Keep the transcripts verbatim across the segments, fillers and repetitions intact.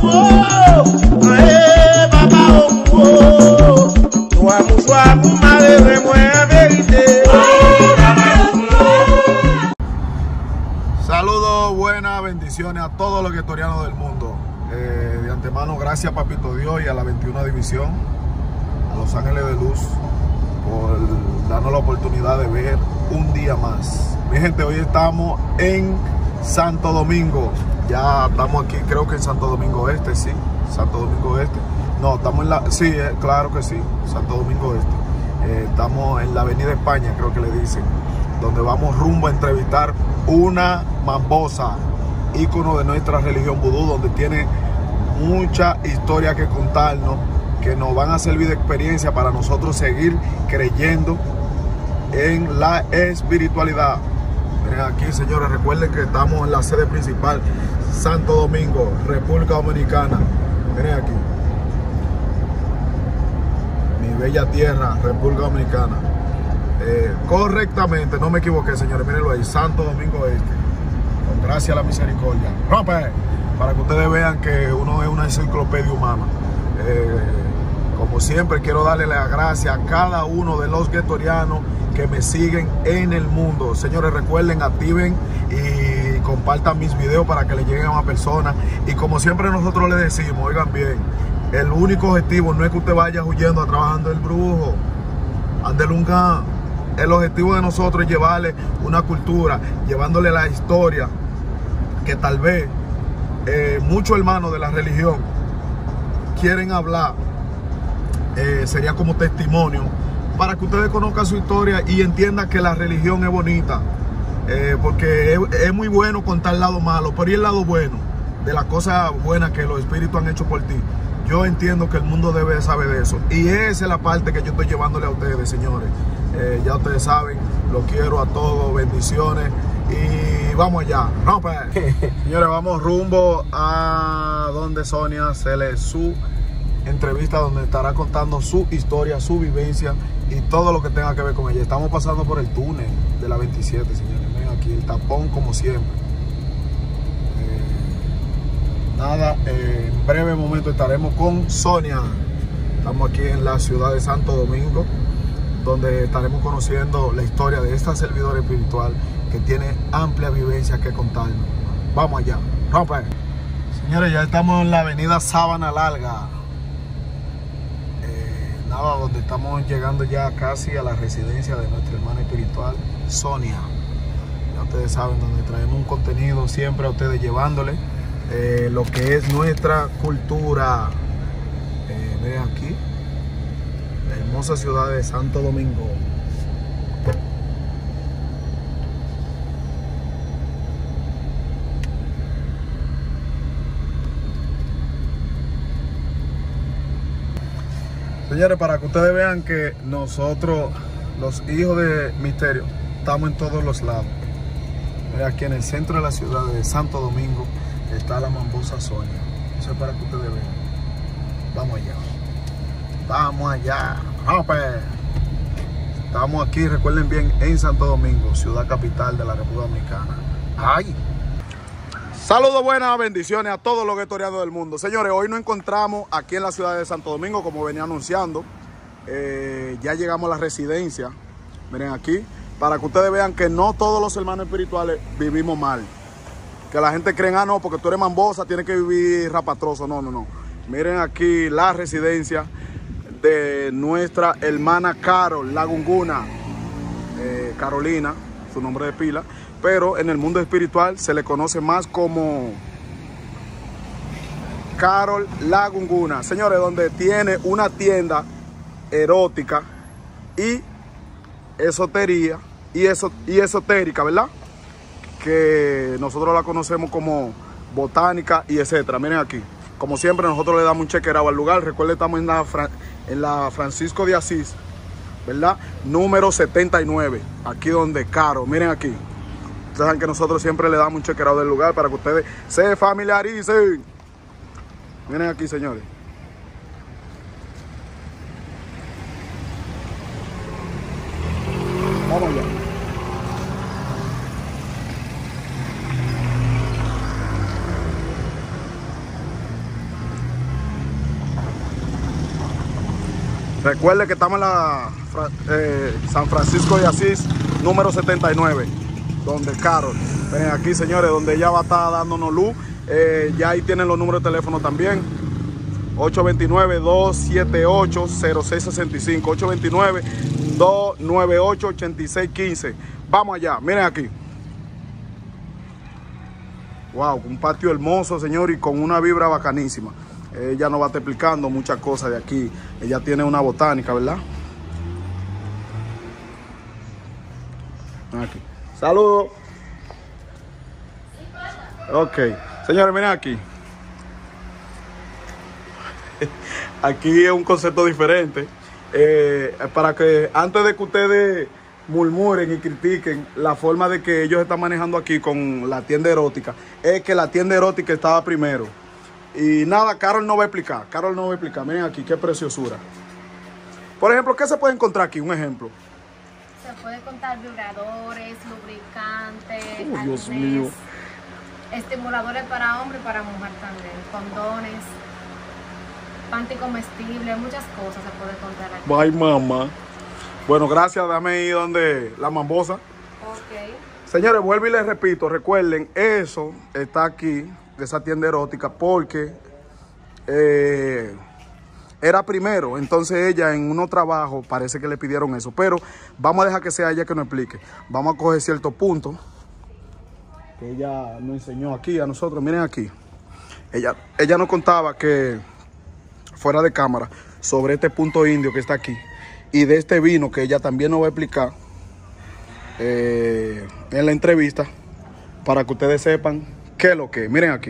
Saludos, buenas bendiciones a todos los guetorianos del mundo. Eh, de antemano, gracias Papito Dios y a la veintiuna División, a Los Ángeles de Luz, por darnos la oportunidad de ver un día más. Mi gente, hoy estamos en Santo Domingo. Ya estamos aquí, creo que en Santo Domingo Este, sí. Santo Domingo Este. No, estamos en la... Sí, eh, claro que sí, Santo Domingo Este. Eh, estamos en la Avenida España, creo que le dicen, donde vamos rumbo a entrevistar una mambosa, ícono de nuestra religión vudú, donde tiene mucha historia que contarnos, que nos van a servir de experiencia para nosotros seguir creyendo en la espiritualidad. Miren aquí, señores, recuerden que estamos en la sede principal, Santo Domingo, República Dominicana. Miren aquí, mi bella tierra, República Dominicana. Eh, correctamente, no me equivoqué, señores, mírenlo ahí, Santo Domingo Este, con gracia a la misericordia. ¡Rompe! Para que ustedes vean que uno es una enciclopedia humana. Eh, como siempre, quiero darle las gracias a cada uno de los guetorianos que me siguen en el mundo. Señores, recuerden, activen y compartan mis videos para que le lleguen a más personas. Y como siempre nosotros les decimos, oigan bien, el único objetivo no es que usted vaya huyendo a trabajando el brujo, andele un gan. El objetivo de nosotros es llevarle una cultura, llevándole la historia que tal vez eh, muchos hermanos de la religión quieren hablar. Eh, sería como testimonio para que ustedes conozcan su historia y entiendan que la religión es bonita. Eh, porque es, es muy bueno contar el lado malo, pero y el lado bueno de las cosas buenas que los espíritus han hecho por ti. Yo entiendo que el mundo debe saber de eso. Y esa es la parte que yo estoy llevándole a ustedes, señores. Eh, ya ustedes saben, los quiero a todos, bendiciones. Y vamos allá. No, pues. Señores, vamos rumbo a donde Sonia se le su entrevista, donde estará contando su historia, su vivencia y todo lo que tenga que ver con ella. Estamos pasando por el túnel de la veintisiete, señores. Ven aquí, el tapón como siempre. Nada, eh, en breve momento estaremos con Sonia. Estamos aquí en la ciudad de Santo Domingo, donde estaremos conociendo la historia de esta servidora espiritual que tiene amplia vivencia que contarnos. Vamos allá. Rompe. Señores, ya estamos en la avenida Sabana Larga. Eh, nada, donde estamos llegando ya casi a la residencia de nuestra hermana espiritual, Sonia. Ya ustedes saben, donde traemos un contenido siempre a ustedes, llevándole Eh, lo que es nuestra cultura. Eh, miren aquí, la hermosa ciudad de Santo Domingo. Señores, para que ustedes vean que nosotros, los hijos de Misterio, estamos en todos los lados. Miren aquí en el centro de la ciudad de Santo Domingo está la mambosa Sonia. Eso es para que ustedes vean. Vamos allá. Vamos allá. ¡Rompe! Estamos aquí, recuerden bien, en Santo Domingo, ciudad capital de la República Dominicana. ¡Ay! Saludos, buenas bendiciones a todos los guetorianos del mundo. Señores, hoy nos encontramos aquí en la ciudad de Santo Domingo, como venía anunciando. Eh, ya llegamos a la residencia. Miren aquí, para que ustedes vean que no todos los hermanos espirituales vivimos mal. Que la gente cree, ah, no, porque tú eres mambosa, tienes que vivir rapatroso. No, no, no. Miren aquí la residencia de nuestra hermana Carol, la Gunguna. Eh, Carolina, su nombre de pila. Pero en el mundo espiritual se le conoce más como Carol la Gunguna. Señores, donde tiene una tienda erótica y esotería y, eso, y esotérica, ¿verdad? Que nosotros la conocemos como botánica y etcétera. Miren aquí, como siempre nosotros le damos un chequeado al lugar. Recuerden, estamos en la, en la Francisco de Asís, ¿verdad? Número setenta y nueve, aquí donde Caro. Miren aquí, ustedes saben que nosotros siempre le damos un chequeado del lugar para que ustedes se familiaricen. Miren aquí, señores. Vamos allá. Recuerde que estamos en la eh, San Francisco de Asís, número setenta y nueve, donde Carol. Ven aquí, señores, donde ella va a estar dándonos luz. Eh, ya ahí tienen los números de teléfono también. ocho dos nueve, dos siete ocho, cero seis seis cinco, ocho dos nueve, dos nueve ocho, ocho seis uno cinco. Vamos allá, miren aquí. Wow, un patio hermoso, señor, y con una vibra bacanísima. Ella nos va a estar explicando muchas cosas de aquí. Ella tiene una botánica, ¿verdad? Aquí. Saludos. Ok. Señores, miren aquí. Aquí es un concepto diferente. Eh, para que antes de que ustedes murmuren y critiquen la forma de que ellos están manejando aquí con la tienda erótica, es que la tienda erótica estaba primero. Y nada, Carol no va a explicar. Carol no va a explicar. Miren aquí, qué preciosura. Por ejemplo, ¿qué se puede encontrar aquí? Un ejemplo. Se puede encontrar vibradores, lubricantes, Oh, Dios arnés, mío. estimuladores para hombre y para mujer también, condones, panty comestible, muchas cosas se puede encontrar aquí. Ay, mamá. Bueno, gracias. Dame ir donde la mambosa. Ok. Señores, vuelvo y les repito. Recuerden, eso está aquí, de esa tienda erótica, porque eh, era primero. Entonces ella en unos trabajos parece que le pidieron eso. Pero vamos a dejar que sea ella que nos explique. Vamos a coger ciertos puntos que ella nos enseñó aquí a nosotros. Miren aquí. Ella, ella nos contaba que fuera de cámara sobre este punto indio que está aquí y de este vino que ella también nos va a explicar eh, en la entrevista, para que ustedes sepan qué es lo que es. Miren aquí.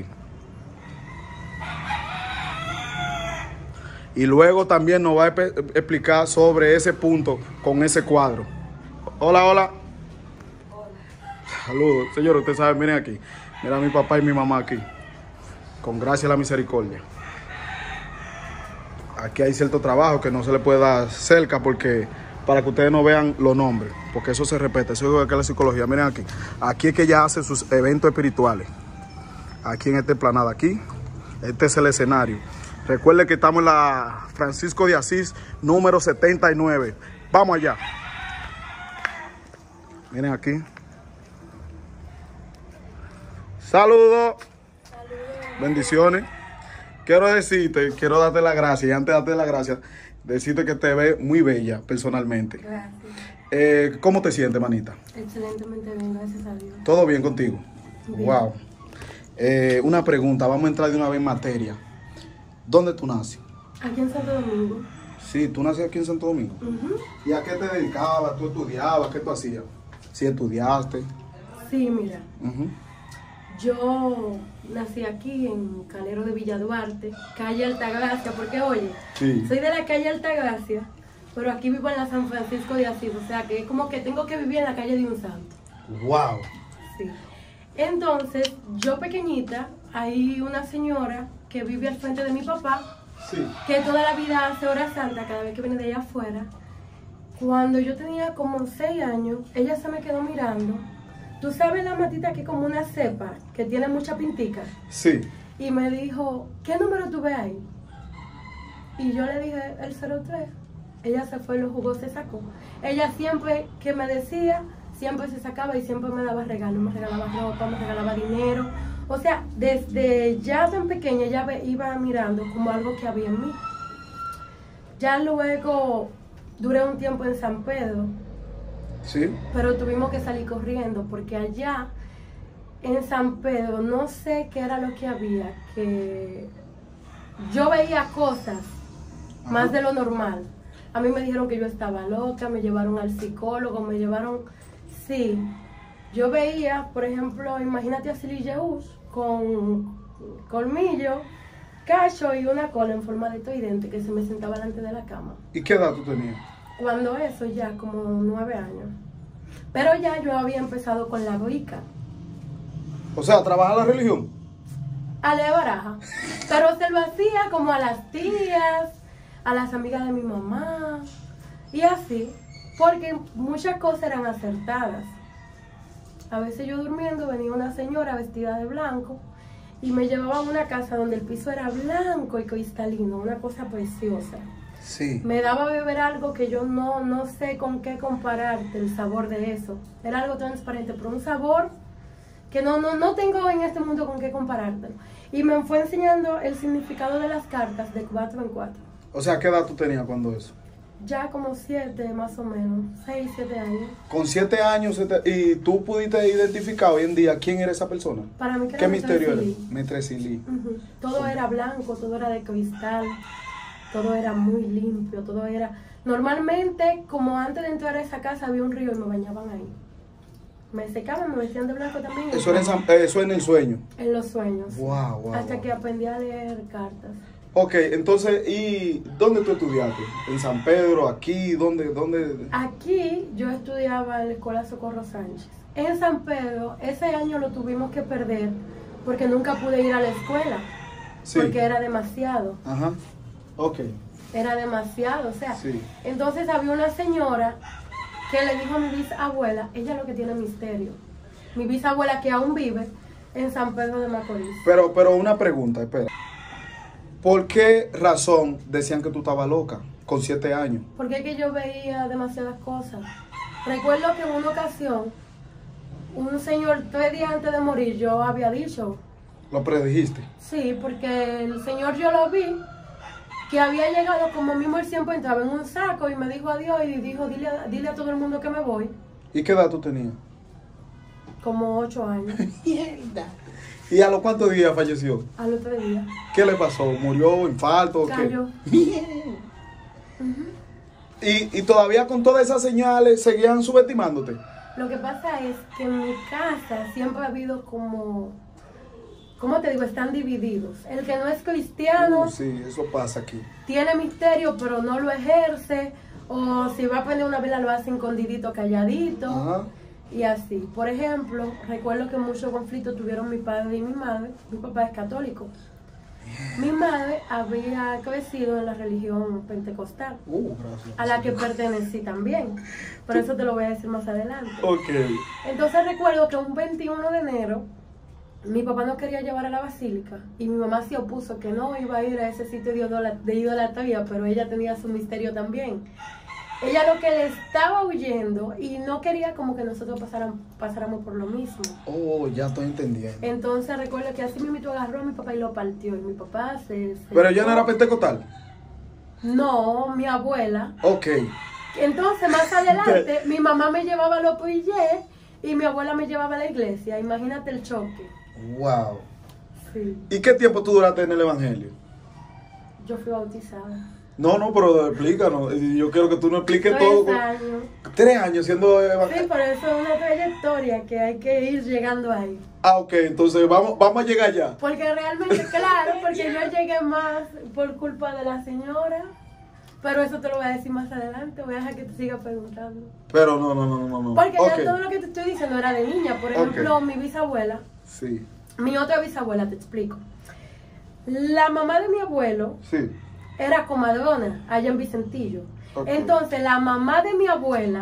Y luego también nos va a explicar sobre ese punto con ese cuadro. Hola, hola. Saludos. Señor, usted sabe, miren aquí. Mira a mi papá y mi mamá aquí. Con gracia a la misericordia. Aquí hay cierto trabajo que no se le puede dar cerca porque para que ustedes no vean los nombres, porque eso se respeta, eso es que la psicología. Miren aquí. Aquí es que ella hace sus eventos espirituales. Aquí en este planado, aquí. Este es el escenario. Recuerden que estamos en la Francisco de Asís, número setenta y nueve. Vamos allá. Miren aquí. Saludos. Saludos. Bendiciones. Quiero decirte, quiero darte las gracias, y antes de darte las gracias, decirte que te ves muy bella personalmente. Gracias. Eh, ¿Cómo te sientes, manita? Excelentemente bien, gracias a Dios. ¿Todo bien contigo? Bien. Wow. Eh, una pregunta, vamos a entrar de una vez en materia. ¿Dónde tú naces? Aquí en Santo Domingo. Sí, tú naces aquí en Santo Domingo. Uh-huh. ¿Y a qué te dedicabas? ¿Tú estudiabas? ¿Qué tú hacías? Si estudiaste. Sí, mira. Uh-huh. Yo nací aquí en Calero de Villa Duarte, calle Altagracia, porque oye, Sí. soy de la calle Altagracia, pero aquí vivo en la San Francisco de Asís, o sea que es como que tengo que vivir en la calle de un santo. Wow. Sí. Entonces, yo pequeñita, hay una señora que vive al frente de mi papá, Sí. que toda la vida hace hora santa cada vez que viene de allá afuera. Cuando yo tenía como seis años, ella se me quedó mirando. ¿Tú sabes la matita que es como una cepa, que tiene mucha pintica? Sí. Y me dijo, ¿qué número tú ves ahí? Y yo le dije, el cero tres. Ella se fue y lo jugó, se sacó. Ella siempre que me decía, siempre se sacaba y siempre me daba regalos. Me regalaba ropa, me regalaba dinero. O sea, desde ya tan pequeña ella iba mirando como algo que había en mí. Ya luego duré un tiempo en San Pedro. Sí. Pero tuvimos que salir corriendo porque allá en San Pedro no sé qué era lo que había, que yo veía cosas Ajá. más de lo normal. A mí me dijeron que yo estaba loca, me llevaron al psicólogo, me llevaron... Sí, yo veía, por ejemplo, imagínate a Silly Yeus con colmillo, cacho y una cola en forma de tridente que se me sentaba delante de la cama. ¿Y qué edad tú tenías? Cuando eso ya como nueve años. Pero ya yo había empezado con la Wicca. O sea, ¿trabajar la religión? A leer baraja. Pero se lo hacía como a las tías, a las amigas de mi mamá. Y así. Porque muchas cosas eran acertadas. A veces yo durmiendo venía una señora vestida de blanco y me llevaba a una casa donde el piso era blanco y cristalino, una cosa preciosa. Sí. Me daba a beber algo que yo no, no sé con qué compararte el sabor de eso. Era algo transparente, pero un sabor que no, no, no tengo en este mundo con qué comparártelo. Y me fue enseñando el significado de las cartas de cuatro en cuatro. O sea, ¿qué edad tú tenías cuando eso? Ya como siete, más o menos, seis, siete años. Con siete años, siete- y tú pudiste identificar hoy en día quién era esa persona. Para mí que ¿Qué era misterio era? Metresilí. Metresilí. Ujú. Todo era blanco, todo era de cristal, todo era muy limpio, todo era... Normalmente, como antes de entrar a esa casa había un río y me bañaban ahí. Me secaban, me vestían de blanco también. Eso era en, San- eh, eso en el sueño. En los sueños. Wow, wow. Hasta wow. que aprendí a leer cartas. Ok, entonces, ¿y dónde tú estudiaste? ¿En San Pedro? ¿Aquí? ¿Dónde? ¿Dónde? Aquí yo estudiaba en la Escuela Socorro Sánchez. En San Pedro, ese año lo tuvimos que perder porque nunca pude ir a la escuela. Sí. Porque era demasiado. Ajá. Ok. Era demasiado, o sea. Sí. Entonces había una señora que le dijo a mi bisabuela, ella es lo que tiene misterio. Mi bisabuela que aún vive en San Pedro de Macorís. Pero, pero una pregunta, espera. ¿Por qué razón decían que tú estabas loca con siete años? Porque es que yo veía demasiadas cosas. Recuerdo que en una ocasión, un señor, tres días antes de morir, yo había dicho, ¿Lo predijiste? sí, porque el señor yo lo vi, que había llegado como mismo él siempre entraba en un saco y me dijo adiós y dijo, dile, a- dile a todo el mundo que me voy, ¿Y qué edad tú tenías? como ocho años, ¿Y a los cuántos días falleció? al otro día. ¿Qué le pasó? ¿Murió? ¿Infarto? o qué? Cayó. ¿Y, y todavía con todas esas señales seguían subestimándote? Lo que pasa es que en mi casa siempre ha habido como, ¿cómo te digo? Están divididos. El que no es cristiano Uh, sí, eso pasa aquí. tiene misterio, pero no lo ejerce. O si va a prender una vela, lo hace escondidito, calladito. Ajá. Y así. Por ejemplo, recuerdo que muchos conflictos tuvieron mi padre y mi madre. Mi papá es católico. Mi madre había crecido en la religión pentecostal, Uh, gracias. a la que pertenecí también. Pero eso te lo voy a decir más adelante. Ok. Entonces recuerdo que un veintiuno de enero mi papá no quería llevar a la basílica y mi mamá se opuso que no iba a ir a ese sitio de idola- de idolatría, pero ella tenía su misterio también. Ella lo que le estaba huyendo y no quería como que nosotros pasaran- pasáramos por lo mismo. Oh, ya estoy entendiendo. Entonces recuerdo que así mismo agarró a mi papá y lo partió y mi papá se... se Pero ya no era pentecostal. No, mi abuela. Ok. Entonces, más adelante, mi mamá me llevaba a los Puillés y mi abuela me llevaba a la iglesia. Imagínate el choque. Wow. Sí, ¿Y qué tiempo tú duraste en el evangelio? yo fui bautizada. No, no, pero explícanos. Yo quiero que tú nos expliques Tres todo. años. Tres años siendo Sí, evangelio. por eso es una trayectoria que hay que ir llegando ahí. Ah, ok, entonces vamos, vamos a llegar ya. Porque realmente, claro, porque yo llegué más por culpa de la señora. Pero eso te lo voy a decir más adelante. Voy a dejar que te sigas preguntando. Pero no, no, no, no, no. Porque Ok. ya todo lo que te estoy diciendo era de niña. Por ejemplo, mi bisabuela. Sí, Mi otra bisabuela, te explico. La mamá de mi abuelo sí. era comadrona allá en Vicentillo. Ok. Entonces, la mamá de mi abuela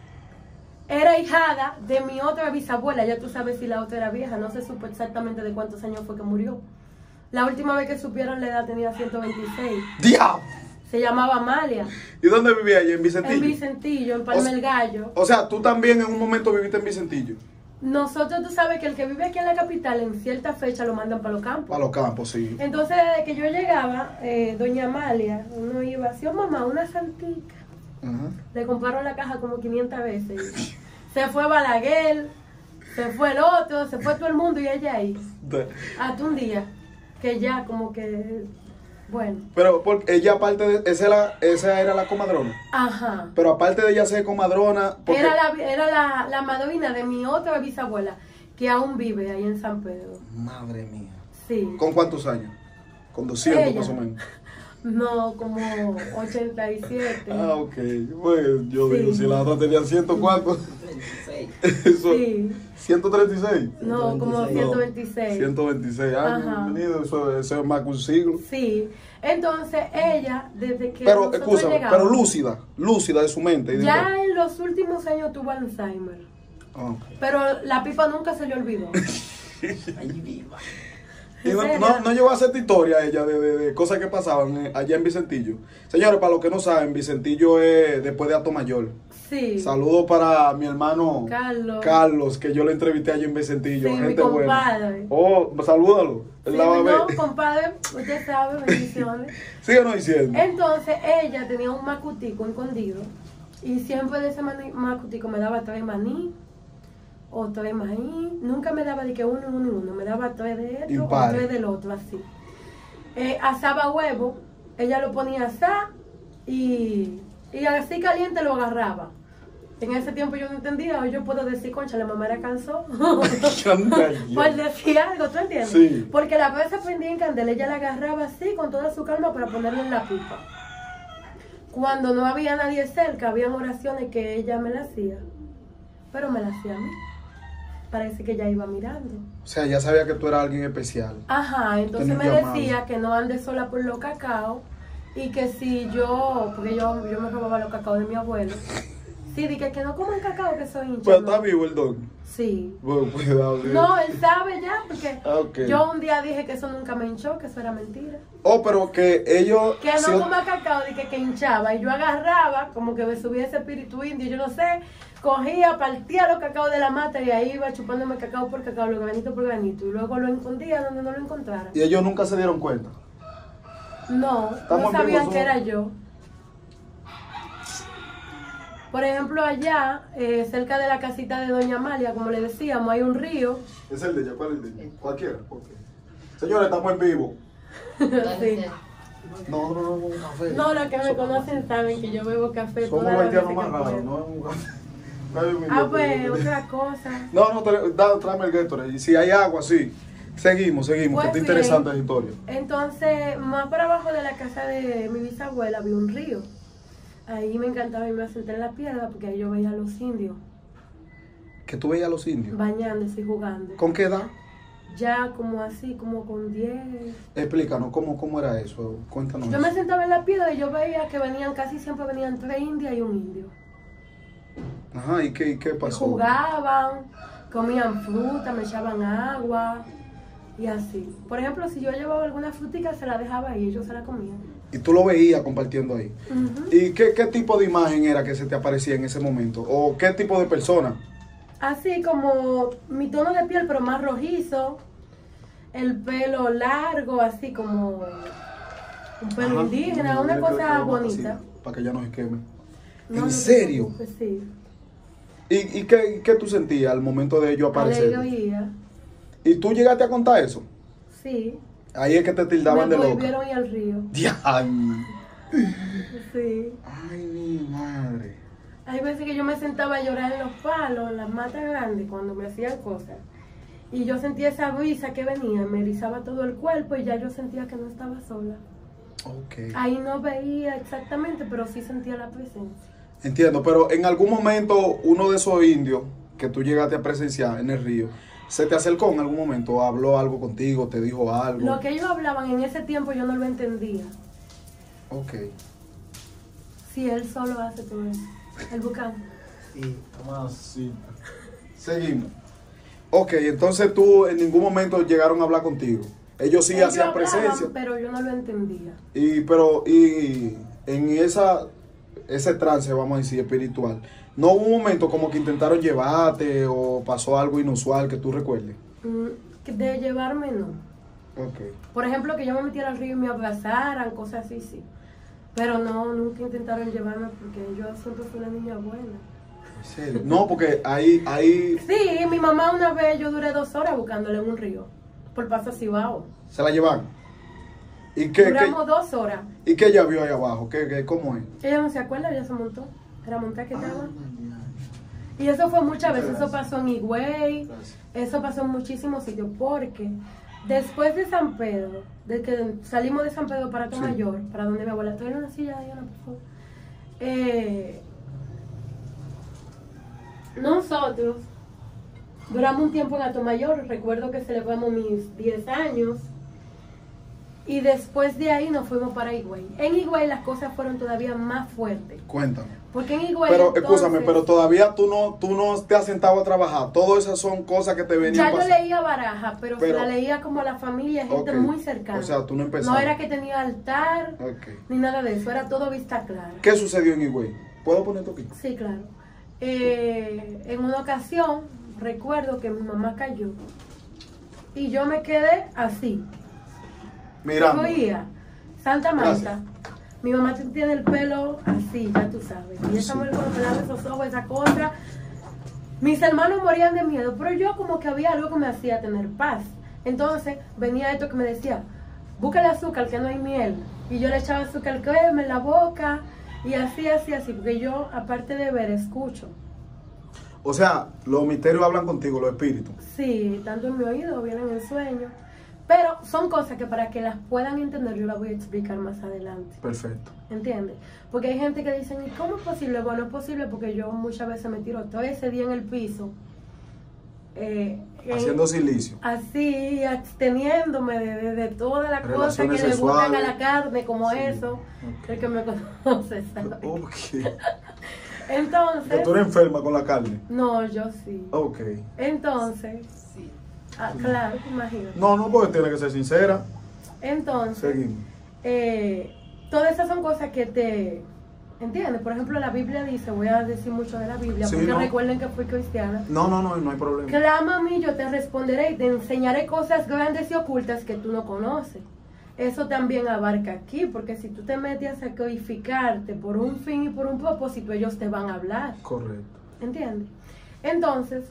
era hijada de mi otra bisabuela. Ya tú sabes si la otra era vieja. No se supo exactamente de cuántos años fue que murió. La última vez que supieron la edad tenía ciento veintiséis. ¡Diablo! Se llamaba Amalia. ¿Y dónde vivía ella? ¿En Vicentillo? En Vicentillo, en Palma O sea- el Gallo. O sea, tú también en un momento viviste en Vicentillo. Nosotros, tú sabes que el que vive aquí en la capital, en cierta fecha lo mandan para los campos. A los campos, sí. Entonces, desde que yo llegaba, eh, doña Amalia, uno iba así, oh mamá, una santica. Ajá. Le compraron la caja como quinientas veces. Se fue Balaguer, se fue el otro, se fue todo el mundo y ella ahí. De- Hasta un día, que ya como que, bueno, Pero porque ella aparte de... Esa era, esa era la comadrona. ajá. Pero aparte de ella ser comadrona... Porque, Era la, era la, la madrina de mi otra bisabuela, que aún vive ahí en San Pedro. Madre mía. Sí. ¿Con cuántos años? Con doscientos Ella. más o menos. No, como ochenta y siete. Ah, ok. Pues yo Sí. digo, si la otra tenía ciento cuánto. Eso, Sí. ciento treinta y seis. No, como No, ciento veintiséis. ciento veintiséis años, Ajá. bienvenido. Eso, eso es más que un siglo. Sí. Entonces, ella, desde que Pero, nosotros escúchame, llegamos, pero lúcida, lúcida de su mente. y de todo. ya en los últimos años tuvo Alzheimer. Ah, ok. Pero la pipa nunca se le olvidó. Y no, no, no llegó a hacer esta historia ella de, de, de cosas que pasaban eh, allá en Vicentillo. Señores, para los que no saben, Vicentillo es después de Atomayor. Sí. Saludos para mi hermano Carlos. Carlos, que yo lo entrevisté allí en Vicentillo. Sí, gente mi compadre. buena. Oh, salúdalo. Él Sí, la va a ver. no, compadre, usted sabe, bendiciones. Síguenos diciendo. Entonces, ella tenía un macutico escondido. Y siempre de ese mani- macutico me daba tres maní. O tres maíz. Nunca me daba de que uno, uno y uno. Me daba tres de esto Impar. o tres del otro, así. Eh, asaba huevo. Ella lo ponía a asar. Y, y así caliente lo agarraba. En ese tiempo yo no entendía. Hoy yo puedo decir, concha, la mamá era cansó. Por decir algo, ¿tú entiendes? Sí. Porque la vez se prendía en candela. Ella la agarraba así con toda su calma para ponerlo en la pipa. Cuando no había nadie cerca, habían oraciones que ella me las hacía. Pero me las hacía a mí. Parece que ella iba mirando. O sea, ya sabía que tú eras alguien especial. Ajá, entonces Tenía me un llamado. decía que no ande sola por los cacao y que si yo, porque yo, yo me robaba los cacao de mi abuelo. Sí, dije que no coman cacao, que soy hincha. Pues ¿no? está vivo el don. Sí. Bueno, cuidado. sí. No, él sabe ya, porque Ah, ok. yo un día dije que eso nunca me hinchó, que eso era mentira. Oh, pero que ellos... Que no sí, coma cacao, dije que hinchaba. Y yo agarraba, como que me subía ese espíritu indio, yo no sé, cogía, partía los cacao de la mata y ahí iba chupándome cacao por cacao, lo granito por granito. Y luego lo escondía donde no lo encontrara. Y ellos nunca se dieron cuenta. No, Estamos no sabían vivos, que ¿no? era yo. Por ejemplo, allá, eh, cerca de la casita de Doña Amalia, como le decíamos, hay un río. ¿Es el de ella? ¿Cuál es el de ella? Cualquiera. Ok. Señores, estamos en vivo. Sí. No, no, no, un café. No, los que me Somos- conocen saben que yo bebo café Somos todas las veces haitianos que más raros, puedo. no es un café. Dame un Ah, minuto. pues, otra cosa. No, no, tra- da- tráeme el Gatorade. Y si hay agua, sí. Seguimos, seguimos, Pues que está bien. interesante la historia. Entonces, más para abajo de la casa de mi bisabuela había un río. Ahí me encantaba irme a sentar en la piedra porque ahí yo veía a los indios Que tú veías a los indios. bañándose y jugando. ¿Con qué edad? Ya como así, como con diez. Explícanos, ¿cómo, cómo era eso? Cuéntanos. Yo me sentaba en la piedra y yo veía que venían, casi siempre venían tres indias y un indio. Ajá, ¿y qué, y qué Y pasó? jugaban, comían fruta, me echaban agua y así. Por ejemplo, si yo llevaba alguna frutica, se la dejaba y ellos se la comían. Y tú lo veías compartiendo ahí. Ujú. ¿Y qué, qué tipo de imagen era que se te aparecía en ese momento? ¿O qué tipo de persona? Así como mi tono de piel, pero más rojizo. El pelo largo, así como un pelo Ajá. indígena, Mira, una mira que cosa le vamos bonita. así, para que ya no se queme. No, ¿En no te serio? preocupes, sí. ¿Y, y qué, qué tú sentías al momento de ellos aparecer? Alegría, ¿Y tú llegaste a contar eso? sí. Ahí es que te tildaban Me de loca. prohibieron ir al río. Diablo. Sí. Ay, mi madre. Hay veces que yo me sentaba a llorar en los palos, en las matas grandes, cuando me hacían cosas. Y yo sentía esa brisa que venía, me erizaba todo el cuerpo y ya yo sentía que no estaba sola. Ok. Ahí no veía exactamente, pero sí sentía la presencia. Entiendo, pero en algún momento uno de esos indios que tú llegaste a presenciar en el río, ¿se te acercó en algún momento? ¿Habló algo contigo? ¿Te dijo algo? Lo que ellos hablaban en ese tiempo yo no lo entendía. Ok. Si él solo hace todo eso. El bucán. Sí, así. Seguimos. Ok, entonces tú en ningún momento llegaron a hablar contigo. Ellos sí Ellos hacían hablaban, presencia. pero yo no lo entendía. Y pero y en esa ese trance, vamos a decir, espiritual, no hubo un momento como que intentaron llevarte o pasó algo inusual que tú recuerdes. Mm, que De llevarme no. Ok. Por ejemplo, que yo me metiera al río y me abrazaran, cosas así, sí. Pero no, nunca intentaron llevarme porque yo siempre fui una niña buena. ¿En serio? No, porque ahí, ahí Sí, mi mamá una vez yo duré dos horas buscándole en un río, por Paso Cibao. se la llevan. ¿Y qué, qué, Duramos dos horas. ¿Y qué ella vio ahí abajo? ¿Qué, qué, ¿Cómo es? Ella no se acuerda, ella se montó. Era montada que estaba. Ay, Y eso fue muchas veces, Muchas eso pasó en Higüey, Gracias. eso pasó en muchísimos sitios, porque después de San Pedro, de que salimos de San Pedro para Tomayor, para donde mi abuela, estoy en una silla, Diana, por favor. Eh, nosotros duramos un tiempo en Atomayor, recuerdo que celebramos mis diez años, Y después de ahí nos fuimos para Higüey. En Higüey las cosas fueron todavía más fuertes. Cuéntame. Porque en Higüey, Pero, entonces, escúchame, pero todavía tú no, tú no te has sentado a trabajar. Todas esas son cosas que te venían ya yo pasando. leía baraja, pero, Pero- se la leía como a la familia, gente Ok. muy cercana. O sea, tú no No empezabas. era que tenía altar, Ok. ni nada de eso, era todo vista clara. ¿Qué sucedió en Higüey? ¿Puedo poner esto aquí? Sí, claro. Eh, en una ocasión, recuerdo que mi mamá cayó y yo me quedé así. Mirando. Oía, Santa Marta. Gracias. Mi mamá tiene el pelo así, ya tú sabes. Y esa Sí. mujer cuando me daba esos ojos, esa cosa. Mis hermanos morían de miedo, pero yo como que había algo que me hacía tener paz. Entonces venía esto que me decía, búscale azúcar, que no hay miel. Y yo le echaba azúcar crema en la boca y así, así, así. Porque yo, aparte de ver, escucho. O sea, los misterios hablan contigo, los espíritus. Sí, tanto en mi oído, vienen en sueño. Pero son cosas que para que las puedan entender yo las voy a explicar más adelante. Perfecto. ¿Entiendes? Porque hay gente que dicen, ¿y cómo es posible? Bueno, es posible porque yo muchas veces me tiro todo ese día en el piso. eh, en- Haciendo silicio. así, absteniendo,me de, de, de todas las cosas que Relaciones le gustan a sexuales. la carne, como Sí. eso. Ok. El que me conoce sabe. Ok. Que Entonces, tú eres enferma con la carne. no, yo sí. Ok. Entonces, ah, claro, imagínate. No, no, porque tiene que ser sincera. Entonces, Seguimos. eh, todas esas son cosas que te, ¿entiendes? Por ejemplo, la Biblia dice, voy a decir mucho de la Biblia, Sí, porque no. recuerden que fui cristiana. No, no, no, no hay problema. Clama a mí, yo te responderé y te enseñaré cosas grandes y ocultas que tú no conoces. Eso también abarca aquí, porque si tú te metes a codificarte por un fin y por un propósito, ellos te van a hablar. Correcto. ¿Entiendes? Entonces,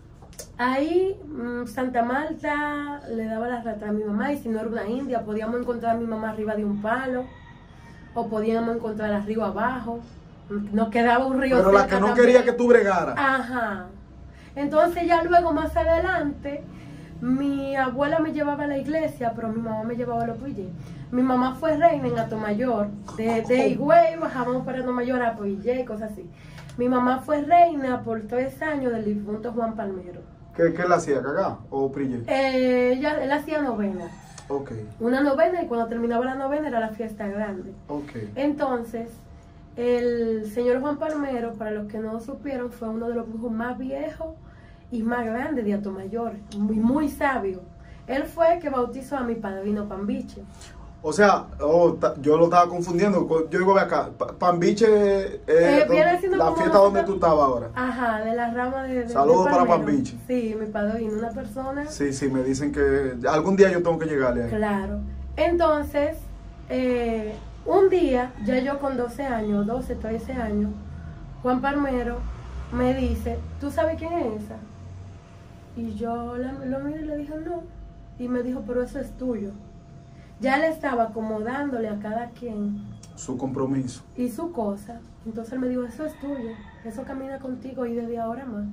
ahí mm, Santa Marta le daba la rata a mi mamá, y si no era una india, podíamos encontrar a mi mamá arriba de un palo, o podíamos encontrar al río abajo. Nos quedaba un río Pero la cerca que no también. quería que tú bregaras. Ajá. Entonces ya luego más adelante, mi abuela me llevaba a la iglesia, pero mi mamá me llevaba a los Puillé. Mi mamá fue reina en Atomayor. De, de Higüey bajamos para Atomayor a Puillé y cosas así. Mi mamá fue reina por tres años del difunto Juan Palmero. ¿Qué, qué le hacía? ¿Cagá o prille? Eh, ella, él hacía novena. Ok, Una novena, y cuando terminaba la novena era la fiesta grande. ok. Entonces, el señor Juan Palmero, para los que no supieron, fue uno de los brujos más viejos y más grandes de Atomayor, muy, muy sabio. Él fue el que bautizó a mi padrino Pambiche. O sea, oh, ta- yo lo estaba confundiendo. con- Yo digo, ve acá, Pa- Pambiche eh, Eh, viene don- siendo la como fiesta nosotros- donde tú estabas ahora. Ajá, de la rama de... de Saludos de para Palmero. Pambiche. Sí, mi padrino, una persona... Sí, sí, me dicen que algún día yo tengo que llegarle ahí. Claro. Entonces, eh, un día, ya yo con doce años, doce, trece años, Juan Palmero me dice, ¿tú sabes quién es esa? Y yo la- lo miré y le dije, no. Y me dijo, pero eso es tuyo. Ya le estaba acomodándole a cada quien Su compromiso. y su cosa. Entonces él me dijo, eso es tuyo, eso camina contigo y desde ahora más.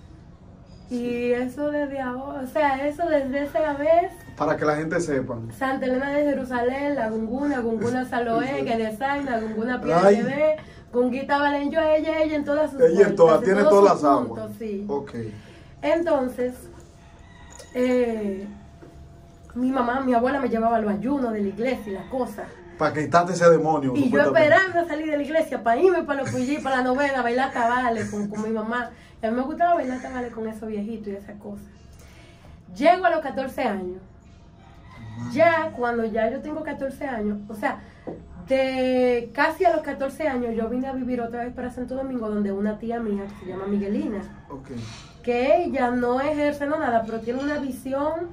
Y eso desde ahora, o sea, eso desde esa vez, Para que la gente sepa. Santa Elena de Jerusalén, la Gunguna, Gunguna Saloé, que designa, Gunguna Ay. Piedra de Gunguita Valenyo, ella, ella en todas sus Ella en vueltas, todas, en tiene todos todas sus las puntos, aguas. sí. Ok. Entonces, eh, mi mamá, mi abuela me llevaba a los ayunos de la iglesia y las cosas. Para que quitaste ese demonio. Y yo supuestamente. esperando salir de la iglesia para irme para los Puillí, para la novena, bailar tabales con, con mi mamá. Y a mí me gustaba bailar tabales con esos viejitos y esas cosas. Llego a los catorce años. Ya cuando ya yo tengo catorce años, o sea, de casi a los catorce años yo vine a vivir otra vez para Santo Domingo, donde una tía mía que se llama Miguelina, Ok. que ella no ejerce no nada, pero tiene una visión.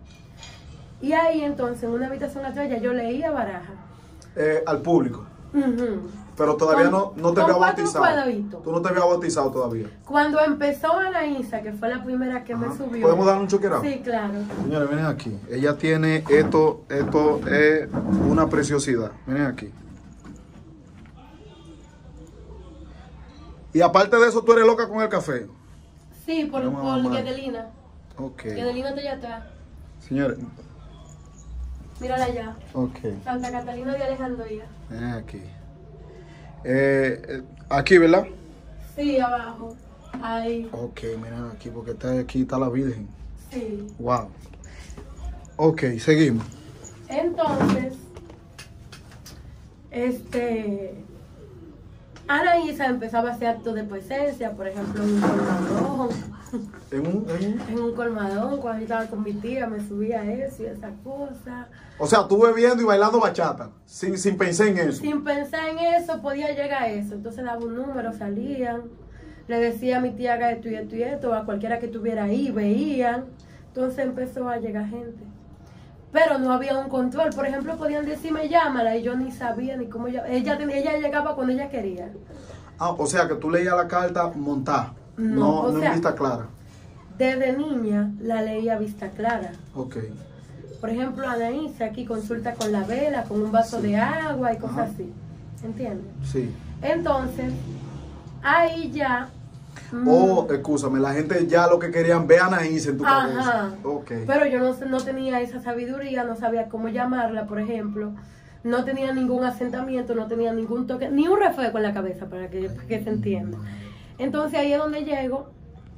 Y ahí entonces en una habitación atrás ya yo leía baraja. Eh, al público. Ujú. Pero todavía Con- no, no te con había cuatro bautizado. cuadraditos. Tú no te habías bautizado todavía. Cuando empezó Anaísa, que fue la primera que me Ajá. subió. ¿Podemos darle un choquerado? Sí, claro. Señores, miren aquí. Ella tiene esto, esto es una preciosidad. Miren aquí. Y aparte de eso, tú eres loca con el café. Sí, por, Vamos a por mamar. Gedelina. Ok. Gedelina está allá atrás. Señores, Mírala allá. ok. Santa Catalina de Alejandría. Miren aquí. Eh, eh, aquí, ¿verdad? Sí, abajo. Ahí. Ok, miren aquí, porque está, aquí está la Virgen. Sí. Wow. Ok, seguimos. Entonces, este, Anaísa empezaba a hacer actos de presencia, por ejemplo, en un colmadón. ¿En un, en un? En un colmadón, cuando yo estaba con mi tía, me subía a eso y esa cosa. O sea, tú bebiendo y bailando bachata, sin, sin pensar en eso. Sin pensar en eso, podía llegar a eso. Entonces daba un número, salían. Le decía a mi tía que esto y esto y esto, a cualquiera que estuviera ahí, veían. Entonces empezó a llegar gente. Pero no había un control. Por ejemplo, podían decirme llámala y yo ni sabía ni cómo ella. Ella, ella llegaba cuando ella quería. Ah, o sea que tú leías la carta montada. No, No, o no sea, en vista clara. Desde niña la leía a vista clara. Ok. Por ejemplo, Anaísa aquí consulta con la vela, con un vaso Sí. de agua y cosas Ajá. así. ¿Entiendes? Sí. Entonces, ahí ya. mm, O, escúchame, la gente ya lo que querían, vean ahí en tu Ajá. cabeza. Ok. Pero yo no, no tenía esa sabiduría, no sabía cómo llamarla, por ejemplo. No tenía ningún asentamiento, no tenía ningún toque, ni un reflejo en la cabeza para que, para que se entienda. Entonces ahí es donde llego.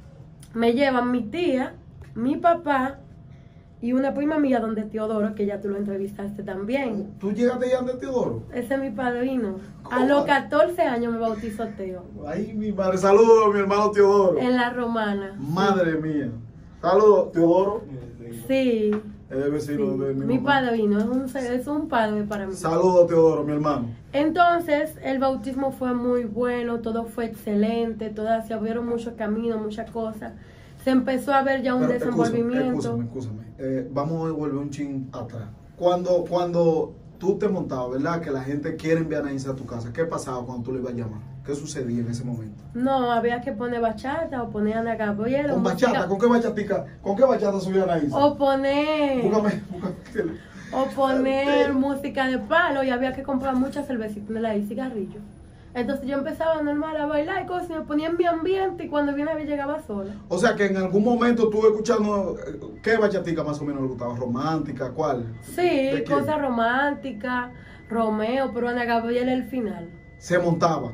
Me llevan mi tía, mi papá y una prima mía donde Teodoro, que ya tú lo entrevistaste también. ¿Tú llegaste ya de Teodoro? Ese es mi padrino. A ¿Cómo? los catorce años me bautizó Teo. Ay, mi madre. Saludos, mi hermano Teodoro. En la romana. Madre mía. Saludos, Teodoro. Sí. Es el vecino sí. de mi, Mi mamá. padrino, es un, es un padre para mí. Saludos, Teodoro, mi hermano. Entonces, el bautismo fue muy bueno, todo fue excelente, todas se abrieron muchos caminos, muchas cosas. Se empezó a ver ya un Pero, desenvolvimiento. Escúchame, escúchame. Eh, vamos a volver un chin atrás. Cuando, cuando tú te montabas, ¿verdad? Que la gente quiere enviar a Anaísa a tu casa. ¿Qué pasaba cuando tú le ibas a llamar? ¿Qué sucedía en ese momento? No, había que poner bachata o poner Ana Gabriela. ¿Con o bachata? música- ¿Con qué bachatica? ¿Con qué bachata subía Anaísa? O poner, Búscame, búscame. o poner música de palo y había que comprar muchas cervecitas y cigarrillos. Entonces yo empezaba normal a bailar y cosas y me ponía en mi ambiente y cuando viene a ver llegaba sola. O sea que en algún momento estuve escuchando, eh, ¿qué bachatica más o menos le gustaba? ¿Romántica? ¿Cuál? Sí, ¿De quién? cosas románticas, Romeo, pero Ana Gabriela el final. Se montaba.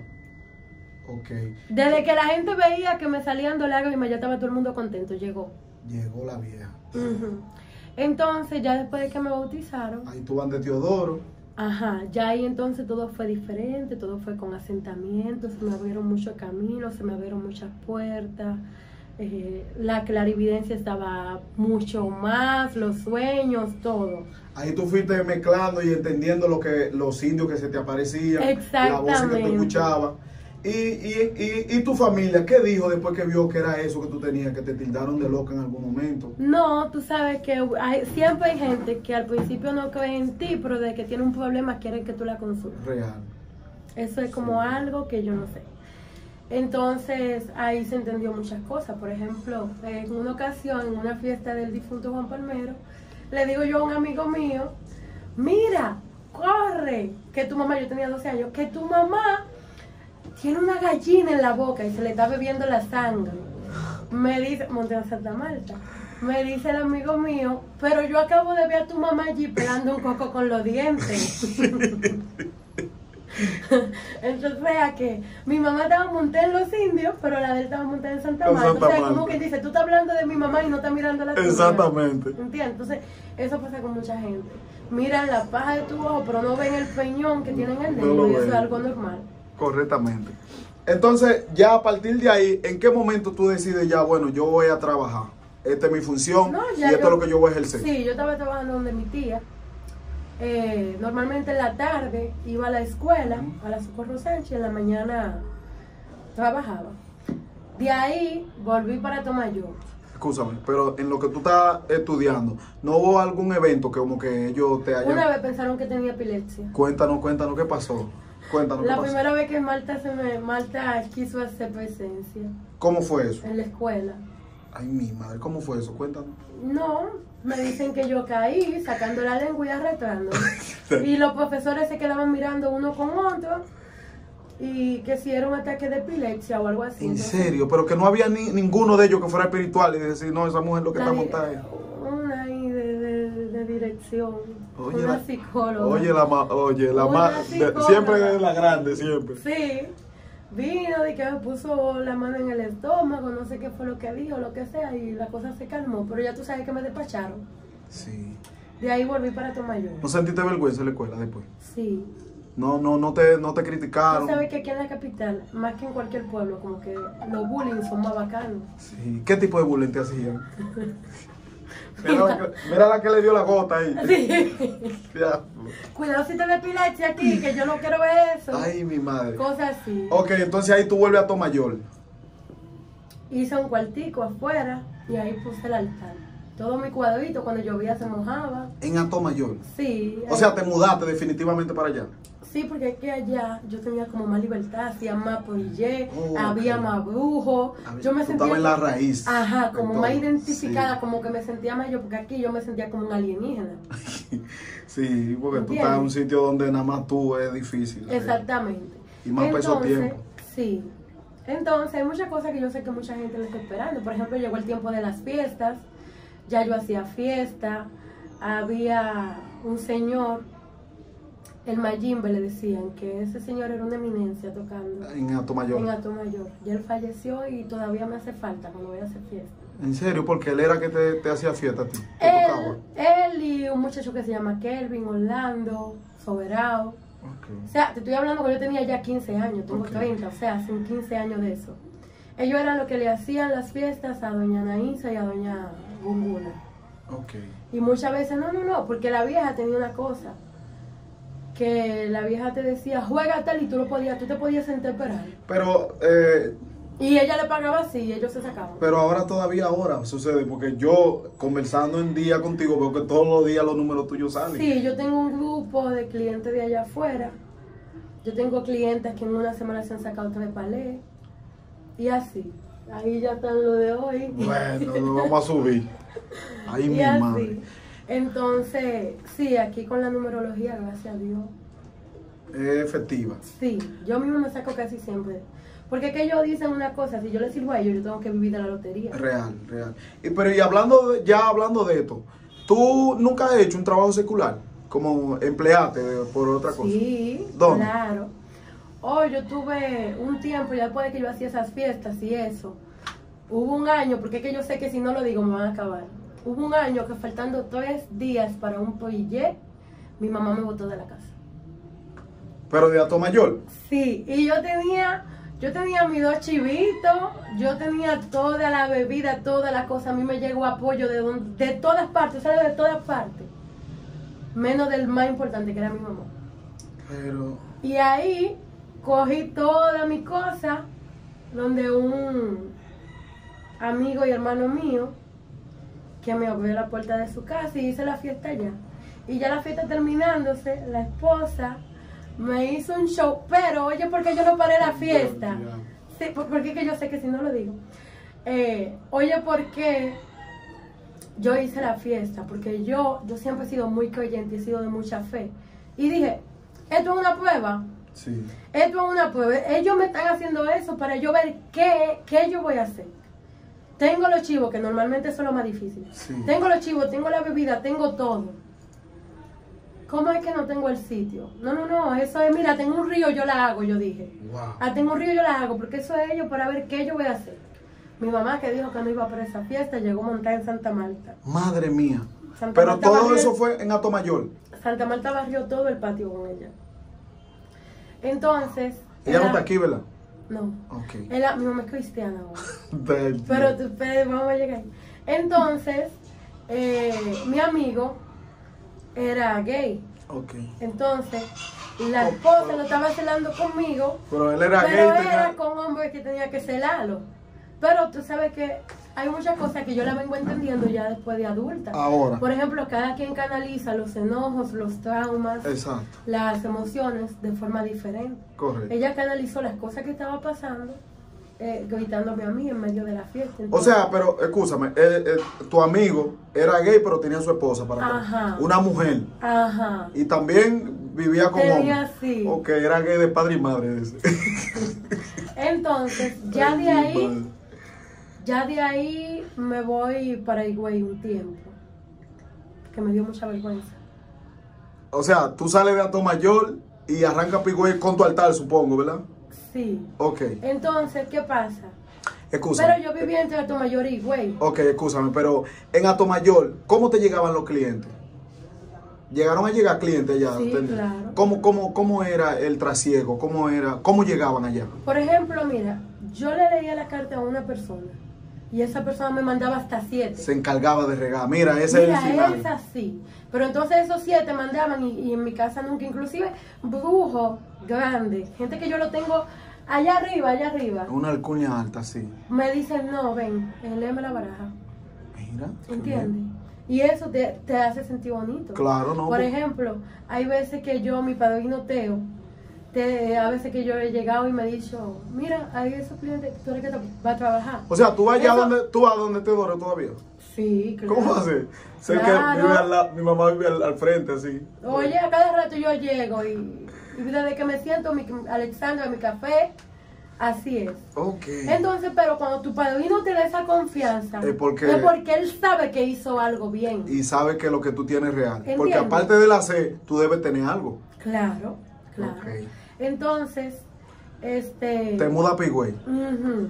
Ok. Desde que la gente veía que me salían dos lágrimas, ya estaba todo el mundo contento, llegó. Llegó la vieja. Ujú. Entonces, ya después de que me bautizaron, Ahí tú van de Teodoro. ajá, ya ahí entonces todo fue diferente, todo fue con asentamientos, se me abrieron muchos caminos, se me abrieron muchas puertas, eh, la clarividencia estaba mucho más, los sueños, todo. Ahí tú fuiste mezclando y entendiendo lo que los indios que se te aparecían, la voz que Exactamente. tú escuchabas. Y, y, y, y tu familia, ¿qué dijo después que vio que era eso que tú tenías, que te tildaron de loca en algún momento? No, tú sabes que hay, siempre hay gente que al principio no cree en ti, pero de que tiene un problema quieren que tú la consultes. Real. Eso es como Sí. algo que yo no sé. Entonces ahí se entendió muchas cosas. Por ejemplo, en una ocasión, en una fiesta del difunto Juan Palmero, le digo yo a un amigo mío, mira, corre, que tu mamá, yo tenía doce años, que tu mamá tiene una gallina en la boca y se le está bebiendo la sangre. Me dice, Monte de Santa Marta, me dice el amigo mío, pero yo acabo de ver a tu mamá allí pelando un coco con los dientes. Entonces vea que mi mamá estaba montada en los indios, pero la de él estaba montada en Santa En Marta. Santa O sea, Marta. como que dice, tú estás hablando de mi mamá y no estás mirando la tuya. Exactamente. ¿Entiendes? Entonces, eso pasa con mucha gente. Miran la paja de tu ojo, pero no ven el peñón que tienen en el No dedo, lo y eso ven. es algo normal. Correctamente. Entonces, ya a partir de ahí, ¿en qué momento tú decides ya, bueno, yo voy a trabajar? Esta es mi función No, y ya esto yo- es lo que yo voy a ejercer. Sí, yo estaba trabajando donde mi tía. Eh, normalmente en la tarde iba a la escuela, Ujú. a la Socorro Sánchez, en la mañana trabajaba. De ahí volví para Tomayor. Escúchame, pero en lo que tú estás estudiando, ¿no hubo algún evento que como que ellos te hayan... Una vez pensaron que tenía epilepsia. Cuéntanos, cuéntanos qué pasó. Cuéntanos La qué pasó. primera vez que Marta, se me, Marta quiso hacer presencia ¿Cómo fue eso? en la escuela. Ay, mi madre, ¿cómo fue eso? Cuéntanos. No, me dicen que yo caí sacando la lengua y arrastrando. Y los profesores se quedaban mirando uno con otro y que si era un ataque de epilepsia o algo así. En Entonces, serio, pero que no había ni, ninguno de ellos que fuera espiritual y decir, no, esa mujer lo que la está di- montada ahí. Una ahí de, de, de dirección. Oye, una la- psicóloga. Oye, la ma- oye, la Una más, psicóloga. siempre es la grande, siempre. Sí, vino de que me puso la mano en el estómago, no sé qué fue lo que dijo, lo que sea, y la cosa se calmó. Pero ya tú sabes que me despacharon. Sí. De ahí volví para Atomayor. ¿No sentiste vergüenza en la escuela después? Sí. No, no, no te, no te criticaron. Tú sabes que aquí en la capital, más que en cualquier pueblo, como que los bullying son más bacanos. Sí. ¿Qué tipo de bullying te hacían? Mira, la que, mira la que le dio la gota ahí. Sí. Ya. Cuidado si te da epilepsia aquí, que yo no quiero ver eso. Ay, mi madre. Cosas así. Ok, entonces ahí tú vuelves a Atomayor. Hice un cuartico afuera y ahí puse el altar. Todo mi cuadrito cuando llovía se mojaba. En Atomayor. Sí. O sea, te mudaste definitivamente para allá. Sí, porque es que allá yo tenía como más libertad, hacía más poillé, Oh, había okay. más brujos. Yo me Tú sentía estabas en la raíz. Ajá, como más Entonces, identificada, sí. como que me sentía más yo, porque aquí yo me sentía como un alienígena. Sí, porque tú ¿Entiendes? estás en un sitio donde nada más tú es difícil. Exactamente. Y más para esos tiempos. Sí. Entonces hay muchas cosas que yo sé que mucha gente le está esperando. Por ejemplo, llegó el tiempo de las fiestas, ya yo hacía fiesta, había un señor, el Mayimbe le decían, que ese señor era una eminencia tocando En Atomayor. en Atomayor. Y él falleció y todavía me hace falta cuando voy a hacer fiesta. ¿En serio? Porque él era que te, te hacía fiesta a ti. Te tocaba. Él, él y un muchacho que se llama Kelvin, Orlando, Soberao. Okay. O sea, te estoy hablando que yo tenía ya quince años, tengo Ok. treinta, o sea, hace quince años de eso. Ellos eran los que le hacían las fiestas a doña Anaísa y a doña Gunguna. Ok. Y muchas veces, no, no, no, porque la vieja tenía una cosa, que la vieja te decía, juega tal y tú lo podías, tú te podías sentar a esperar. Pero, eh, Y ella le pagaba así y ellos se sacaban. pero ahora todavía ahora sucede, porque yo conversando en día contigo veo que todos los días los números tuyos salen. Sí, yo tengo un grupo de clientes de allá afuera. Yo tengo clientes que en una semana se han sacado tres palés. Y así. Ahí ya están lo de hoy. Bueno, nos vamos a subir. Ahí y mi así. madre. Entonces, sí, aquí con la numerología, gracias a Dios. Es efectiva. Sí, yo mismo me saco casi siempre. Porque es que ellos dicen una cosa, si yo les sirvo a ellos, yo tengo que vivir de la lotería. Real, real. Y, pero y hablando de- ya hablando de esto, ¿tú nunca has hecho un trabajo secular? Como empleate por otra cosa. Sí, ¿Dónde? claro. Oh, yo tuve un tiempo, ya después de que yo hacía esas fiestas y eso, hubo un año, porque es que yo sé que si no lo digo me van a acabar. Hubo un año que faltando tres días para un poillé, mi mamá me botó de la casa. Pero de Atomayor. Sí, y yo tenía, yo tenía mis dos chivitos, yo tenía toda la bebida, toda la cosa, a mí me llegó apoyo de, donde, de todas partes, ¿sabes? De todas partes. Menos del más importante que era mi mamá. Pero. Y ahí cogí toda mi cosa, donde un amigo y hermano mío, que me abrió la puerta de su casa y hice la fiesta allá. Y ya la fiesta terminándose, la esposa me hizo un show, pero oye, ¿por qué yo no paré la fiesta? Sí, por- porque es que yo sé que si no lo digo. Eh, oye, ¿por qué yo hice la fiesta? Porque yo, yo siempre he sido muy creyente, he sido de mucha fe. Y dije, esto es una prueba. Sí. Esto es una prueba. Ellos me están haciendo eso para yo ver qué, qué yo voy a hacer. Tengo los chivos, que normalmente son lo más difícil. Sí. Tengo los chivos, tengo la bebida, tengo todo. ¿Cómo es que no tengo el sitio? No, no, no, eso es, mira, tengo un río, yo la hago, yo dije. Wow. Ah, tengo un río, yo la hago, porque eso es ellos para ver qué yo voy a hacer. Mi mamá, que dijo que no iba para esa fiesta, llegó montada en Santa Marta. Madre mía. Santa Pero Marta todo barrió- eso fue en Atomayor. Santa Marta barrió todo el patio con ella. Entonces... Ella no era- está aquí, ¿verdad? No. Ok. Ella- mi mamá es cristiana ahora. Del- Pero tú- pero vamos a llegar ahí. Entonces, eh, mi amigo era gay. Ok. Entonces, la esposa lo estaba celando conmigo, Pero él era pero gay. era tenía- con hombres que tenía que celarlo. Pero tú sabes que hay muchas cosas que yo la vengo entendiendo ya después de adulta. Ahora. Por ejemplo, cada quien canaliza los enojos, los traumas, Exacto. las emociones de forma diferente. Correcto. Ella canalizó las cosas que estaba pasando, eh, gritándome a mí en medio de la fiesta. O Entonces, sea, pero escúchame, eh, eh, tu amigo era gay, pero tenía su esposa para acá. Ajá. Una mujer. ajá. Y también vivía como Tenía, hombre. sí. Ok, era gay de padre y madre. Ese. Entonces, ya Ay, de mi ahí, madre. ya de ahí me voy para Higüey un tiempo, que me dio mucha vergüenza. O sea, tú sales de Atomayor y arranca Pigüey con tu altar, supongo, ¿verdad? Sí. Ok. Entonces, ¿qué pasa? Escúchame. Pero yo vivía entre Atomayor y Higüey. Ok, escúchame, pero en Atomayor, ¿cómo te llegaban los clientes? Llegaron a llegar clientes allá. Sí, ¿entendés? claro. ¿Cómo, cómo, ¿Cómo era el trasiego? ¿Cómo, era, ¿Cómo llegaban allá? Por ejemplo, mira, yo le leía la carta a una persona y esa persona me mandaba hasta siete. Se encargaba de regar. Mira, ese Mira, es el final. es así. Pero entonces esos siete mandaban y, y en mi casa nunca, inclusive brujos grandes, gente que yo lo tengo allá arriba, allá arriba. Una alcuña alta, sí. Me dicen, no, ven, léeme la baraja. Mira. ¿Entiendes? Y eso te, te hace sentir bonito. Claro, ¿no? Por ejemplo, hay veces que yo, mi padrino Teo, te, a veces que yo he llegado y me he dicho, mira, hay esos clientes, tú eres que va a trabajar. O sea, tú vas allá Eso- donde, tú vas donde te dure todavía. Sí, claro. ¿Cómo hace? Sé Claro. que vive al lado, mi mamá vive al, al frente, así. Oye, a cada rato yo llego y, y desde que me siento, mi, Alexandra, mi café, así es. Ok. Entonces, pero cuando tu padrino te da esa confianza, Es porque- es porque él sabe que hizo algo bien. Y sabe que lo que tú tienes es real. Porque ¿Entiendes? aparte de la C, tú debes tener algo. Claro, claro. Ok. Entonces, este... Te muda a Pigüey. Ujú.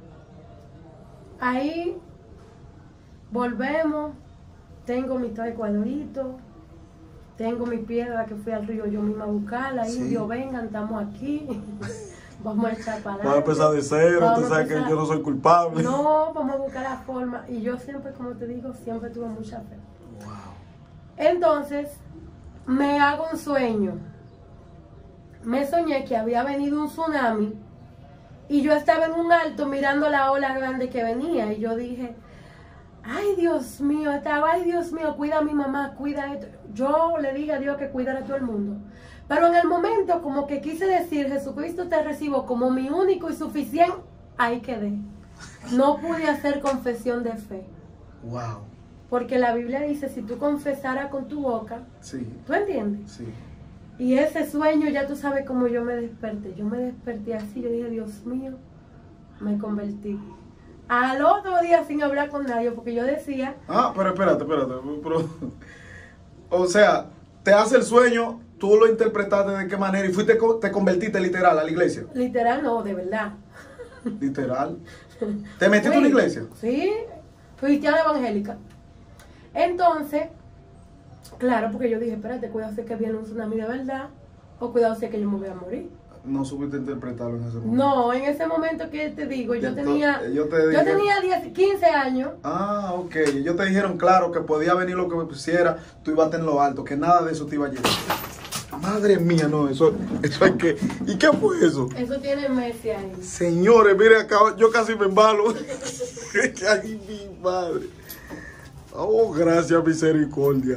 Ahí volvemos, tengo mi tres cuadritos, tengo mi piedra que fui al río yo misma a buscarla, Sí. indio, vengan, estamos aquí, vamos a echar para Vas a empezar de cero, Vamos tú a sabes que empezar- yo no soy culpable. No, vamos a buscar la forma, y yo siempre, como te digo, siempre tuve mucha fe. Wow. Entonces, me hago un sueño. Me soñé que había venido un tsunami y yo estaba en un alto mirando la ola grande que venía y yo dije, ay Dios mío, estaba, ay Dios mío, cuida a mi mamá, cuida esto. Yo le dije a Dios que cuidara a todo el mundo. Pero en el momento como que quise decir, Jesucristo te recibo como mi único y suficiente, ahí quedé. No pude hacer confesión de fe. Wow. Porque la Biblia dice, si tú confesaras con tu boca, Sí, ¿tú entiendes? sí. Y ese sueño, ya tú sabes cómo yo me desperté. Yo me desperté así, yo dije, Dios mío, me convertí. Al otro día sin hablar con nadie, porque yo decía, Ah, pero espérate, espérate. Pero, o sea, te hace el sueño, tú lo interpretaste de qué manera y fuiste, co- te convertiste literal a la iglesia. literal, no, de verdad. Literal. ¿Te metiste en Fui- una iglesia? Sí, cristiana evangélica. Entonces, claro, porque yo dije, espérate, cuidado si es que viene un tsunami de verdad, o cuidado si es que yo me voy a morir. No supiste interpretarlo en ese momento. No, en ese momento que te digo, yo Entonces, tenía, yo te yo dije- tenía diez, quince años. Ah, ok. Ellos te dijeron, claro, que podía venir lo que me pusiera, tú ibas a tener lo alto, que nada de eso te iba a llegar. Madre mía, no, eso, eso hay que... ¿Y qué fue eso? Eso tiene meses ahí. Señores, mire acá, yo casi me embalo. Ay, mi madre. Oh, gracias, misericordia.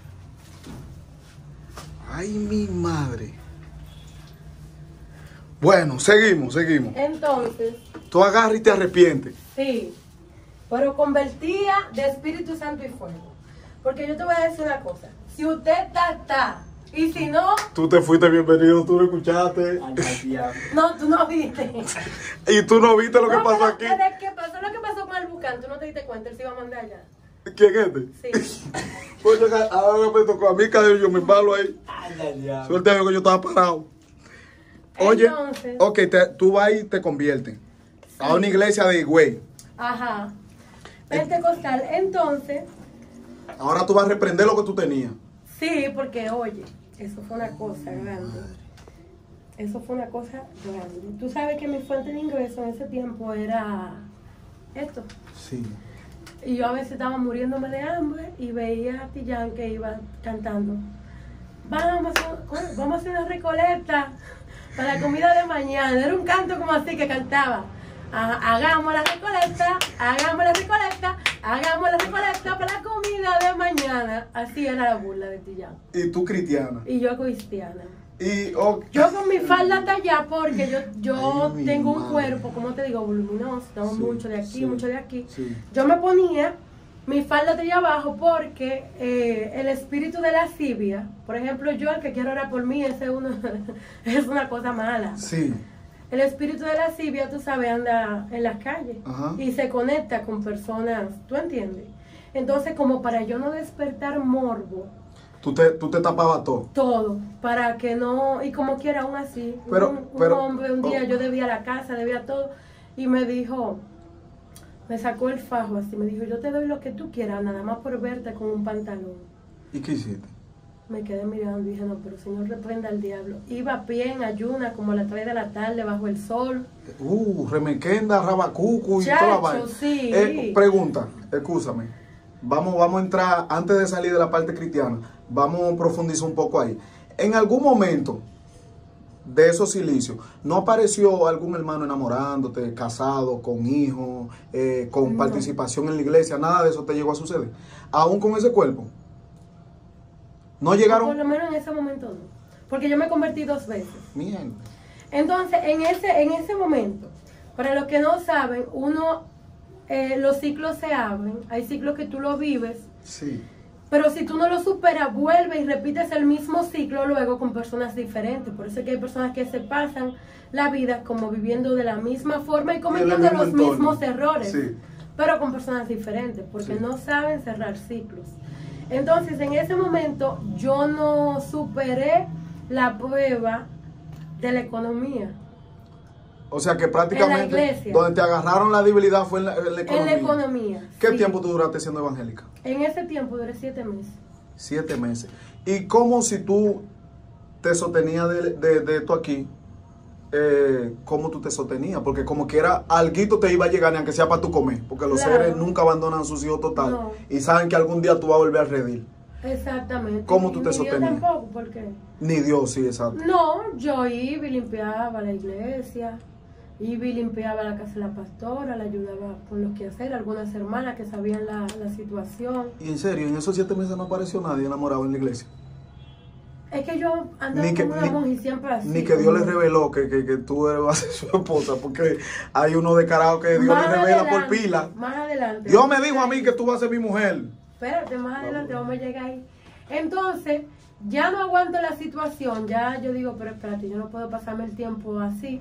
Ay, mi madre. Bueno, seguimos, seguimos. Entonces, Tú agarras y te arrepientes. sí, pero convertía de Espíritu Santo y fuego. Porque yo te voy a decir una cosa. Si usted está, está. Y si no, Tú te fuiste bienvenido, tú lo escuchaste. no, tú no viste. Y tú no viste lo que No, pasó pero aquí. desde que pasó lo que pasó con el bucán, tú no te diste cuenta, él se iba a mandar allá. ¿Quién es este? Sí. Pues ahora me tocó a mí, que yo me embalo ahí. Suerte a Dios que yo estaba parado. Oye, Entonces- ok, te- tú vas y te conviertes a una iglesia de Higüey. Ajá. Pentecostal. Entonces, Ahora tú vas a reprender lo que tú tenías. sí, porque oye, eso fue una cosa grande. Eso fue una cosa grande. Tú sabes que mi fuente de ingreso en ese tiempo era esto. Sí. Y yo a veces estaba muriéndome de hambre y veía a Tillán que iba cantando. Vamos a, vamos a hacer una recolecta para la comida de mañana. Era un canto como así que cantaba. Ah, hagamos la recolecta, hagamos la recolecta, hagamos la recolecta para la comida de mañana. Así era la burla de Tillán. Y tú cristiana. Y yo cristiana. Y, oh, Yo con mi falda tallada porque yo, yo Ay, mi tengo un madre. cuerpo, como te digo, voluminoso, tengo Sí, mucho de aquí, sí, mucho de aquí. sí. Yo me ponía mi falda tallada abajo porque eh, el espíritu de lascivia, por ejemplo, yo el que quiero orar por mí, ese uno es una cosa mala. Sí. El espíritu de lascivia, tú sabes, anda en las calles Ajá. y se conecta con personas, ¿tú entiendes? Entonces, como para yo no despertar morbo, Tú te, tú te tapabas todo. todo, para que no, y como quiera aún así, Pero- un, un pero- hombre un día oh. yo debía la casa, debía todo, y me dijo, me sacó el fajo así, me dijo, yo te doy lo que tú quieras, nada más por verte con un pantalón. ¿Y qué hiciste? Me quedé mirando y dije, no, pero Señor, reprenda al diablo. Iba a pie en ayuna, como a las tres de la tarde, bajo el sol. Uh, Remequenda, Rabacucu y Chacho, toda la vaina. sí. Eh, pregunta, escúchame. Vamos, vamos a entrar, antes de salir de la parte cristiana, vamos a profundizar un poco ahí. En algún momento de esos silicios, ¿no apareció algún hermano enamorándote, casado, con hijos, eh, con No. participación en la iglesia? Nada de eso te llegó a suceder. Aún con ese cuerpo. ¿No llegaron? Por lo menos en ese momento no. Porque yo me convertí dos veces. Mierda. Entonces, en ese, en ese momento, para los que no saben, uno, eh, los ciclos se abren. Hay ciclos que tú lo vives. Sí. Pero si tú no lo superas, vuelve y repites el mismo ciclo luego con personas diferentes. Por eso es que hay personas que se pasan la vida como viviendo de la misma forma y cometiendo mismo los entorno. mismos errores. Sí. Pero con personas diferentes, porque Sí. no saben cerrar ciclos. Entonces, en ese momento, yo no superé la prueba de la economía. O sea que prácticamente iglesia. donde te agarraron la debilidad fue en la, en la economía. En la economía. ¿Qué sí. tiempo tú duraste siendo evangélica? En ese tiempo duré siete meses. Siete meses. ¿Y cómo si tú te sostenías de, de, de esto aquí? Eh, ¿Cómo tú te sostenías? Porque como que era, alguito te iba a llegar, ni aunque sea para tu comer. Porque los Claro. seres nunca abandonan a sus hijos total. No. Y saben que algún día tú vas a volver a redil. Exactamente. ¿Cómo tú Y te ni yo sostenías? tampoco, ¿por qué? Ni Dios, sí, exacto. No, yo iba y limpiaba la iglesia, iba y limpiaba la casa de la pastora, la ayudaba con los quehaceres, algunas hermanas que sabían la, la situación. Y en serio, en esos siete meses no apareció nadie enamorado en la iglesia. Es que yo andaba Ni que, con una ni, monja y siempre así. ni que Dios les reveló que, que, que tú eres su esposa, porque hay uno descarado que Dios Más le revela por adelante, pila. Más adelante. Dios me dijo a mí que tú vas a ser mi mujer. Espérate, más adelante vamos a llegar ahí. Entonces, ya no aguanto la situación, ya yo digo, pero espérate, yo no puedo pasarme el tiempo así.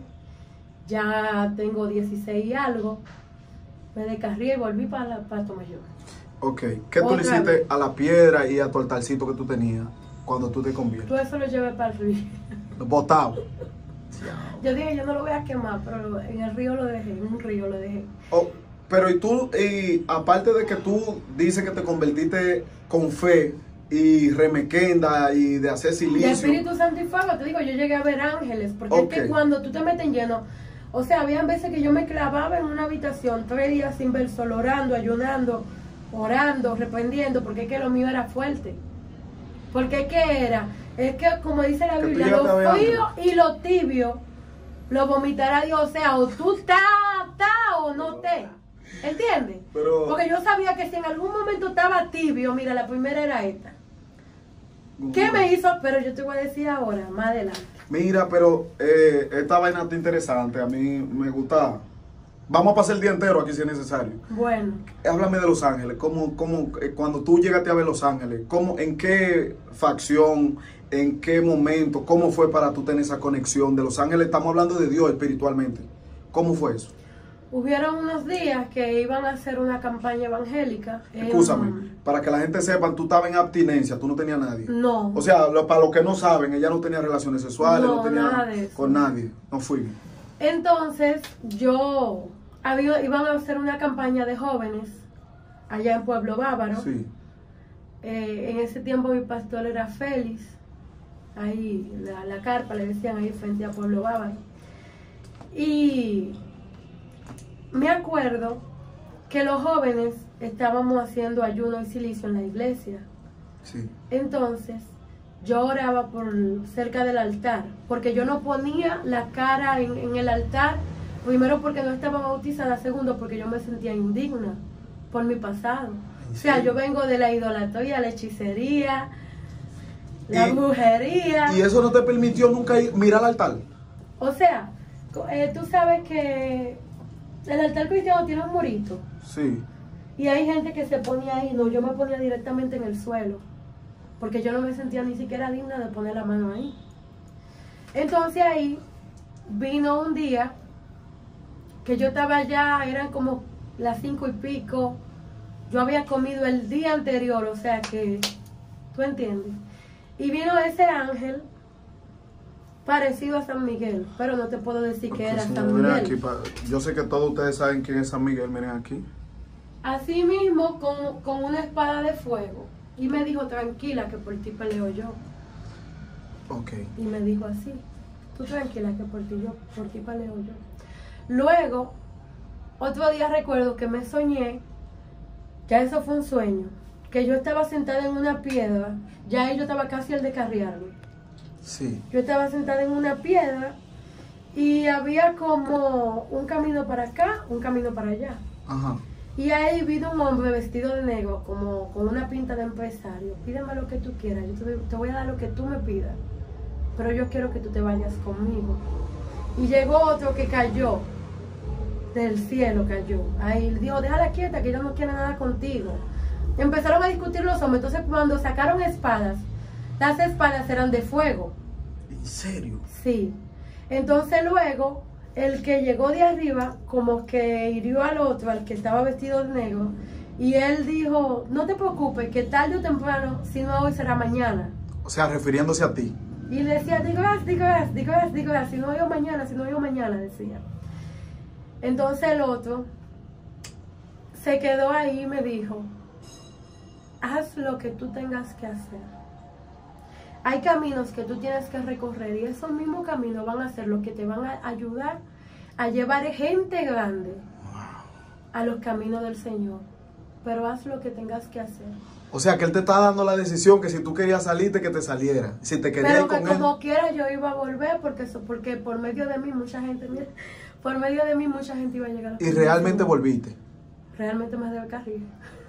Ya tengo dieciséis y algo. Me descarrié y volví para, la, para Tomayor. Ok, ¿qué tú Otra le hiciste vez. a la piedra y a tu altarcito que tú tenías cuando tú te conviertes? Todo eso lo llevé para el río. Botado. Yo dije, yo no lo voy a quemar, pero en el río lo dejé, en un río lo dejé. Oh, pero y tú, y aparte de que tú dices que te convertiste con fe y remequenda y de hacer De silicio. Espíritu Santo y fuego, te digo, yo llegué a ver ángeles, porque Ok. es que cuando tú te metes en lleno, o sea, habían veces que yo me clavaba en una habitación tres días sin ver sol, orando, ayunando, orando, reprendiendo, porque es que lo mío era fuerte. Porque es que era, es que como dice la Que tú Biblia, llegaste a lo ver frío y lo tibio lo vomitará Dios, o sea, o tú estás, estás o no te. ¿Entiendes? Pero- Porque yo sabía que si en algún momento estaba tibio, mira, la primera era esta. ¿Qué me hizo? Pero yo te voy a decir ahora, más adelante. Mira, pero eh, esta vaina está interesante, a mí me gusta. Vamos a pasar el día entero aquí si es necesario. Bueno, Háblame de Los Ángeles, ¿cómo, cómo, eh, cuando tú llegaste a ver Los Ángeles, cómo, en qué facción, en qué momento, cómo fue para tú tener esa conexión de Los Ángeles? Estamos hablando de Dios espiritualmente. ¿Cómo fue eso? hubieron unos días que iban a hacer una campaña evangélica. en- Escúchame, para que la gente sepa, tú estabas en abstinencia, tú no tenías nadie. No. O sea, lo- para los que no saben, ella no tenía relaciones sexuales, no, No, tenía nada de eso. con nadie, no fui. Entonces, yo había, iban a hacer una campaña de jóvenes allá en Pueblo Bávaro. Sí. Eh, en ese tiempo mi pastor era Félix, ahí la, la carpa le decían ahí frente a Pueblo Bávaro. Y me acuerdo que los jóvenes estábamos haciendo ayuno y silicio en la iglesia. Sí. Entonces, yo oraba por cerca del altar, porque yo no ponía la cara en, en el altar, primero porque no estaba bautizada, segundo porque yo me sentía indigna por mi pasado. O sea, yo vengo de la idolatría, la hechicería, la Y- brujería. ¿Y eso no te permitió nunca ir, mirar al altar? O sea, co- eh, tú sabes que el altar cristiano tiene un murito. Sí. Y hay gente que se ponía ahí, no, yo me ponía directamente en el suelo, porque yo no me sentía ni siquiera digna de poner la mano ahí. Entonces ahí vino un día que yo estaba allá, eran como las cinco y pico, yo había comido el día anterior, o sea que, ¿tú entiendes? Y vino ese ángel parecido a San Miguel, pero no te puedo decir que era Porque, San señor, miren Miguel. aquí, pa- yo sé que todos ustedes saben quién es San Miguel, miren aquí. Así mismo, con, con una espada de fuego. Y me dijo, tranquila, que por ti peleo yo. Ok. Y me dijo así, tú tranquila, que por ti, yo, por ti peleo yo. Luego, otro día recuerdo que me soñé, ya eso fue un sueño, que yo estaba sentada en una piedra, ya yo estaba casi al descarriarme. Sí. Yo estaba sentada en una piedra y había como un camino para acá, un camino para allá. Ajá. Y ahí vino un hombre vestido de negro, como con una pinta de empresario. Pídeme lo que tú quieras, yo te, te voy a dar lo que tú me pidas, pero yo quiero que tú te vayas conmigo. Y llegó otro que cayó, del cielo cayó. Ahí dijo, déjala quieta, que yo no quiero nada contigo. Empezaron a discutir los hombres, entonces cuando sacaron espadas, las espadas eran de fuego. ¿En serio? Sí. Entonces luego, el que llegó de arriba, como que hirió al otro, al que estaba vestido de negro, y él dijo, no te preocupes, que tarde o temprano, si no hoy será mañana. O sea, refiriéndose a ti. Y le decía, digo, digo, digo, digo, si no yo mañana, si no yo mañana, decía. Entonces el otro se quedó ahí y me dijo, haz lo que tú tengas que hacer. Hay caminos que tú tienes que recorrer y esos mismos caminos van a ser los que te van a ayudar a llevar gente grande a los caminos del Señor. Pero haz lo que tengas que hacer. O sea, que Él te está dando la decisión que si tú querías salirte, que te saliera. Si te querías Pero ir que con como Él. quiera yo iba a volver porque, eso, porque por medio de mí mucha gente, mira, por medio de mí mucha gente iba a llegar. Y realmente volviste. Realmente me debe carril.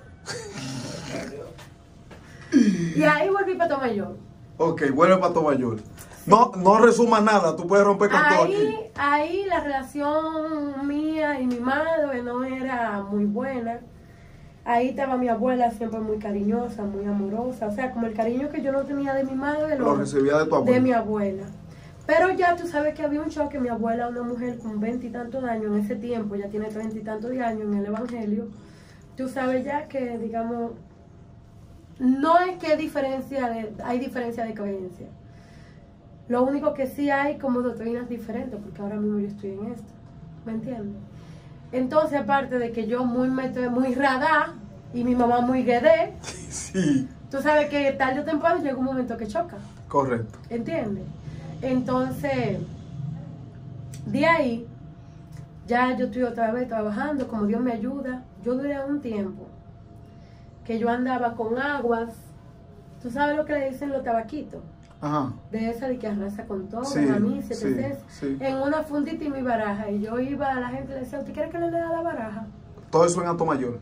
Y ahí volví para Tomayor. Ok, vuelve para Tomayor. No, no resuma nada, tú puedes romper con todo aquí. Ahí, ahí la relación mía y mi madre no era muy buena. Ahí estaba mi abuela siempre muy cariñosa, muy amorosa. O sea, como el cariño que yo no tenía de mi madre, Lo recibía de tu abuela. De mi abuela. Pero ya tú sabes que había un choque. Mi abuela, una mujer con veinte y tantos años en ese tiempo, ya tiene treinta y tantos de años en el Evangelio. Tú sabes ya que, digamos, no es que diferencia de, hay diferencia de creencia. Lo único que sí hay como doctrinas diferentes, porque ahora mismo yo estoy en esto. ¿Me entiendes? Entonces, aparte de que yo muy meto, muy radá y mi mamá muy guedé, sí. Tú sabes que tarde o temprano llega un momento que choca. Correcto. ¿Entiendes? Entonces, de ahí, ya yo estoy otra vez trabajando, como Dios me ayuda. Yo duré un tiempo que yo andaba con aguas. ¿Tú sabes lo que le dicen los tabaquitos? Ajá. De esa de que arrasa con todo, Sí, a mí, se sí, te sí. En una fundita y mi baraja. Y yo iba a la gente y le decía, ¿usted quiere que le lea la baraja? Todo eso en Atomayor.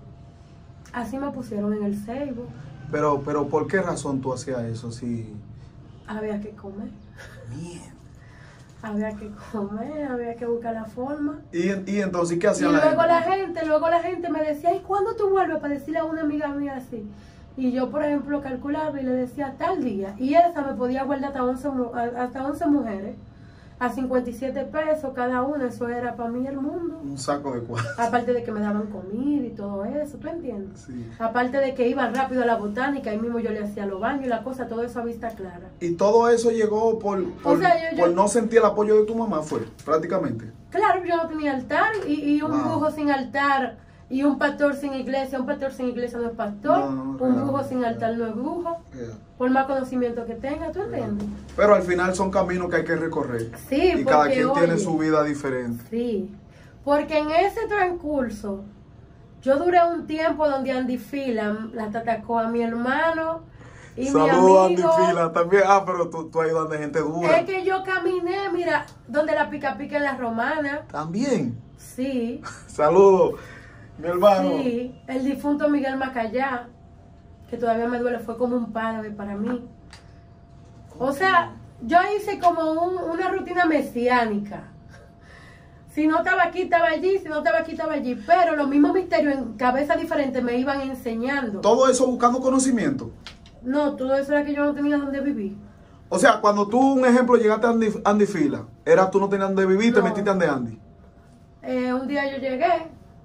Así me pusieron en el Seibo. Pero, pero, ¿por qué razón tú hacías eso? Si... Había que comer. Mierda. Había que comer, había que buscar la forma. ¿Y, y entonces qué hacía Y la luego gente? la gente, luego la gente me decía, ¿y cuándo tú vuelves? Para decirle a una amiga mía así. Y yo, por ejemplo, calculaba y le decía tal día. Y esa me podía guardar hasta once, hasta once mujeres. A cincuenta y siete pesos cada una. Eso era para mí el mundo. Un saco de cuadros. Aparte de que me daban comida y todo eso, ¿tú entiendes? Sí. Aparte de que iba rápido a la botánica, ahí mismo yo le hacía los baños y la cosa, todo eso a vista clara. Y todo eso llegó por, por, O sea, yo- yo- por no sentir el apoyo de tu mamá, fue, prácticamente. Claro, yo no tenía altar y, y un Wow. brujo sin altar y un pastor sin iglesia. Un pastor sin iglesia no es pastor, No, no, un claro, brujo sin claro. altar no es brujo, Yeah. por más conocimiento que tenga, ¿tú entiendes? Pero al final son caminos que hay que recorrer. Sí, y cada porque, quien tiene oye, su vida diferente. Sí, porque en ese transcurso, yo duré un tiempo donde Andy Fila la atacó a mi hermano y Saludos, mi Andy amigo. Fila también. Ah, pero tú, tú has ido donde gente dura. Es que yo caminé, mira, donde la pica pica en la romana. También. Sí, Saludos, mi hermano. sí, el difunto Miguel Macayá, que todavía me duele, fue como un padre para mí. O sea, yo hice como un- una rutina mesiánica. Si no estaba aquí, estaba allí, si no estaba aquí, estaba allí. Pero los mismos misterios en cabeza diferente me iban enseñando. Todo eso buscando conocimiento. No, todo eso era que yo no tenía donde vivir. O sea, cuando tú, un ejemplo, llegaste a Andy, Andy Fila, era tú no tenías donde vivir, te No. metiste a Andy Andy. Eh, un día yo llegué,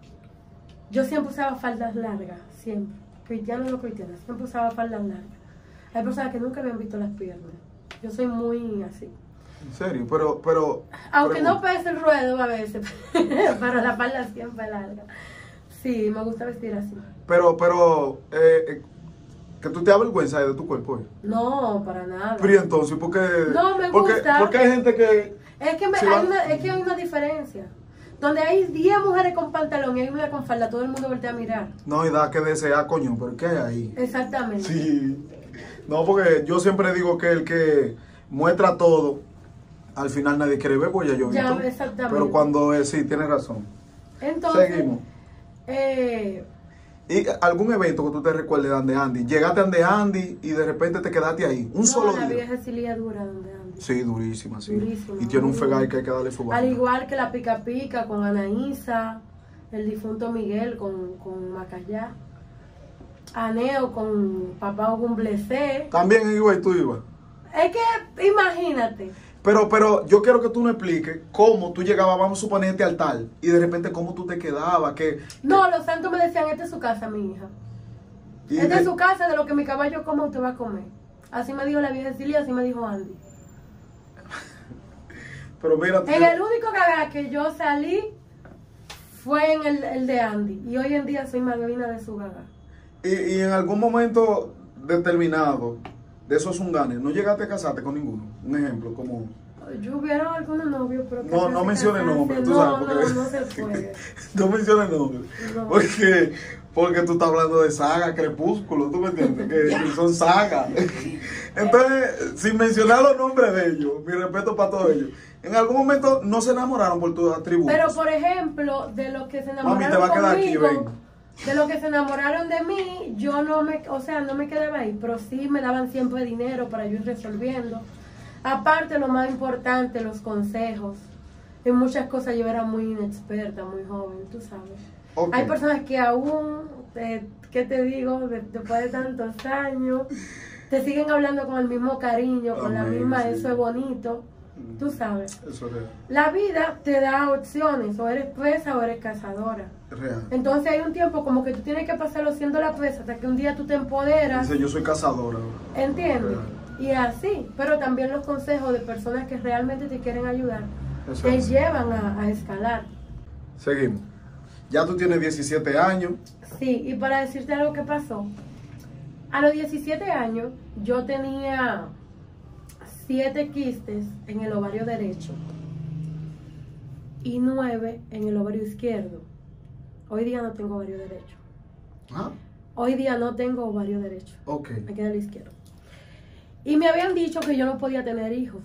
yo siempre usaba faldas largas, siempre. Cristiano o no cristiano, siempre usaba faldas largas. Hay personas que nunca me han visto las piernas. Yo soy muy así. En serio, pero, pero. Aunque no pregunta. pese el ruedo a veces, pero la falda siempre larga. Sí, me gusta vestir así. Pero, pero, eh, eh, Que tú te avergüenzas de tu cuerpo. ¿eh? No, para nada. Pero ¿y entonces, ¿por qué? No, me porque, gusta. Porque hay gente que... Es que, me, si hay va... una, es que hay una diferencia. Donde hay diez mujeres con pantalón y hay una con falda, todo el mundo voltea a mirar. No, y da que desear, coño, pero ¿qué hay ahí? Exactamente. Sí. No, porque yo siempre digo que el que muestra todo, al final nadie quiere ver, pues ya yo Ya, vi todo. exactamente. Pero cuando es, sí, tienes razón. Entonces, seguimos. Eh, ¿Y algún evento que tú te recuerdes de Ande Andy? Llegaste a Ande Andy y de repente te quedaste ahí, un no, solo la día. vieja Cilia dura donde Andy. Sí, durísima, sí. Durísima, y tiene un muy fegal que hay que darle su Al igual que la Pica Pica con Anaísa, el difunto Miguel con, con Macayá, Aneo con Papá Ogumblesé. También iba y tú ibas. Es que, imagínate. Pero, pero yo quiero que tú me expliques cómo tú llegabas, vamos a suponer, este altar, y de repente cómo tú te quedabas, que... No, los santos me decían, esta es su casa, mi hija. Esta de... es su casa, de lo que mi caballo coma, usted va a comer. Así me dijo la vieja Cecilia, así me dijo Andy. Pero mira... En el único gaga que yo salí fue en el, el de Andy. Y hoy en día soy madrina de su gaga. Y, y en algún momento determinado de esos zunganes, ¿no llegaste a casarte con ninguno? Un ejemplo, como... Yo hubiera algunos novios, pero... No, no menciones nombres, tú no, sabes. Porque... No, no se puede. No menciones nombres. No. Porque, porque tú estás hablando de saga, crepúsculo, ¿tú me entiendes? Que son sagas. Entonces, sin mencionar los nombres de ellos, mi respeto para todos ellos. En algún momento no se enamoraron por tus atributos. Pero, por ejemplo, de los que se enamoraron Mami, te va a quedar conmigo, aquí, ven. de los que se enamoraron de mí, yo no me, o sea, no me quedaba ahí, pero sí me daban siempre dinero para yo ir resolviendo. Aparte, lo más importante, los consejos. En muchas cosas yo era muy inexperta, muy joven, tú sabes. Okay. Hay personas que aún, eh, ¿qué te digo? De, después de tantos años, te siguen hablando con el mismo cariño, con Amén, la misma, sí. Eso es bonito, tú sabes. Eso es real. La vida te da opciones, o eres presa o eres cazadora. Real. Entonces hay un tiempo como que tú tienes que pasarlo siendo la presa hasta que un día tú te empoderas. Dice, yo soy cazadora. ¿Entiendes? Real. Y así, pero también los consejos de personas que realmente te quieren ayudar Eso te es. llevan a, a escalar. Seguimos. Ya tú tienes diecisiete años. Sí, y para decirte algo que pasó, a los diecisiete años yo tenía siete quistes en el ovario derecho y nueve en el ovario izquierdo. Hoy día no tengo ovario derecho. ¿Ah? Hoy día no tengo ovario derecho. Ok. Me queda el izquierdo. Y me habían dicho que yo no podía tener hijos.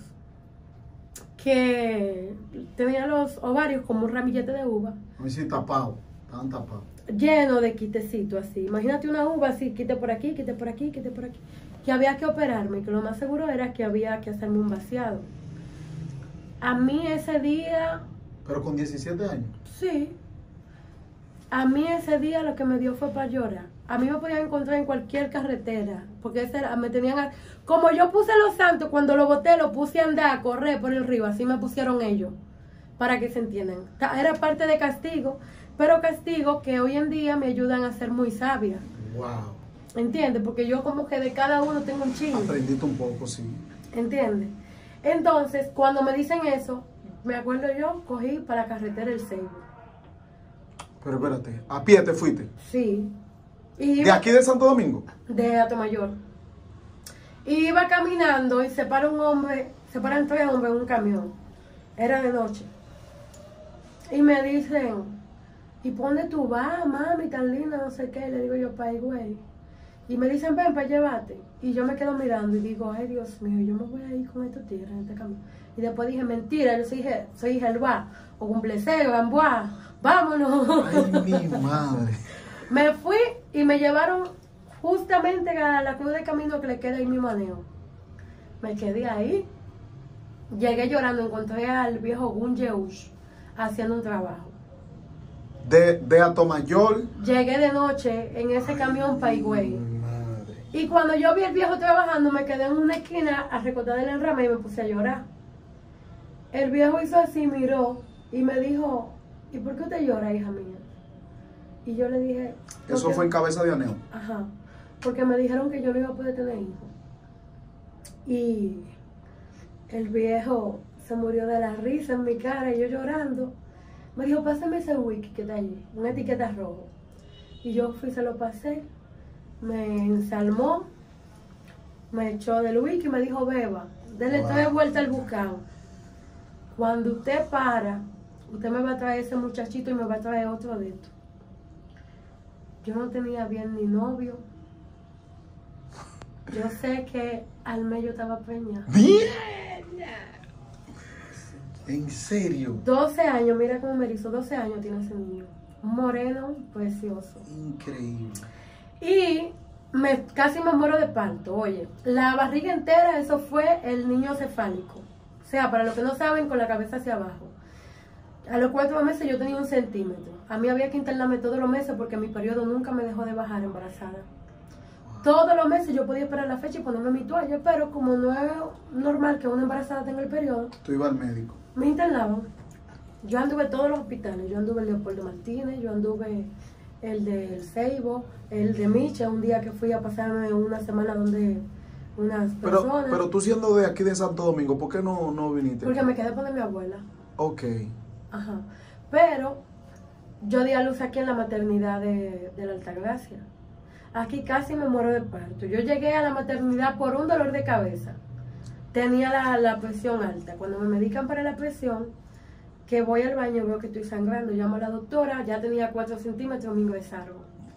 Que tenía los ovarios como un ramillete de uva. A mí sí tapado, estaban tapados. Lleno de quitecitos así. Imagínate una uva así, quite por aquí, quite por aquí, quite por aquí. Que había que operarme, que lo más seguro era que había que hacerme un vaciado. A mí ese día... ¿Pero con diecisiete años? Sí. A mí ese día lo que me dio fue para llorar. A mí me podían encontrar en cualquier carretera, porque ese era, me tenían... A, como yo puse los santos, cuando lo boté, lo puse a andar, a correr por el río, así me pusieron ellos, para que se entiendan. Era parte de castigo, pero castigo que hoy en día me ayudan a ser muy sabia. Wow. ¿Entiendes? Porque yo como que de cada uno tengo un chingo. Aprendiste un poco, sí. ¿Entiendes? Entonces, cuando me dicen eso, me acuerdo yo, cogí para la carretera El Ceibo. Pero espérate, ¿a pie te fuiste? Sí. Y ¿De aquí de Santo Domingo? De Atomayor. Y iba caminando y se para un hombre, se paran tres hombres en un camión. Era de noche. Y me dicen, ¿y por dónde tú vas, mami, tan linda, no sé qué? Le digo yo, pa' ahí, güey. Y me dicen, ven, para llevarte. Y yo me quedo mirando y digo, ay, Dios mío, yo me voy a ir con esta tierra en este camión. Y después dije, mentira, yo soy, soy Gelbá, o Cumplecero, Gamboa, vámonos. Ay, mi madre. Me fui y me llevaron justamente a la cruz de camino que le queda ahí mi manejo. Me quedé ahí. Llegué llorando, encontré al viejo Gunjeush haciendo un trabajo. De, de Atomayor. Llegué de noche en ese camión para Higüey. Y cuando yo vi al viejo trabajando, me quedé en una esquina a recotar el enrame y me puse a llorar. El viejo hizo así, miró y me dijo, ¿y por qué usted llora, hija mía? Y yo le dije... Eso porque, fue en Cabeza de Aneo. Ajá. Porque me dijeron que yo no iba a poder tener hijos. Y el viejo se murió de la risa en mi cara y yo llorando. Me dijo, pásame ese wiki que está allí, una etiqueta rojo. Y yo fui, se lo pasé. me ensalmó, me echó del whisky y me dijo, beba, dele Wow. tres vueltas al bucán. Cuando usted para, usted me va a traer ese muchachito y me va a traer otro de estos. Yo no tenía bien ni novio. Yo sé que al medio estaba preñada. ¡Mierda! ¿En serio? doce años, mira cómo me hizo, doce años tiene ese niño. Un moreno precioso. Increíble. Y me, casi me muero de parto. Oye, la barriga entera, eso fue el niño cefálico. O sea, para los que no saben, con la cabeza hacia abajo. A los cuatro meses yo tenía un centímetro. A mí había que internarme todos los meses porque mi periodo nunca me dejó de bajar embarazada. Todos los meses yo podía esperar la fecha y ponerme mi toalla, pero como no es normal que una embarazada tenga el periodo, Tú ibas al médico. me internaban. Yo anduve en todos los hospitales. Yo anduve en Leopoldo Martínez, yo anduve el del Ceibo, el de Micha, un día que fui a pasarme una semana donde unas Pero, personas. pero tú siendo de aquí de Santo Domingo, ¿por qué no, no viniste? Porque me quedé con mi abuela. Ok. Ajá. Pero yo di a luz aquí en la maternidad de, de la Altagracia. Aquí casi me muero de parto. Yo llegué a la maternidad por un dolor de cabeza. Tenía la, la presión alta. Cuando me medican para la presión, que voy al baño, veo que estoy sangrando. Llamo a la doctora, ya tenía cuatro centímetros, me ingresaron.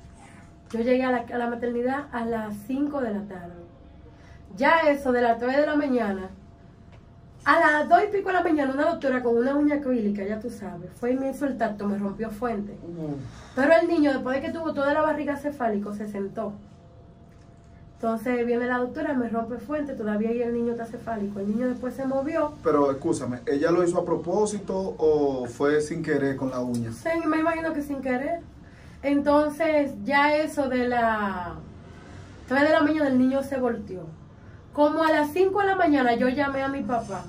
Yo llegué a la, a la maternidad a las cinco de la tarde. Ya eso de las tres de la mañana, a las dos y pico de la mañana, una doctora con una uña acrílica, ya tú sabes, fue y me hizo el tacto, me rompió fuente. Uh, Pero el niño, después de que tuvo toda la barriga cefálica, se sentó. Entonces viene la doctora, me rompe fuente, todavía ahí el niño está cefálico. El niño después se movió. Pero escúchame, ¿ella lo hizo a propósito o fue sin querer con la uña? Sí, me imagino que sin querer. Entonces ya eso de la tres de la mañana el niño se volteó. Como a las cinco de la mañana yo llamé a mi papá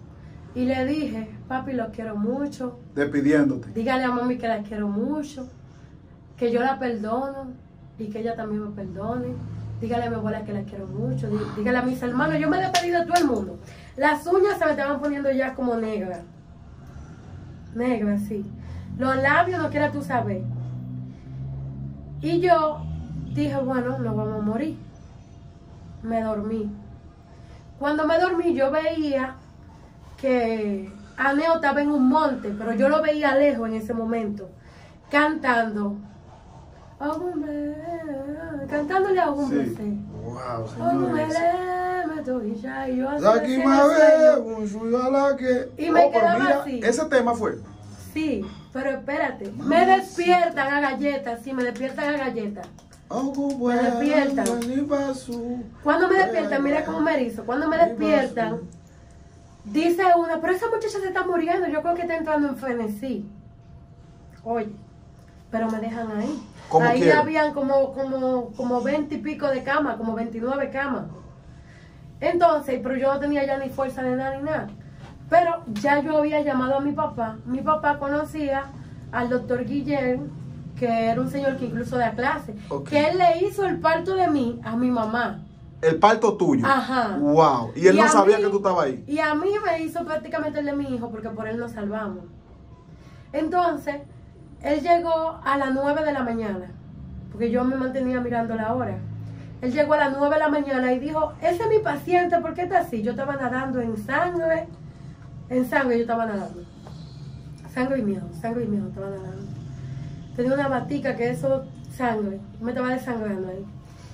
y le dije, papi, lo quiero mucho. Despidiéndote. Dígale a mami que la quiero mucho, que yo la perdono y que ella también me perdone. Dígale a mi abuela que la quiero mucho. Dí- Dígale a mis hermanos, yo me he despedido de todo el mundo. Las uñas se me estaban poniendo ya como negras. Negras, sí. Los labios no quieras tú saber. Y yo dije, bueno, nos vamos a morir. Me dormí. Cuando me dormí yo veía que Aneo estaba en un monte, pero yo lo veía lejos en ese momento, cantando. Ogumbe, cantándole a Ogumbe. Sí. Wow, Ogumbe, señores. me doy ya, y yo así Aquí decía me en el ve, sueño. un suyo a la que. Y me Oh, pero quedaba mira, así. ese tema fue. Sí, pero espérate, me despiertan a galletas, sí, me despiertan a galletas. Me despiertan. Cuando me despiertan, mira cómo me hizo. Cuando me despiertan, dice una, pero esa muchacha se está muriendo, yo creo que está entrando en frenesí. Oye, pero me dejan ahí. ¿Cómo Ahí quieren? habían como, como, como veinte y pico de camas, como veintinueve camas. Entonces, pero yo no tenía ya ni fuerza de nada ni nada. Pero ya yo había llamado a mi papá. Mi papá conocía al doctor Guillén, que era un señor que incluso da clase, Ok. que él le hizo el parto de mí a mi mamá. El parto tuyo. Ajá. Wow. Y él Y no a sabía mí- que tú estabas ahí. Y a mí me hizo prácticamente el de mi hijo, porque por él nos salvamos. Entonces, él llegó a las nueve de la mañana, porque yo me mantenía mirando la hora. Él llegó a las nueve de la mañana y dijo, ese es mi paciente, ¿por qué está así? Yo estaba nadando en sangre, en sangre yo estaba nadando. Sangre y miedo, sangre y miedo estaba nadando. Tenía una batica que eso, sangre, me estaba desangrando ahí.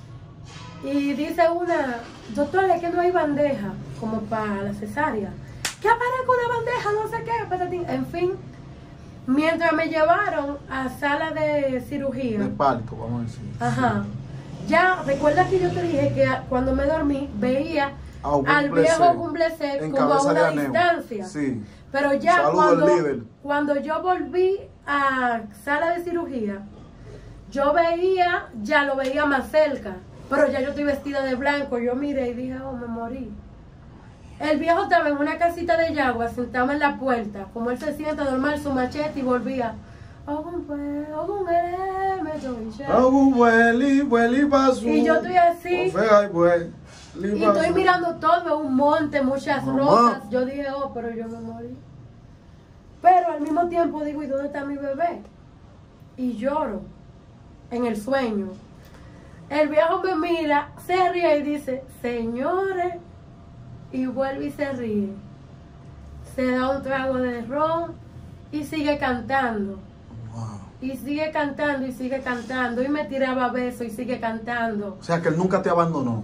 Y dice una, doctora, es que no hay bandeja, como para la cesárea. ¿Qué aparezca una bandeja? No sé qué, patatín. En fin, mientras me llevaron a sala de cirugía. De parto, vamos a decir. Ajá. Ya, recuerda que yo te dije que a- cuando me dormí veía A un al Bumblecé, viejo Bumblecé en como a cabeza de una Aneo. distancia. Sí. Pero ya Saludo al cuando, líder. cuando yo volví a sala de cirugía, yo veía, ya lo veía más cerca, pero ya yo estoy vestida de blanco. Yo miré y dije, oh, me morí. El viejo estaba en una casita de yagua, sentado en la puerta, como él se sienta normal, su machete, y volvía. Ogumbe, ogumbe, me doy ya. Algún hueli, hueli pasó. Y yo estoy así. O fea, y hueli Y estoy pasó. mirando todo, un monte, muchas Mamá. rosas. Yo dije, oh, pero yo me morí. Pero al mismo tiempo digo, ¿y dónde está mi bebé? Y lloro en el sueño. El viejo me mira, se ríe y dice, señores, y vuelve y se ríe. Se da un trago de ron y sigue cantando. Wow. Y sigue cantando y sigue cantando. Y me tiraba besos y sigue cantando. O sea que él nunca te abandonó.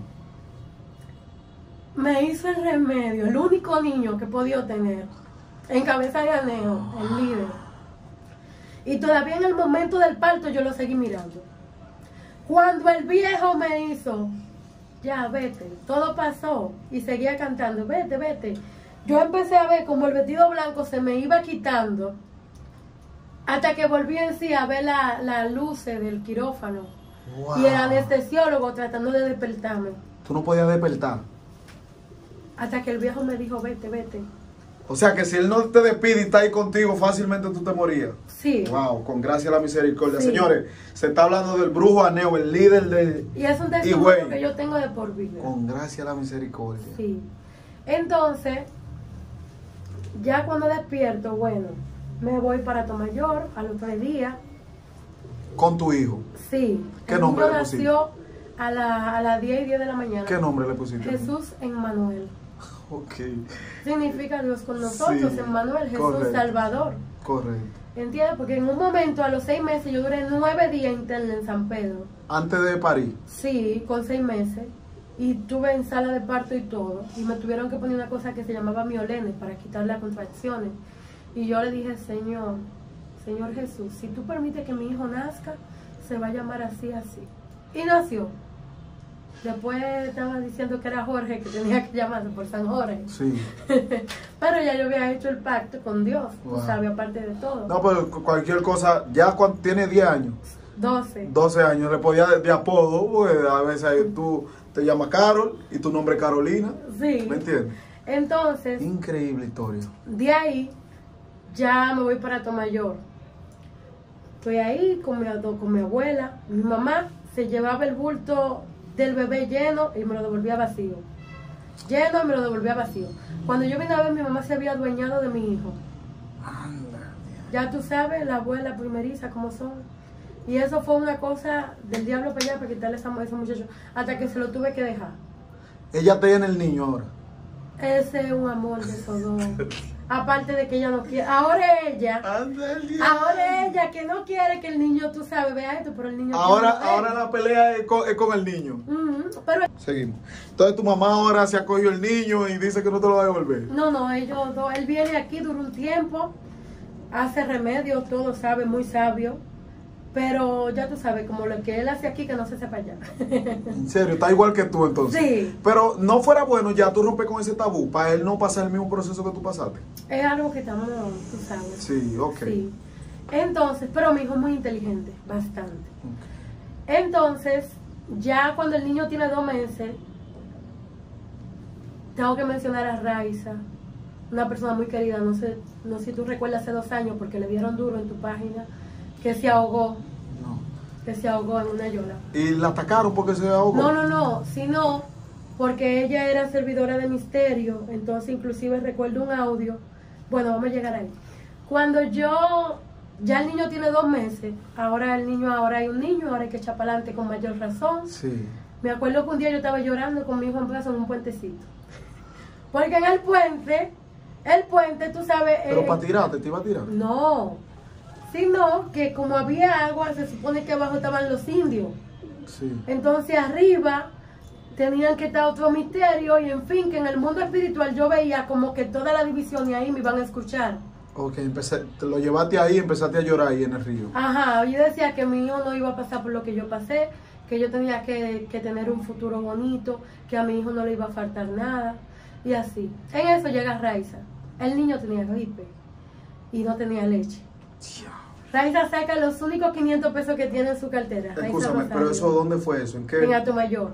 Me hizo el remedio, el único niño que he podido tener. En Cabeza de Aneo, el líder. Y todavía en el momento del parto yo lo seguí mirando. Cuando el viejo me hizo, ya vete, todo pasó. Y seguía cantando, vete, vete. Yo empecé a ver como el vestido blanco se me iba quitando. Hasta que volví en sí a ver las la luces del quirófano. Wow. Y el anestesiólogo tratando de despertarme. Tú no podías despertar. Hasta que el viejo me dijo, vete, vete. O sea que si él no te despide y está ahí contigo, fácilmente tú te morías. Sí. Wow, con gracia a la misericordia. Sí. Señores, se está hablando del brujo Aneo, el líder de... Y es un testimonio que yo tengo de por vida. Con gracia a la misericordia. Sí. Entonces, ya cuando despierto, bueno, me voy para Tomayor al otro día. ¿Con tu hijo? Sí. ¿Qué el nombre niño le pusiste? nació a, la, a las diez y diez de la mañana. ¿Qué nombre le pusiste? Jesús Emmanuel. Ok. Significa Dios con nosotros, Sí, Emmanuel, Jesús correcto. Salvador. Correcto. ¿Entiendes? Porque en un momento, a los seis meses, yo duré nueve días interna en San Pedro. Antes de parir. Sí, con seis meses. Y tuve en sala de parto y todo. Y me tuvieron que poner una cosa que se llamaba miolene para quitar las contracciones. Y yo le dije, Señor, Señor Jesús, si tú permites que mi hijo nazca, se va a llamar así, así. Y nació. Después estaba diciendo que era Jorge, que tenía que llamarse por San Jorge. Sí. Pero ya yo había hecho el pacto con Dios, Wow. tú sabes, aparte de todo. No, pero cualquier cosa, ya cuando tiene diez años, doce. doce años, le podía de, de apodo, pues a veces ahí tú te llamas Carol y tu nombre es Carolina. Sí. ¿Me entiendes? Entonces, Increíble historia. de ahí, ya me voy para Tomayor. Estoy ahí con mi, con mi abuela. Mi mamá se llevaba el bulto del bebé lleno y me lo devolvía vacío. Lleno y me lo devolvía vacío. Cuando yo vine a ver, mi mamá se había adueñado de mi hijo. Anda. Ya tú sabes, la abuela primeriza como son. Y eso fue una cosa del diablo para allá, para quitarle a ese muchacho, hasta que se lo tuve que dejar. Ella tiene el niño ahora. Ese es un amor de Sodoma. Aparte de que ella no quiere. Ahora ella. Anda el diablo. Ahora ella que no quiere que el niño, tú sabes, vea esto, pero el niño. Ahora, quiere ahora ver. la pelea es con, es con el niño. Ujú, pero Seguimos. Entonces tu mamá ahora se acogió el niño y dice que no te lo va a devolver. no, no, ellos dos. Él viene aquí, dura un tiempo, hace remedios, todo sabe, muy sabio. Pero ya tú sabes, como lo que él hace aquí, que no se sepa allá. En serio, está igual que tú entonces. Sí. Pero no fuera bueno ya tú rompes con ese tabú para él no pasar el mismo proceso que tú pasaste. Es algo que estamos, tú sabes. Sí, ok. Sí. Entonces, pero mi hijo es muy inteligente, bastante. Ok. Entonces, ya cuando el niño tiene dos meses, tengo que mencionar a Raiza, una persona muy querida, no sé, no sé si tú recuerdas hace dos años, porque le dieron duro en tu página, que se ahogó, No. que se ahogó en una yola. ¿Y la atacaron porque se ahogó? No, no, no, sino porque ella era servidora de misterio, entonces inclusive recuerdo un audio, bueno, vamos a llegar ahí. Cuando yo, ya el niño tiene dos meses, ahora el niño, ahora hay un niño, ahora hay que echar para adelante con mayor razón. Sí. Me acuerdo que un día yo estaba llorando con mi hijo en brazos en un puentecito. Porque en el puente, el puente, tú sabes... Pero eh, para tirarte, te iba a tirar. No, sino que como había agua, se supone que abajo estaban los indios. Sí. Entonces arriba tenían que estar otro misterio y en fin, que en el mundo espiritual yo veía como que toda la división y ahí me iban a escuchar. Ok, empecé, te lo llevaste ahí y empezaste a llorar ahí en el río. Ajá, yo decía que mi hijo no iba a pasar por lo que yo pasé, que yo tenía que, que tener un futuro bonito, que a mi hijo no le iba a faltar nada y así. En eso llega Raiza. El niño tenía gripe y no tenía leche. Raiza saca los únicos quinientos pesos que tiene en su cartera. Raiza Escúchame, Rosario, pero eso ¿dónde fue eso? ¿En qué? en Atomayor.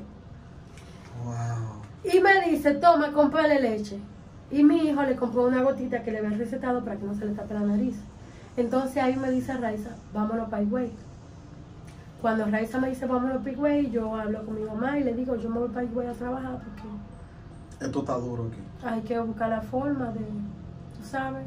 Wow. Y me dice, toma, cómprale leche. Y mi hijo le compró una gotita que le había recetado para que no se le tape la nariz. Entonces ahí me dice Raiza, vámonos para Higüey. Cuando Raiza me dice, vámonos para Higüey, yo hablo con mi mamá y le digo, yo me voy para Higüey a trabajar porque Esto está duro aquí. hay que buscar la forma de, tú sabes.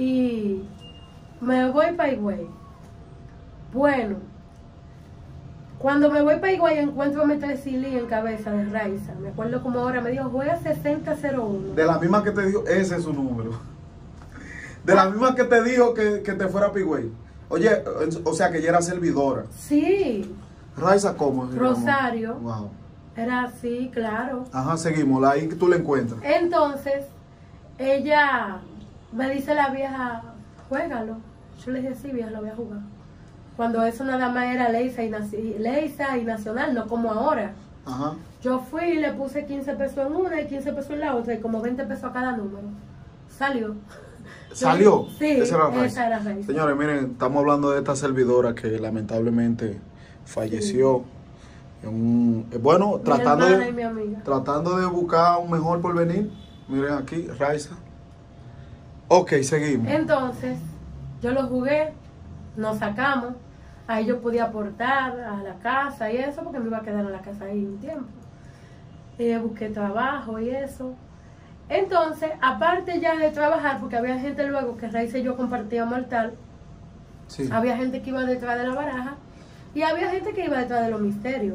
Y me voy para Higüey. Bueno, Cuando me voy para Higüey encuentro a Metresili en cabeza de Raiza. Me acuerdo como ahora, me dijo, juega sesenta cero uno. De la misma que te dijo, ese es su número. De la misma que te dijo que, que te fuera a Higüey. Oye, o sea que ella era servidora. Sí. Raiza, ¿cómo? Rosario. Wow. Era así, claro. Ajá, seguimos, ahí que tú la encuentras. Entonces, ella me dice la vieja, juégalo. Yo le dije, sí, vieja, lo voy a jugar. Cuando eso nada más era Leisa y, Leisa y Nacional, no como ahora. Ajá. Yo fui y le puse quince pesos en una y quince pesos en la otra y como veinte pesos a cada número. Salió. ¿Salió? Sí, esa era Raiza. Esa era Raiza. Señores, miren, estamos hablando de esta servidora que lamentablemente falleció. Sí. En un, bueno, mi tratando hermana de, y mi amiga. tratando de buscar un mejor porvenir. Miren aquí, Raiza. Ok, seguimos. Entonces, yo lo jugué, nos sacamos. Ahí yo podía aportar a la casa y eso, porque me iba a quedar en la casa ahí un tiempo. Eh, busqué trabajo y eso. Entonces, aparte ya de trabajar, porque había gente luego que Raiza y yo compartíamos altar, sí. Había gente que iba detrás de la baraja y había gente que iba detrás de los misterios.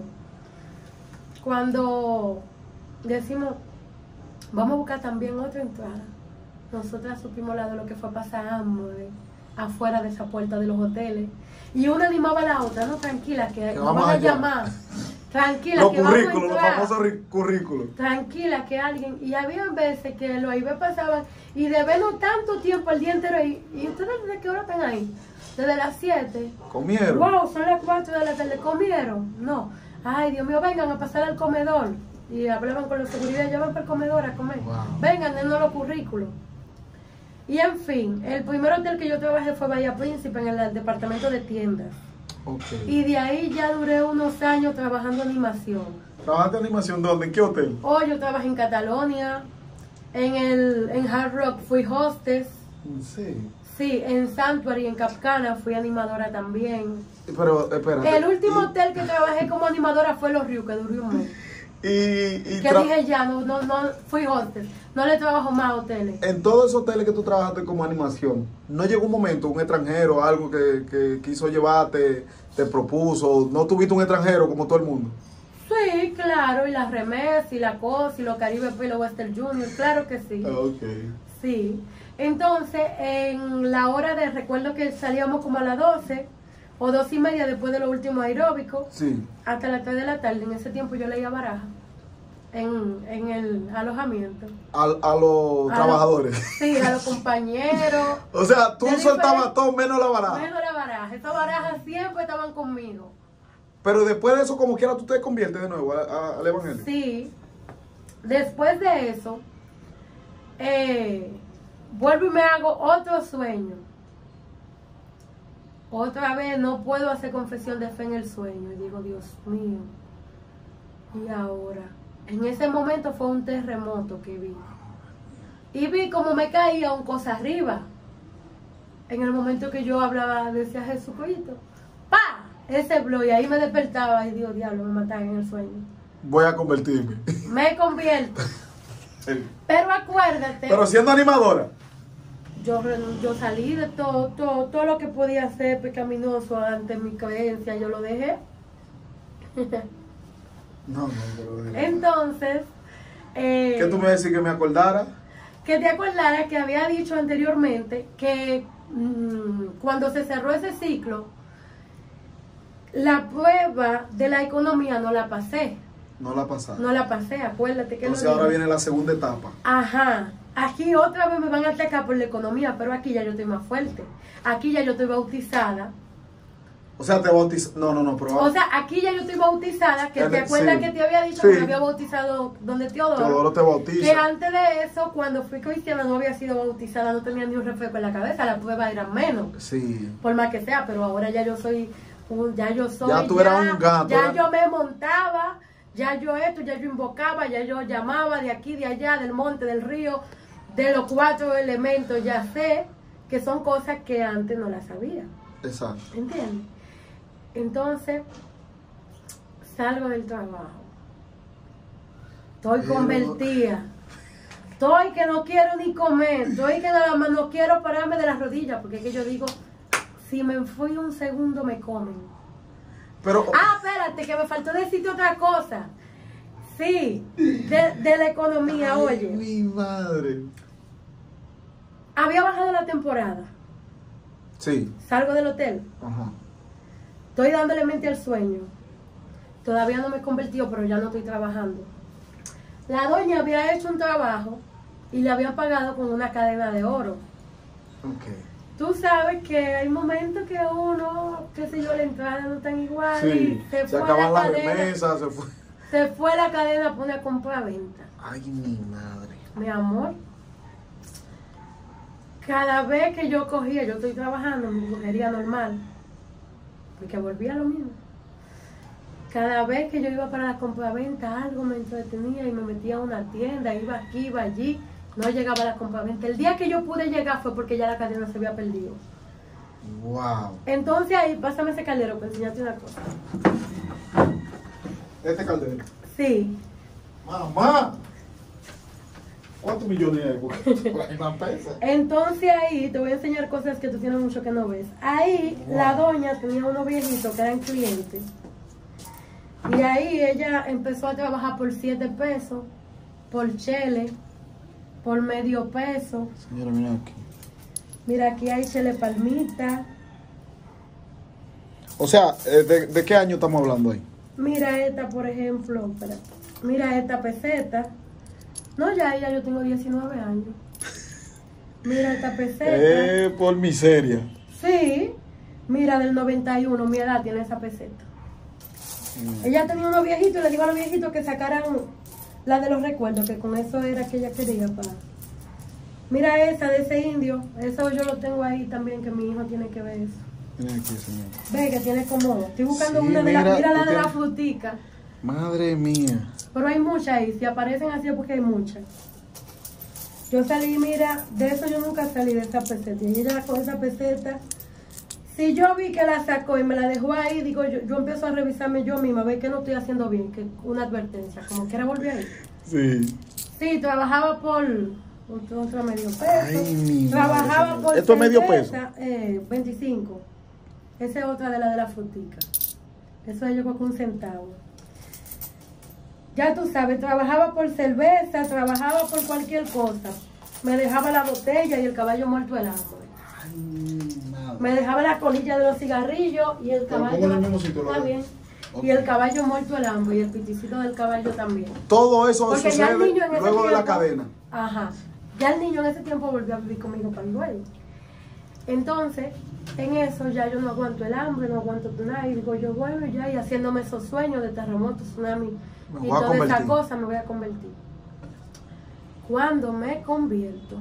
Cuando decimos, vamos a buscar también otra entrada, nosotras supimos la de lo que fue pasar hambre afuera de esa puerta de los hoteles. Y una animaba a la otra, no, tranquila, que, que nos van a llamar. Tranquila, los que currículos, vamos a entrar. los famosos currículos. Tranquila, que alguien. Y había veces que los I B pasaban y de vernos tanto tiempo el día entero ahí. ¿Y ustedes desde qué hora están ahí? Desde las siete. ¿Comieron? Wow, son las cuatro de la tarde. ¿Comieron? No. Ay, Dios mío, vengan a pasar al comedor. Y hablaban con la seguridad, ya van para el comedor a comer. Wow. Vengan, dennos los currículos. Y en fin, el primer hotel que yo trabajé fue Bahía Príncipe, en el departamento de tiendas. Okay. Y de ahí ya duré unos años trabajando animación. ¿Trabajaste animación dónde? ¿En qué hotel? Oh, yo trabajé en Catalonia, en el en Hard Rock fui hostess. Sí. Sí, en Sanctuary, en Capcana, fui animadora también. Pero, espérate. El último y... hotel que trabajé como animadora fue Los Ríos, que duró un mes. Y, y que dije ya, no, no, no, fui hostess, no le trabajo más a hoteles. En todos esos hoteles que tú trabajaste como animación, ¿no llegó un momento, un extranjero, algo que, que quiso llevarte, te propuso, no tuviste un extranjero como todo el mundo? Sí, claro, y las remesas, y la cosa, y los Caribe Pilo Western Junior, claro que sí. Ok. Sí, entonces, en la hora de, recuerdo que salíamos como a las doce, o dos y media después de lo último aeróbico, sí. Hasta las tres de la tarde. En ese tiempo yo leía baraja en, en el alojamiento. A, a los a trabajadores. Los, sí, a los compañeros. O sea, tú soltabas todo menos la baraja. Menos la baraja. Esas barajas siempre estaban conmigo. Pero después de eso, como quiera, tú te conviertes de nuevo a, a, al evangelio. Sí. Después de eso, eh, vuelvo y me hago otro sueño. Otra vez no puedo hacer confesión de fe en el sueño. Y digo, Dios mío. Y ahora, en ese momento fue un terremoto que vi. Y vi como me caía un cosa arriba. En el momento que yo hablaba, decía Jesucristo. ¡Pa! Ese blow. Y ahí me despertaba. Y digo, diablo, me mataron en el sueño. Voy a convertirme. Me convierto. Sí. Pero acuérdate. Pero siendo animadora. Yo, yo salí de todo, todo, todo lo que podía ser pecaminoso ante mi creencia, yo lo dejé. No, no, pero... Entonces... Eh, ¿Qué tú me decís que me acordara? Que te acordaras que había dicho anteriormente que mmm, cuando se cerró ese ciclo, la prueba de la economía no la pasé. No la pasaste. No la pasé, acuérdate que... Entonces ahora viene la segunda etapa. Ajá. Aquí otra vez me van a atacar por la economía, pero aquí ya yo estoy más fuerte. Aquí ya yo estoy bautizada. O sea, te bautizaste. No, no, no, pero... O sea, aquí ya yo estoy bautizada, que te acuerdas sí. que te había dicho sí. que me había bautizado donde Teodoro. Teodoro te bautiza. Que antes de eso, cuando fui cristiana, no había sido bautizada, no tenía ni un refresco en la cabeza, la prueba era menos. Sí. Por más que sea, pero ahora ya yo soy, un, ya yo soy... Ya tú eras un gato. Ya ¿eh? yo me montaba, ya yo esto, ya yo invocaba, ya yo llamaba de aquí, de allá, del monte, del río, de los cuatro elementos, ya sé que son cosas que antes no las sabía. Exacto. ¿Entiendes? Entonces, salgo del trabajo. Estoy Pero... convertida. Estoy que no quiero ni comer. Estoy que nada más no quiero pararme de las rodillas. Porque es que yo digo, si me fui un segundo me comen. Pero... Ah, espérate, que me faltó decirte otra cosa. Sí, de, de la economía, Ay, oye. Mi madre. Había bajado la temporada. Sí. Salgo del hotel. Ajá. Estoy dándole mente al sueño. Todavía no me he convertido, pero ya no estoy trabajando. La doña había hecho un trabajo y le había pagado con una cadena de oro. Ok. Tú sabes que hay momentos que uno, qué sé yo, la entrada no tan igual. Sí, y se, se fue acaban la las cadena, remesas, se fue. Se fue la cadena por una compra-venta. Ay, mi madre. Mi amor, cada vez que yo cogía, yo estoy trabajando en mi brujería normal, porque volvía a lo mismo. Cada vez que yo iba para la compra-venta, algo me entretenía y me metía a una tienda, iba aquí, iba allí, no llegaba a la compra-venta. El día que yo pude llegar fue porque ya la cadena se había perdido. Wow. Entonces ahí, pásame ese caldero para enseñarte una cosa. Este caldero. Sí. Mamá. ¿Cuántos millones hay? Porque la pesa. Entonces ahí te voy a enseñar cosas que tú tienes mucho que no ves. Ahí Wow. la doña tenía unos viejitos que eran clientes. Y ahí ella empezó a trabajar por siete pesos, por chele, por medio peso. Señora, mira aquí. Mira, aquí hay chele palmita. O sea, ¿de, de qué año estamos hablando ahí? Mira esta, por ejemplo. Espera. Mira esta peseta. No, ya, ya yo tengo diecinueve años. Mira esta peseta. Eh, por miseria. Sí. Mira, del noventa y uno, mi edad tiene esa peseta. Mm. Ella tenía unos viejitos y le dijo a los viejitos que sacaran la de los recuerdos, que con eso era que ella quería para... Mira esa de ese indio. Eso yo lo tengo ahí también, que mi hijo tiene que ver eso. Mira aquí, señor. Ve que tiene como... Estoy buscando Sí, una de mira, las... Mira la de tienes... la frutica. Madre mía. Pero hay muchas ahí. Si aparecen así es porque hay muchas. Yo salí, mira, de eso yo nunca salí de esa peseta. Y ella con esa peseta... Si yo vi que la sacó y me la dejó ahí, digo, yo, yo empiezo a revisarme yo misma, ver que no estoy haciendo bien, que una advertencia, como quiera volver ahí. Sí. Sí, trabajaba por otro, otro medio peso. Ay, mi trabajaba madre. por ¿Esto es medio cerveza, peso? Eh, veinticinco. Esa es otra de la de la frutica. Eso es yo creo que un centavo. Ya tú sabes, trabajaba por cerveza, trabajaba por cualquier cosa. Me dejaba la botella y el caballo muerto del hambre. Me dejaba la colilla de los cigarrillos y el caballo. En el mismo sitio, Está bien. Okay. Y el caballo muerto el hambre y el piticito del caballo también. Todo eso Porque sucede ya el niño en ese luego tiempo, de la cadena. Ajá. Ya el niño en ese tiempo volvió a vivir conmigo para igual. Entonces, en eso ya yo no aguanto el hambre, no aguanto nada. Y digo yo, bueno, ya, y haciéndome esos sueños de terremotos, tsunami y toda esa cosa, me voy a convertir. Cuando me convierto,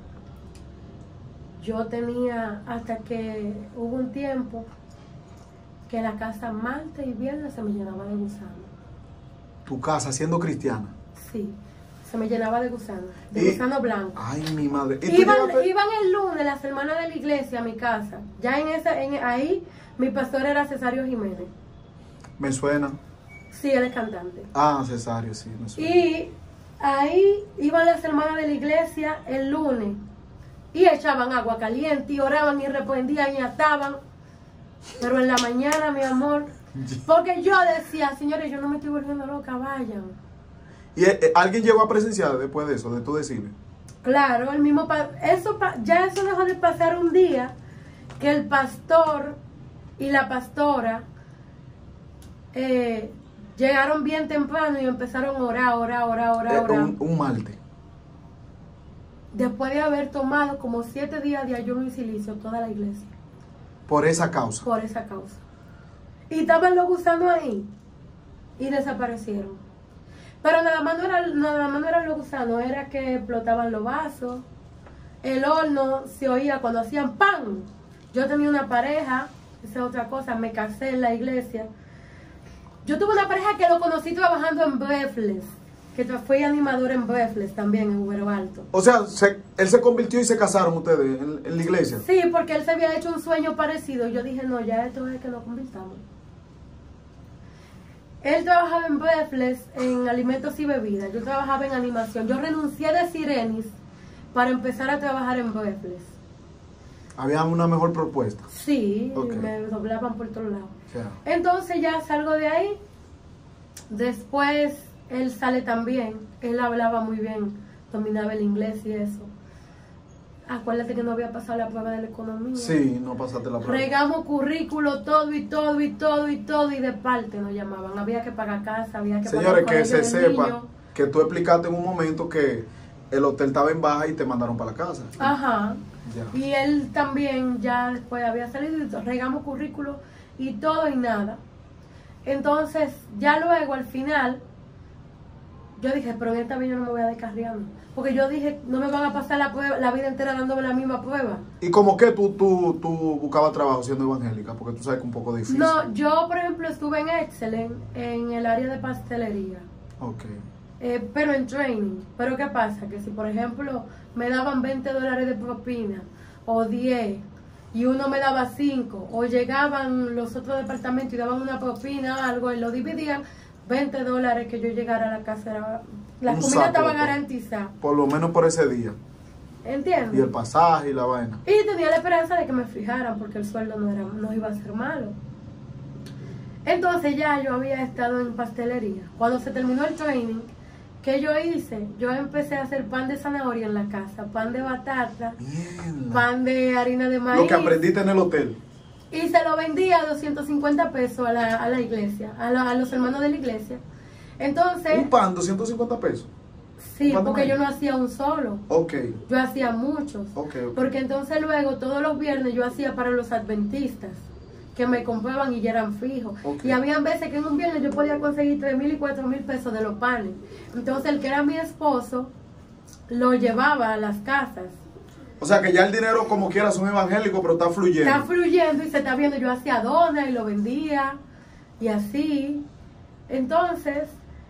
yo tenía, hasta que hubo un tiempo que la casa martes y viernes se me llenaba de gusanos. Tu casa, siendo cristiana. Sí, se me llenaba de gusanos, de y, gusano blanco. Ay, mi madre. Iban, iban el lunes las hermanas de la iglesia a mi casa. Ya en esa, en, ahí, mi pastor era Cesario Jiménez. Me suena. Sí, él es cantante. Ah, Cesario, sí, me suena. Y ahí iban las hermanas de la iglesia el lunes. Y echaban agua caliente y oraban y reprendían y ataban. Pero en la mañana, mi amor, porque yo decía, señores, yo no me estoy volviendo loca, vayan. ¿Y eh, alguien llegó a presenciar después de eso, de tú decirle? Claro, el mismo, eso ya eso dejó de pasar un día que el pastor y la pastora eh, llegaron bien temprano y empezaron a orar, orar, orar, orar, Eh, orar. un, un martes. Después de haber tomado como siete días de ayuno y silicio toda la iglesia. Por esa causa. Por esa causa. Y estaban los gusanos ahí. Y desaparecieron. Pero nada más no era, nada más no eran los gusanos, era que explotaban los vasos. El horno se oía cuando hacían pan. Yo tenía una pareja, esa es otra cosa, me casé en la iglesia. Yo tuve una pareja que lo conocí trabajando en Breathless. Que fue animador en Breathless también, en Ubero Alto. O sea, se, él se convirtió y se casaron ustedes en, en la iglesia. Sí, porque él se había hecho un sueño parecido. Yo dije, no, ya esto es que nos convirtamos. Él trabajaba en Breathless, en alimentos y bebidas. Yo trabajaba en animación. Yo renuncié de Sirenis para empezar a trabajar en Breathless. Había una mejor propuesta. Sí, Okay. me doblaban por todos lados. Yeah. Entonces ya salgo de ahí. Después él sale también. Él hablaba muy bien, dominaba el inglés y eso. Acuérdate que no había pasado la prueba de la economía. Sí, no pasaste la prueba. Regamos currículo, todo y todo y todo y todo y de parte nos llamaban. Había que pagar casa, había que Señores, pagar que se del sepa niño. que tú explicaste en un momento que el hotel estaba en baja y te mandaron para la casa. Ajá. Ya. Y él también ya después había salido y todo, regamos currículo y todo y nada. Entonces, ya luego al final, yo dije, pero en esta vez yo no me voy a descarriando. Porque yo dije, no me van a pasar la prueba, la vida entera dándome la misma prueba. ¿Y como que tú, tú, tú buscabas trabajo siendo evangélica? Porque tú sabes que es un poco difícil. No, yo por ejemplo estuve en Excellent, en el área de pastelería. Ok. Eh, pero en training. Pero ¿qué pasa? Que si por ejemplo me daban veinte dólares de propina o diez y uno me daba cinco, o llegaban los otros departamentos y daban una propina o algo y lo dividían, veinte dólares que yo llegara a la casa era, la Un comida saco, estaba pues. garantizada. Por lo menos por ese día. ¿Entiendes? Y el pasaje y la vaina. Y tenía la esperanza de que me fijaran porque el sueldo no, era, no iba a ser malo. Entonces ya yo había estado en pastelería. Cuando se terminó el training, ¿qué yo hice? Yo empecé a hacer pan de zanahoria en la casa, pan de batata, Bien. pan de harina de maíz. Lo que aprendiste en el hotel. Y se lo vendía a doscientos cincuenta pesos a la, a la iglesia, a, la, a los hermanos de la iglesia. Entonces, Un pan, doscientos cincuenta pesos. sí, ¿un pan de porque maíz? yo no hacía un solo. Ok. Yo hacía muchos. Ok, ok. Porque entonces luego todos los viernes yo hacía para los adventistas que me compraban y ya eran fijos. Ok. Y habían veces que en un viernes yo podía conseguir tres mil y cuatro mil pesos de los panes. Entonces el que era mi esposo lo llevaba a las casas. O sea que ya el dinero como quiera son evangélicos, pero está fluyendo. Está fluyendo y se está viendo. Yo hacía donas y lo vendía y así. Entonces,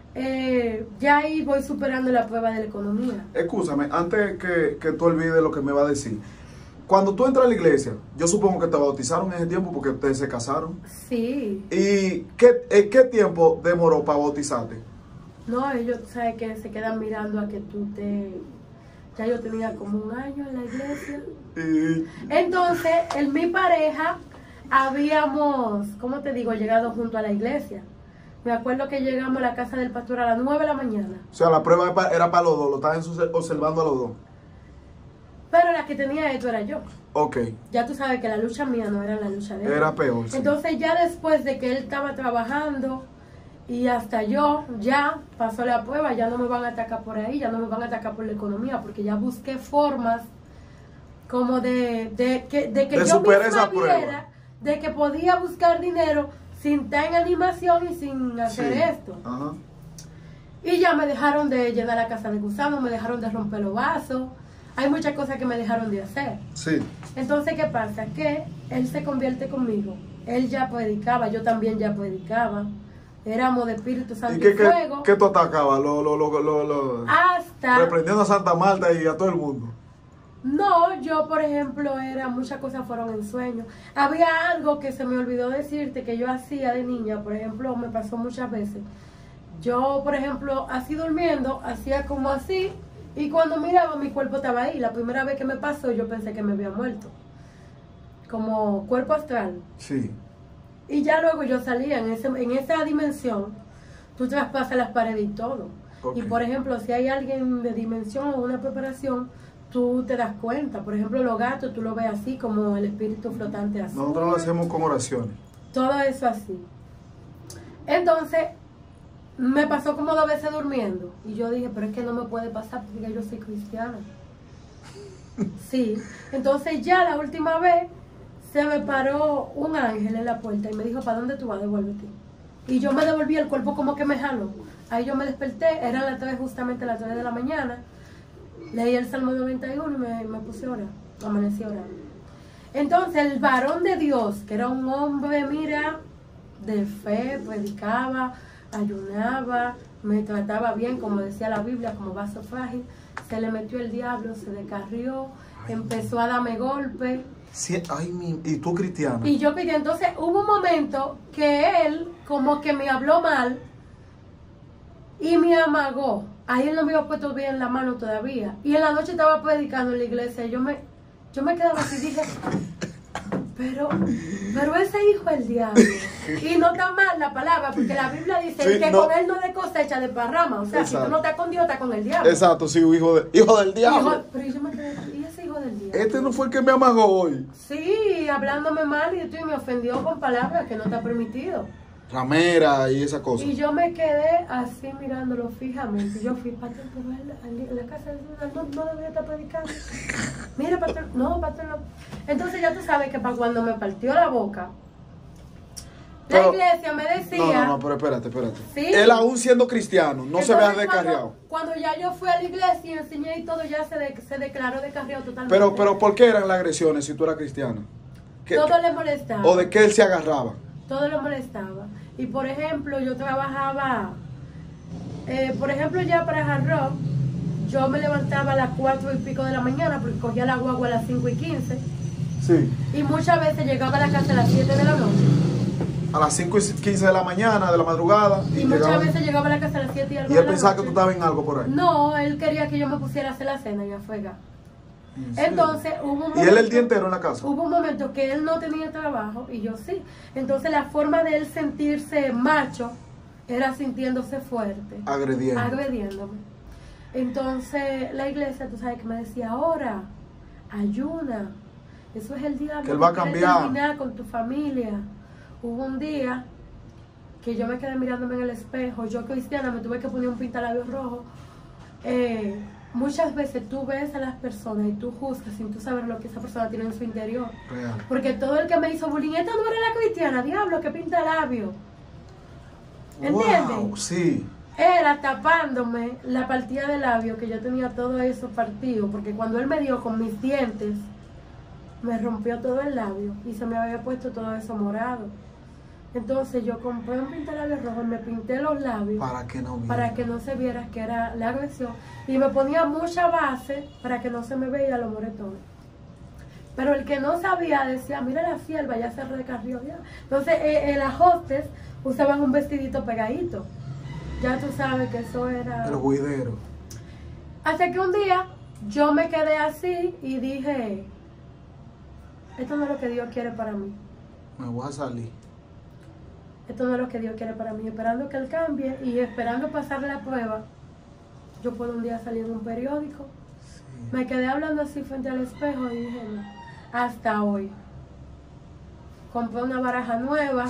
eh, ya ahí voy superando la prueba de la economía. Escúchame, antes que, que tú olvides lo que me va a decir. Cuando tú entras a la iglesia, yo supongo que te bautizaron en ese tiempo porque ustedes se casaron. Sí. ¿Y qué, eh, qué tiempo demoró para bautizarte? No, ellos, sabes que se quedan mirando a que tú te... Ya yo tenía como un año en la iglesia. Y, Entonces, en mi pareja, habíamos, ¿cómo te digo?, llegado junto a la iglesia. Me acuerdo que llegamos a la casa del pastor a las nueve de la mañana. o sea, la prueba era pa- era para los dos, lo estaban su- observando a los dos. Pero la que tenía esto era yo. Ok, Ya tú sabes que la lucha mía no era la lucha de él. era peor. Sí. Entonces ya después de que él estaba trabajando y hasta yo ya pasó la prueba, ya no me van a atacar por ahí, ya no me van a atacar por la economía, porque ya busqué formas como de, de que, de que De yo superar misma esa prueba. viera de que podía buscar dinero sin estar en animación y sin hacer Sí. esto. Ajá. Y ya me dejaron de llenar la casa de gusanos, me dejaron de romper los vasos, hay muchas cosas que me dejaron de hacer. Sí. Entonces, ¿qué pasa? Que él se convierte conmigo. Él ya predicaba, yo también ya predicaba. Éramos de Espíritu Santo ¿Y y, qué, qué, fuego. qué tú atacabas? Lo, lo, lo, lo, lo- Hasta... reprendiendo a Santa Marta y a todo el mundo. No, yo, por ejemplo, era... Muchas cosas fueron en sueños. Había algo que se me olvidó decirte que yo hacía de niña. Por ejemplo, me pasó muchas veces. Yo, por ejemplo, así durmiendo, hacía como así... Y cuando miraba, mi cuerpo estaba ahí. La primera vez que me pasó, yo pensé que me había muerto. Como cuerpo astral. Sí. Y ya luego yo salía en, ese, en esa dimensión. Tú traspasas las paredes y todo. Ok. Y por ejemplo, si hay alguien de dimensión o una preparación, tú te das cuenta. Por ejemplo, los gatos, tú lo ves así, como el espíritu flotante así. Nosotros lo hacemos con oraciones. Todo eso así. Entonces... Me pasó como dos veces durmiendo. Y yo dije, pero es que no me puede pasar porque yo soy cristiana. Sí. Entonces ya la última vez se me paró un ángel en la puerta y me dijo, ¿para dónde tú vas? Devuélvete. Y yo me devolví, el cuerpo como que me jaló. Ahí yo me desperté, eran las tres, justamente las tres de la mañana. Leí el Salmo noventa y uno y me, me puse a orar. Amanecí a orar. Entonces el varón de Dios, que era un hombre, mira, de fe, predicaba, ayunaba, me trataba bien, como decía la Biblia, como vaso frágil, se le metió el diablo, se descarrió, empezó a darme golpes. Sí, ay, mi, y tú cristiana. Y yo pedí, entonces hubo un momento que él como que me habló mal y me amagó. Ahí él no me había puesto bien la mano todavía. Y en la noche estaba predicando en la iglesia y yo me, yo me quedaba así y dije, pero, pero ese hijo es el diablo. Y no está mal la palabra, porque la Biblia dice Sí, que no. con él no de cosecha de parrama. O sea, Exacto. si tú no estás con Dios, estás con el diablo. Exacto, sí, hijo, de, hijo del diablo. Hijo- pero yo me quedé, ¿y ese hijo del diablo? Este no fue el que me amagó hoy. Sí, hablándome mal y tú y me ofendió con palabras que no está permitido. Ramera y esa cosa. Y yo me quedé así mirándolo fijamente. Yo fui, pastor, pero él, en la casa de Dios no, no debería estar predicando. Mira, pastor, no, pastor, no. Entonces ya tú sabes que para cuando me partió la boca, la Pero- iglesia me decía... No, no, no, pero espérate, espérate. Sí. Él aún siendo cristiano, no se vea Entonces, descarriado. Cuando, cuando ya yo fui a la iglesia y enseñé y todo, ya se, de- se declaró descarriado totalmente. Pero, pero, ¿por qué eran las agresiones si tú eras cristiana? ¿Qué- Todo qué- le molestaba. ¿O de qué él se agarraba? Todo le molestaba. Y por ejemplo, yo trabajaba, eh, por ejemplo, ya para Hard Rock, yo me levantaba a las cuatro y pico de la mañana porque cogía la guagua a las cinco y quince. Sí. Y muchas veces llegaba a la casa a las siete de la noche. A las cinco y quince de la mañana, de la madrugada. Y, Y, muchas llegaba- veces llegaba a la casa a las siete y algo y de él la pensaba que noche. tú estabas en algo por ahí. No, él quería que yo me pusiera a hacer la cena y afuera. ¿En serio? Entonces hubo un ¿Y momento, él el día entero en la casa? Hubo un momento que él no tenía trabajo y yo sí. Entonces la forma de él sentirse macho era sintiéndose fuerte, Agrediendo. agrediéndome. Entonces la iglesia, tú sabes que me decía, ahora, ayuna. Eso es el diablo. Que él va a quiere cambiar. terminar con tu familia. Hubo un día que yo me quedé mirándome en el espejo. Yo cristiana me tuve que poner un pintalabios rojo. Eh, muchas veces tú ves a las personas y tú juzgas sin tú saber lo que esa persona tiene en su interior. Real. Porque todo el que me hizo bullying, esta no era la cristiana, diablo, que pinta labios. ¿Entiendes? Wow, sí. Era tapándome la partida de labio que yo tenía todo eso partido, porque cuando él me dio con mis dientes, me rompió todo el labio y se me había puesto todo eso morado. Entonces yo compré un pintalabios rojo y me pinté los labios Para que no viera. para que no se viera que era la agresión y me ponía mucha base para que no se me veía los moretones. Pero el que no sabía decía, mira la sierva, ya se recarrió ya. Entonces eh, eh, las hostes usaban un vestidito pegadito. Ya tú sabes que eso era... El juidero. Hasta que un día yo me quedé así y dije, esto no es lo que Dios quiere para mí. Me voy a salir. Esto no es lo que Dios quiere para mí. Esperando que Él cambie y esperando pasar la prueba, yo puedo un día salir en un periódico. Sí. Me quedé hablando así frente al espejo y dije, no, hasta hoy. Compré una baraja nueva.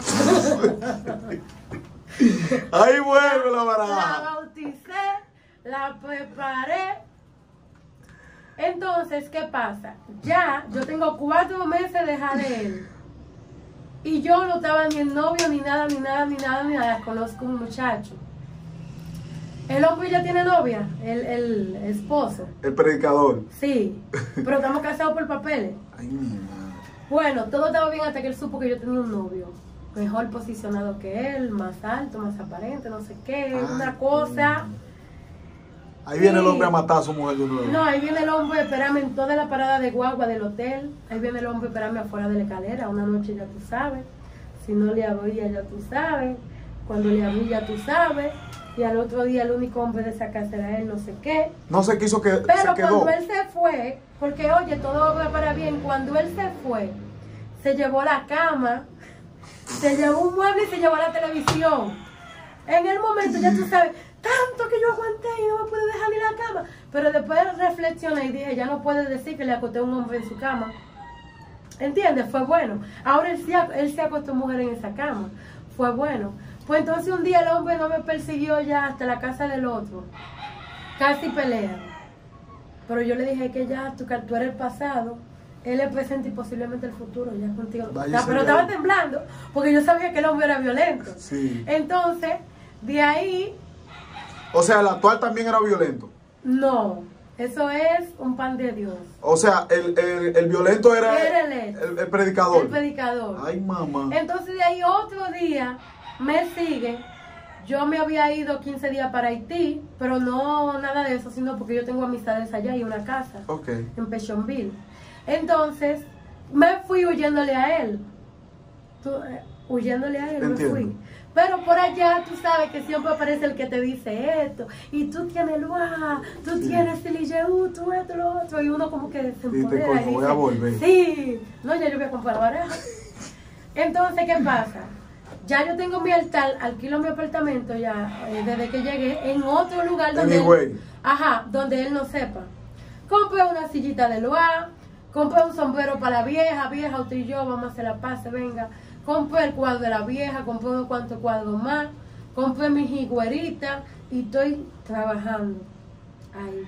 Ahí vuelve la La baraja. bauticé, la preparé. Entonces, ¿qué pasa? Ya, yo tengo cuatro meses de él. Y yo no estaba ni en novio, ni nada, ni nada, ni nada, ni nada. Conozco un muchacho. El hombre ya tiene novia, el, el esposo. El predicador. Sí, pero estamos casados por papeles. Ay, mi madre. Bueno, todo estaba bien hasta que él supo que yo tenía un novio. Mejor posicionado que él, más alto, más aparente, no sé qué. Ay, una cosa... Ahí viene el Sí. hombre a matar a su mujer de nuevo. No, ahí viene el hombre a esperarme en toda la parada de guagua del hotel. Ahí viene el hombre a esperarme afuera de la escalera. Una noche ya tú sabes. Si no le abría ya tú sabes. Cuando le abrí ya tú sabes. Y al otro día el único hombre de esa casa era él, no sé qué. No se quiso que Pero se quedó. cuando él se fue, porque oye, todo obra para bien, cuando él se fue, se llevó la cama, se llevó un mueble y se llevó la televisión. En el momento ya tú sabes, tanto que yo aguanté y no me pude dejar ni la cama. Pero después reflexioné y dije, ya no puede decir que le acosté a un hombre en su cama. ¿Entiendes? Fue bueno. Ahora él se, él se acostó a mujer en esa cama. Fue bueno. Pues entonces un día el hombre no me persiguió ya hasta la casa del otro. Casi pelea. Pero yo le dije que ya tú, tú eres el pasado, él es presente y posiblemente el futuro, ya contigo. Váyase Pero de estaba ahí. temblando porque yo sabía que el hombre era violento. Sí. Entonces, de ahí, O sea, el actual también era violento. no. Eso es un pan de Dios. O sea, el, el, el violento era, Era el ex. el, el predicador. El predicador. Ay, mamá. Entonces de ahí otro día me sigue. Yo me había ido quince días para Haití, pero no nada de eso, sino porque yo tengo amistades allá y una casa Ok. en Pétionville. Entonces me fui huyéndole a él. Tú, eh, huyéndole a él Entiendo. me fui. Pero por allá tú sabes que siempre aparece el que te dice esto. Y tú tienes Loa, tú Sí. tienes Sililleu, tú esto, lo otro. Y uno como que se empodera coño, y dice, voy a volver. sí, no, ya yo voy a comprar la pareja. Entonces, ¿qué pasa? Ya yo tengo mi altar, alquilo mi apartamento ya, eh, desde que llegué, en otro lugar donde Anyway. él, ajá, donde él no sepa. Compré una sillita de Loa, compré un sombrero para la vieja, vieja, usted y yo, vamos a hacer la paz, venga. Compré el cuadro de la vieja, compré unos cuantos cuadros más, compré mi jiguerita y estoy trabajando ahí.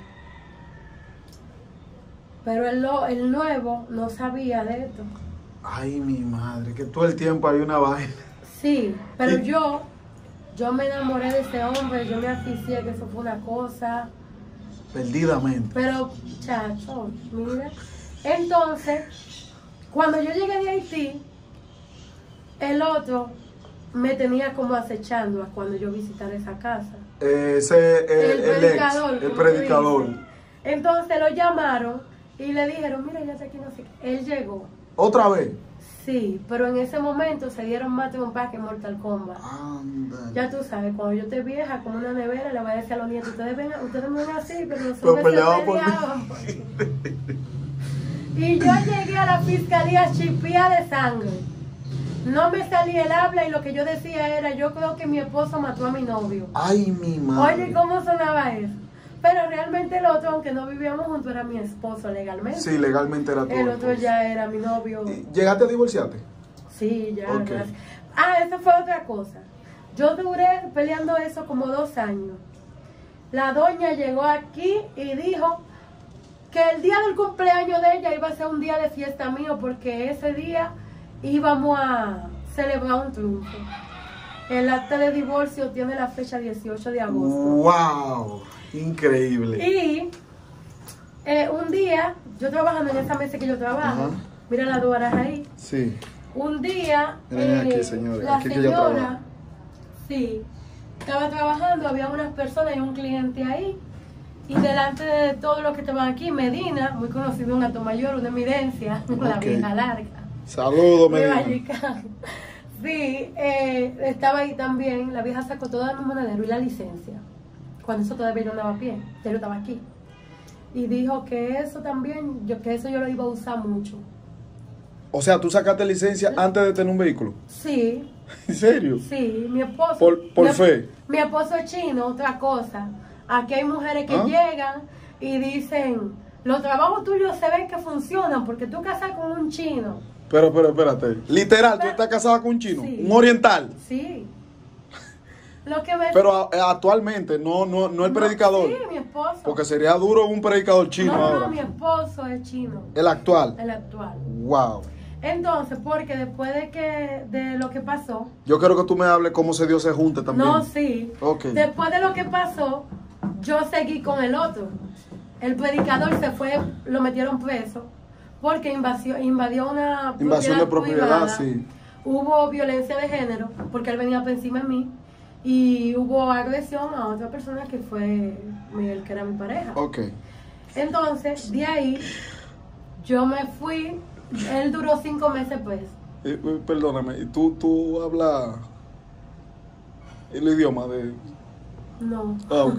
Pero el, lo- el nuevo no sabía de esto. Ay, mi madre, que todo el tiempo hay una vaina. Sí, pero Y- yo, yo me enamoré de ese hombre, yo me asfixié, que eso fue una cosa. Perdidamente. Pero, chacho, mira. Entonces, cuando yo llegué de Haití, el otro me tenía como acechando a cuando yo visitara esa casa. Ese, el, el, ex, predicador. el como tú predicador. dices. Entonces lo llamaron y le dijeron, mira, ya está aquí, no sé qué. Él llegó. ¿Otra vez? Sí, pero en ese momento se dieron más de un pack en Mortal Kombat. Anda. Ya tú sabes, cuando yo esté vieja, como una nevera, le voy a decir a los nietos, ustedes ven, ustedes me ven así, pero Pero nosotros peleaban por peleaban. Y yo llegué a la fiscalía chipía de sangre. No me salía el habla y lo que yo decía era, yo creo que mi esposo mató a mi novio. Ay, mi madre. Oye, ¿cómo sonaba eso? Pero realmente el otro, aunque no vivíamos juntos, era mi esposo legalmente. Sí, legalmente era todo. El otro ya era mi novio. ¿Llegaste a divorciarte? Sí, ya. Ok. gracias. Ah, eso fue otra cosa. Yo duré peleando eso como dos años. La doña llegó aquí y dijo que el día del cumpleaños de ella iba a ser un día de fiesta mío porque ese día íbamos a celebrar un triunfo. El acta de divorcio tiene la fecha dieciocho de agosto. ¡Wow! Increíble. Y eh, un día, yo trabajando en esa mesa que yo trabajo, Ajá. mira las dos horas ahí. Sí. Un día, Miren eh, aquí, señores, la aquí que ella señora, trabaja. sí, estaba trabajando, había unas personas y un cliente ahí, y delante de todos los que estaban aquí, Medina, muy conocido, un gato mayor, una eminencia, la Ok. vieja larga, Saludos, de Medina. Vallecano. Sí, eh, estaba ahí también, la vieja sacó todo el monedero y la licencia, cuando eso todavía no andaba a pie, yo estaba aquí, y dijo que eso también, yo, que eso yo lo iba a usar mucho. O sea, tú sacaste licencia antes de tener un vehículo. Sí, ¿En serio? sí, mi esposo. Por- por mi, fe. Mi esposo es chino, otra cosa. Aquí hay mujeres que ¿Ah? llegan y dicen, los trabajos tuyos se ven que funcionan porque tú casas con un chino. Pero, pero, espérate. Literal, tú Pero- estás casada con un chino, Sí. un oriental. Sí. Lo que me... Pero a- actualmente, no, no, no el No, predicador. Sí, mi esposo. Porque sería duro un predicador chino no, no, ahora. mi esposo es chino, El actual. el actual. Wow. Entonces, porque después de que de lo que pasó, Yo quiero que tú me hables cómo se dio ese junte también. no, sí. Ok. Después de lo que pasó, yo seguí con el otro. El predicador se fue, lo metieron preso porque invasión, invadió una Invasión de propiedad, privada. sí. Hubo violencia de género porque él venía por encima de mí y hubo agresión a otra persona que fue Miguel, que era mi pareja. Ok. Entonces, de ahí, yo me fui. Él duró cinco meses preso. Eh, eh, perdóname, ¿y ¿tú, tú hablas el idioma de...? No. Ah, ok.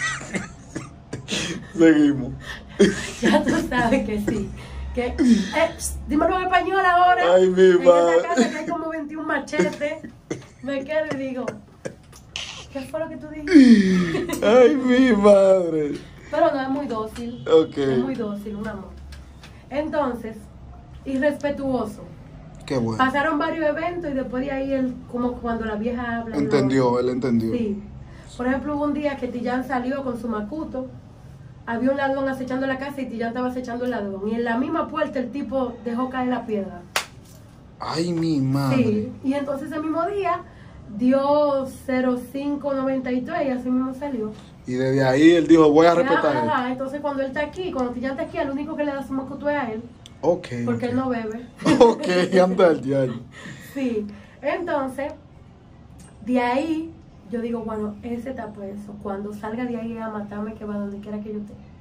Seguimos. Ya tú sabes que sí. Que, eh, pst, dímelo en español ahora. Ay, mi en madre. esta casa que hay como veintiún machetes. Me quedo y digo, ¿qué fue lo que tú dijiste? Ay, mi madre. Pero no, es muy dócil. Ok. Es muy dócil, un amor. Entonces, irrespetuoso. Qué bueno. Pasaron varios eventos y después de ahí él, como cuando la vieja habla. Entendió, ¿no? él entendió. Sí. Por ejemplo, hubo un día que Tillán salió con su macuto. Había un ladrón acechando la casa y Tillán estaba acechando el ladrón. Y en la misma puerta el tipo dejó caer la piedra. Ay, mi madre. Sí. Y entonces ese mismo día dio cero cinco noventa y tres y así mismo salió. Y desde ahí él dijo, voy a respetar esto. Ajá, entonces cuando él está aquí, cuando Tillán está aquí, el único que le da su macuto es a él. Ok. Porque él no bebe. Ok, anda el diario. Sí. Entonces, de ahí, yo digo, bueno, ese está preso. Cuando salga de ahí a matarme, que va donde quiera que yo esté.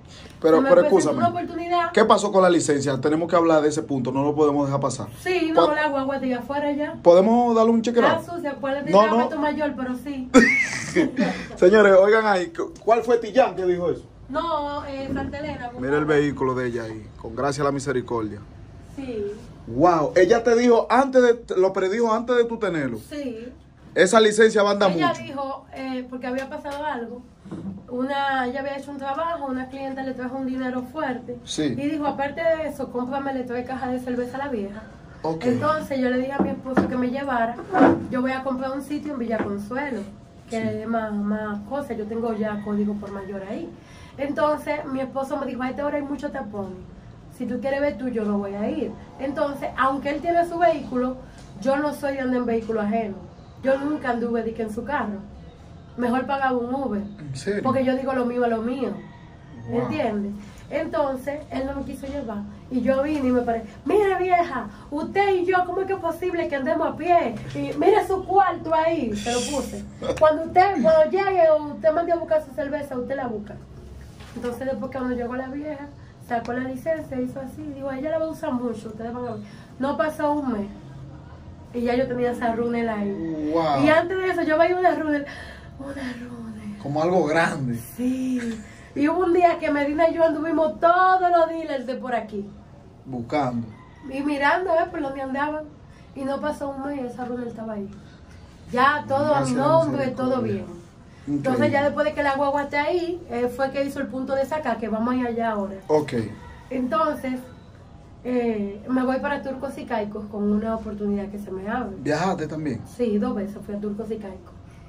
Pero, Se me pero presentó escúchame, una oportunidad. ¿qué pasó con la licencia? Tenemos que hablar de ese punto, no lo podemos dejar pasar. Sí, no, ¿Cuál- la guagua de afuera ya. ¿Podemos darle un Está chequerado? sucia, acuérdate No, de no. Alberto Mayor, pero sí. Señores, oigan ahí, ¿cuál fue Tillán que dijo eso? No, eh, Santa Elena. Mira el vehículo de ella ahí, con gracia a la misericordia. Sí, Wow, ella te dijo antes de, lo predijo antes de tú tenerlo. sí. Esa licencia va a andar Ella mucho. dijo, eh, porque había pasado algo, una, ella había hecho un trabajo, una clienta le trajo un dinero fuerte. Sí. Y dijo, aparte de eso, cómprame, le trae caja de cerveza a la vieja. Ok. Entonces yo le dije a mi esposo que me llevara. Yo voy a comprar un sitio en Villa Consuelo, que es más, más cosas. Yo tengo ya código por mayor ahí. Entonces mi esposo me dijo, a esta hora hay mucho tapón. Si tú quieres ver tú, yo no voy a ir. Entonces, aunque él tiene su vehículo, yo no soy de andar en vehículo ajeno. Yo nunca anduve de que en su carro. Mejor pagaba un Uber. ¿En serio? Porque yo digo lo mío es lo mío. Wow. ¿Entiendes? Entonces, él no me quiso llevar. Y yo vine y me paré, mira vieja, usted y yo, ¿cómo es que es posible que andemos a pie? Y mire su cuarto ahí, se lo puse. Cuando usted, cuando llegue o usted mande a buscar su cerveza, usted la busca. Entonces después que cuando llegó la vieja, sacó la licencia, hizo así, digo, ella la va a usar mucho, ustedes van a ver. No pasó un mes. Y ya yo tenía esa runel ahí. Wow. Y antes de eso yo veía una runel, una runel. Como algo grande. Sí. Y hubo un día que Medina y yo anduvimos todos los dealers de por aquí. Buscando. Y mirando, ¿eh? Por donde andaban. Y no pasó un mes y esa runel estaba ahí. Ya todo a mi Gracias a la nombre, misericordia. todo bien. Increíble. Entonces ya después de que la guagua esté ahí, eh, fue que hizo el punto de sacar, que vamos a ir allá ahora. Ok. Entonces, eh, me voy para Turcos y Caicos con una oportunidad que se me abre. ¿Viajaste también? Sí, dos veces fui a Turcos y Caicos.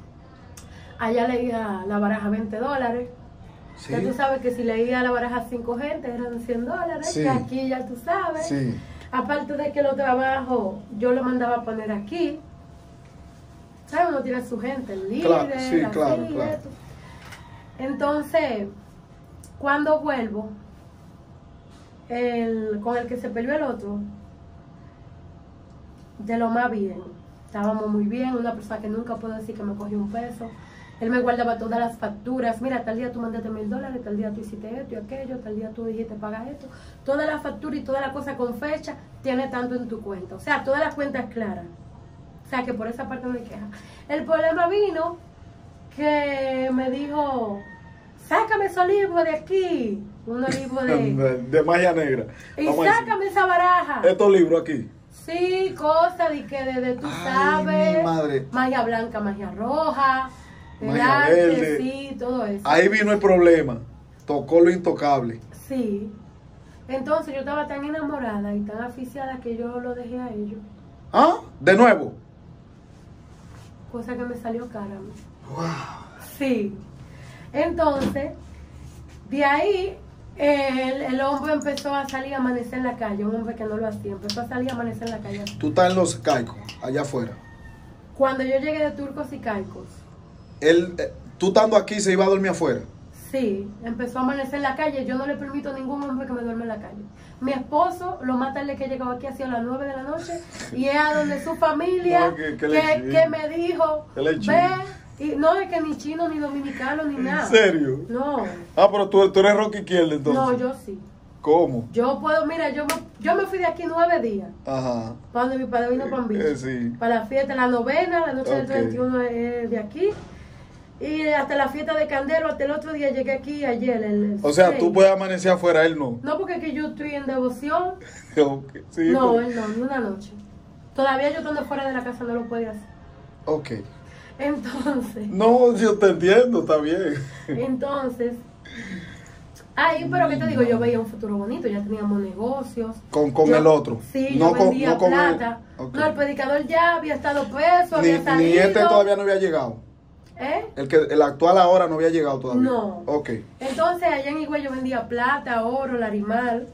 Allá leía la baraja veinte dólares. Sí. Ya tú sabes que si leía la baraja cinco gente eran cien dólares. Sí. Que aquí ya tú sabes. Sí. Aparte de que los trabajos yo lo mandaba a poner aquí. ¿Sabes? Uno tiene su gente, el líder, Claro, sí, así, claro, claro. esto. Entonces, cuando vuelvo, el, con el que se peleó el otro, de lo más bien. Estábamos muy bien, una persona que nunca puedo decir que me cogió un peso. Él me guardaba todas las facturas. Mira, tal día tú mandaste mil dólares, tal día tú hiciste esto y aquello, tal día tú dijiste paga esto. Toda la factura y toda la cosa con fecha tiene tanto en tu cuenta. O sea, todas las cuentas claras. O sea, que por esa parte no hay queja. El problema vino que me dijo, sácame esos libros de aquí. Unos libros de... De, de magia negra. y Vamos a decir. sácame esa baraja. Estos libros aquí. Sí, cosas de que de, de tú Ay, sabes. mi madre. Magia blanca, magia roja. El Magia arte, verde. sí, todo eso. Ahí vino el problema. Tocó lo intocable. Sí. Entonces yo estaba tan enamorada y tan aficiada que yo lo dejé a ellos. ¿Ah? ¿De nuevo? Cosa que me salió cara a mí. Wow. Sí. Entonces, de ahí el, el hombre empezó a salir a amanecer en la calle. Un hombre que no lo hacía. Empezó a salir a amanecer en la calle. Tú estás en los caicos, allá afuera. Cuando yo llegué de Turcos y Caicos, Él, eh, tú estando aquí se iba a dormir afuera. sí, empezó a amanecer en la calle. Yo no le permito a ningún hombre que me duerme en la calle. Mi esposo, lo más tarde que llegaba aquí, hacía a las nueve de la noche. Y es a donde su familia, No, que- que que, le que, chino. me dijo, Que le ve, chino. y no es que ni chino, ni dominicano, ni nada. ¿En serio? No, Ah, pero tú, tú eres Rocky izquierda entonces. no, yo sí. ¿Cómo? Yo puedo, mira, yo me, yo me fui de aquí nueve días. Ajá. Para donde mi padre vino para mí. Eh, sí. Para la fiesta, la novena, la noche del Ok. treinta y uno es de aquí. Y hasta la fiesta de Candelo, hasta el otro día llegué aquí ayer. El O sea, seis. tú puedes amanecer afuera, él no. No, porque es que yo estoy en devoción. Ok, sí, No, pero- él no, ni una noche. Todavía yo estando fuera de la casa no lo puede hacer. Ok. Entonces, No, yo te entiendo, está bien. entonces, ahí, pero ¿qué te digo? Yo veía un futuro bonito, ya teníamos negocios. Con, con Yo- el otro. Sí, no yo con, vendía no con el- plata. Ok. No, el predicador ya había estado preso, Ni, había salido. ni este todavía no había llegado. ¿Eh? El que el actual ahora no había llegado todavía. No. Ok. Entonces, allá en Higüey yo vendía plata, oro, larimal.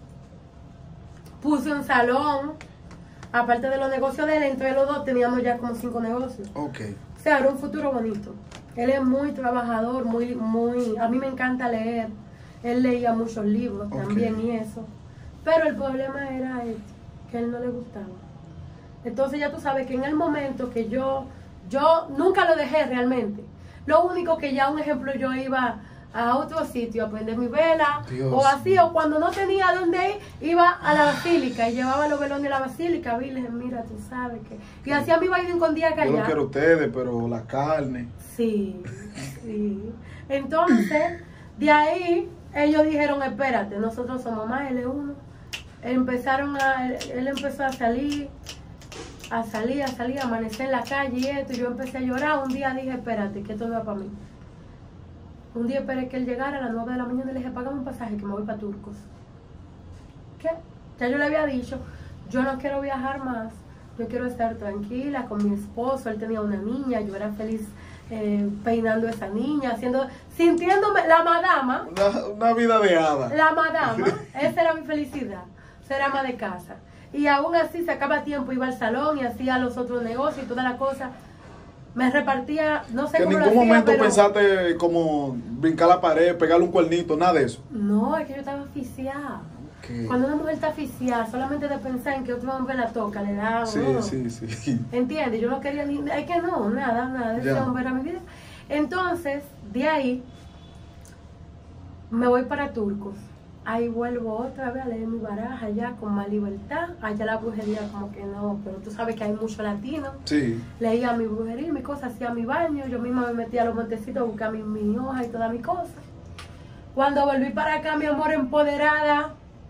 Puse un salón. Aparte de los negocios de él, entre los dos teníamos ya como cinco negocios. Ok. O sea, era un futuro bonito. Él es muy trabajador, muy, muy... A mí me encanta leer. Él leía muchos libros Ok. también y eso. Pero el problema era este, que a él no le gustaba. Entonces ya tú sabes que en el momento que yo... Yo nunca lo dejé realmente. Lo único que ya, un ejemplo, yo iba a otro sitio a prender mi vela, Dios. o así, o cuando no tenía dónde ir, iba a la basílica y llevaba los velones de la basílica, Virgen, mira, tú sabes que... Y hacía mi vaina con día Yo callado. lo quiero a ustedes, pero la carne. Sí, sí. Entonces, de ahí, ellos dijeron, espérate, nosotros somos más L uno. Empezaron a, él empezó a salir, a salir, a salir, a amanecer en la calle y esto, y yo empecé a llorar. Un día dije, espérate, que esto no va para mí. Un día esperé que él llegara a las nueve de la mañana y le dije, págame un pasaje que me voy para Turcos. ¿Qué? Ya yo le había dicho, yo no quiero viajar más, yo quiero estar tranquila con mi esposo. Él tenía una niña, yo era feliz eh, peinando a esa niña, haciendo, sintiéndome la madama. Una, una vida de hada. La madama, esa era mi felicidad, ser ama de casa. Y aún así sacaba tiempo, iba al salón y hacía los otros negocios y toda la cosa. Me repartía, no sé Que en cómo lo ningún hacía, momento pero... pensaste como brincar la pared, pegarle un cuernito, nada de eso. No, es que yo estaba asfixiada. ¿Qué? Cuando una mujer está asfixiada, solamente de pensar en que otro hombre la toca, le da... Sí, oh. sí, sí. ¿Entiendes? Yo no quería ni... Es que no, nada, nada. Ese Ya. hombre era mi vida. Entonces, de ahí, me voy para Turcos. Ahí vuelvo otra vez a leer mi baraja ya con más libertad. Allá la brujería como que no, pero tú sabes que hay mucho latino. Sí. Leía mi brujería, mi cosa, hacía mi baño. Yo misma me metía a los montecitos a buscar mi, mi hoja y toda mi cosa. Cuando volví para acá, mi amor, empoderada,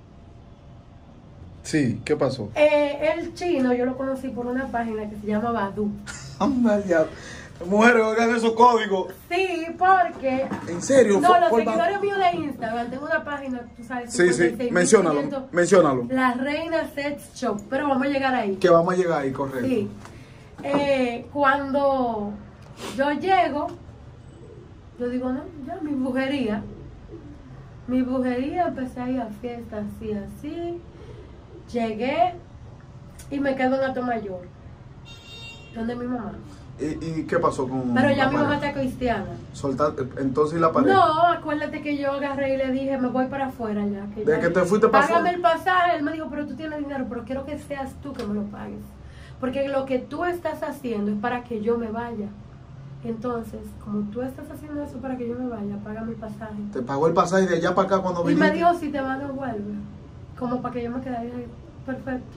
Sí, ¿qué pasó? eh, el chino yo lo conocí por una página que se llama Badoo. Anda ya. Mujeres, oigan esos códigos. Sí, porque... ¿En serio? No, Fue- los fue- seguidores míos de Instagram, tengo una página, tú sabes. Sí, sí, cincuenta y seis mil menciónalo, quinientos, menciónalo. La Reina Sex Shop, pero vamos a llegar ahí. Que vamos a llegar ahí, correcto. Sí. Eh, cuando yo llego, yo digo, no, ya, mi brujería. Mi brujería, empecé a ir a fiestas, así, así. Llegué y me quedo en Atomayor, donde mi mamá. ¿Y, y qué pasó con Pero ya la mi mamá pared? está cristiana. Soltar, entonces, ¿y la pared? No, acuérdate que yo agarré y le dije, me voy para afuera ya. Que ¿De ya- que te fuiste para Págame afuera? el pasaje. Él me dijo, pero tú tienes dinero, pero quiero que seas tú que me lo pagues. Porque lo que tú estás haciendo es para que yo me vaya. Entonces, como tú estás haciendo eso para que yo me vaya, págame el pasaje. Te pagó el pasaje de allá para acá cuando Y viniste. me dijo, si te van, no vuelve. Como para que yo me quedara ahí. Perfecto.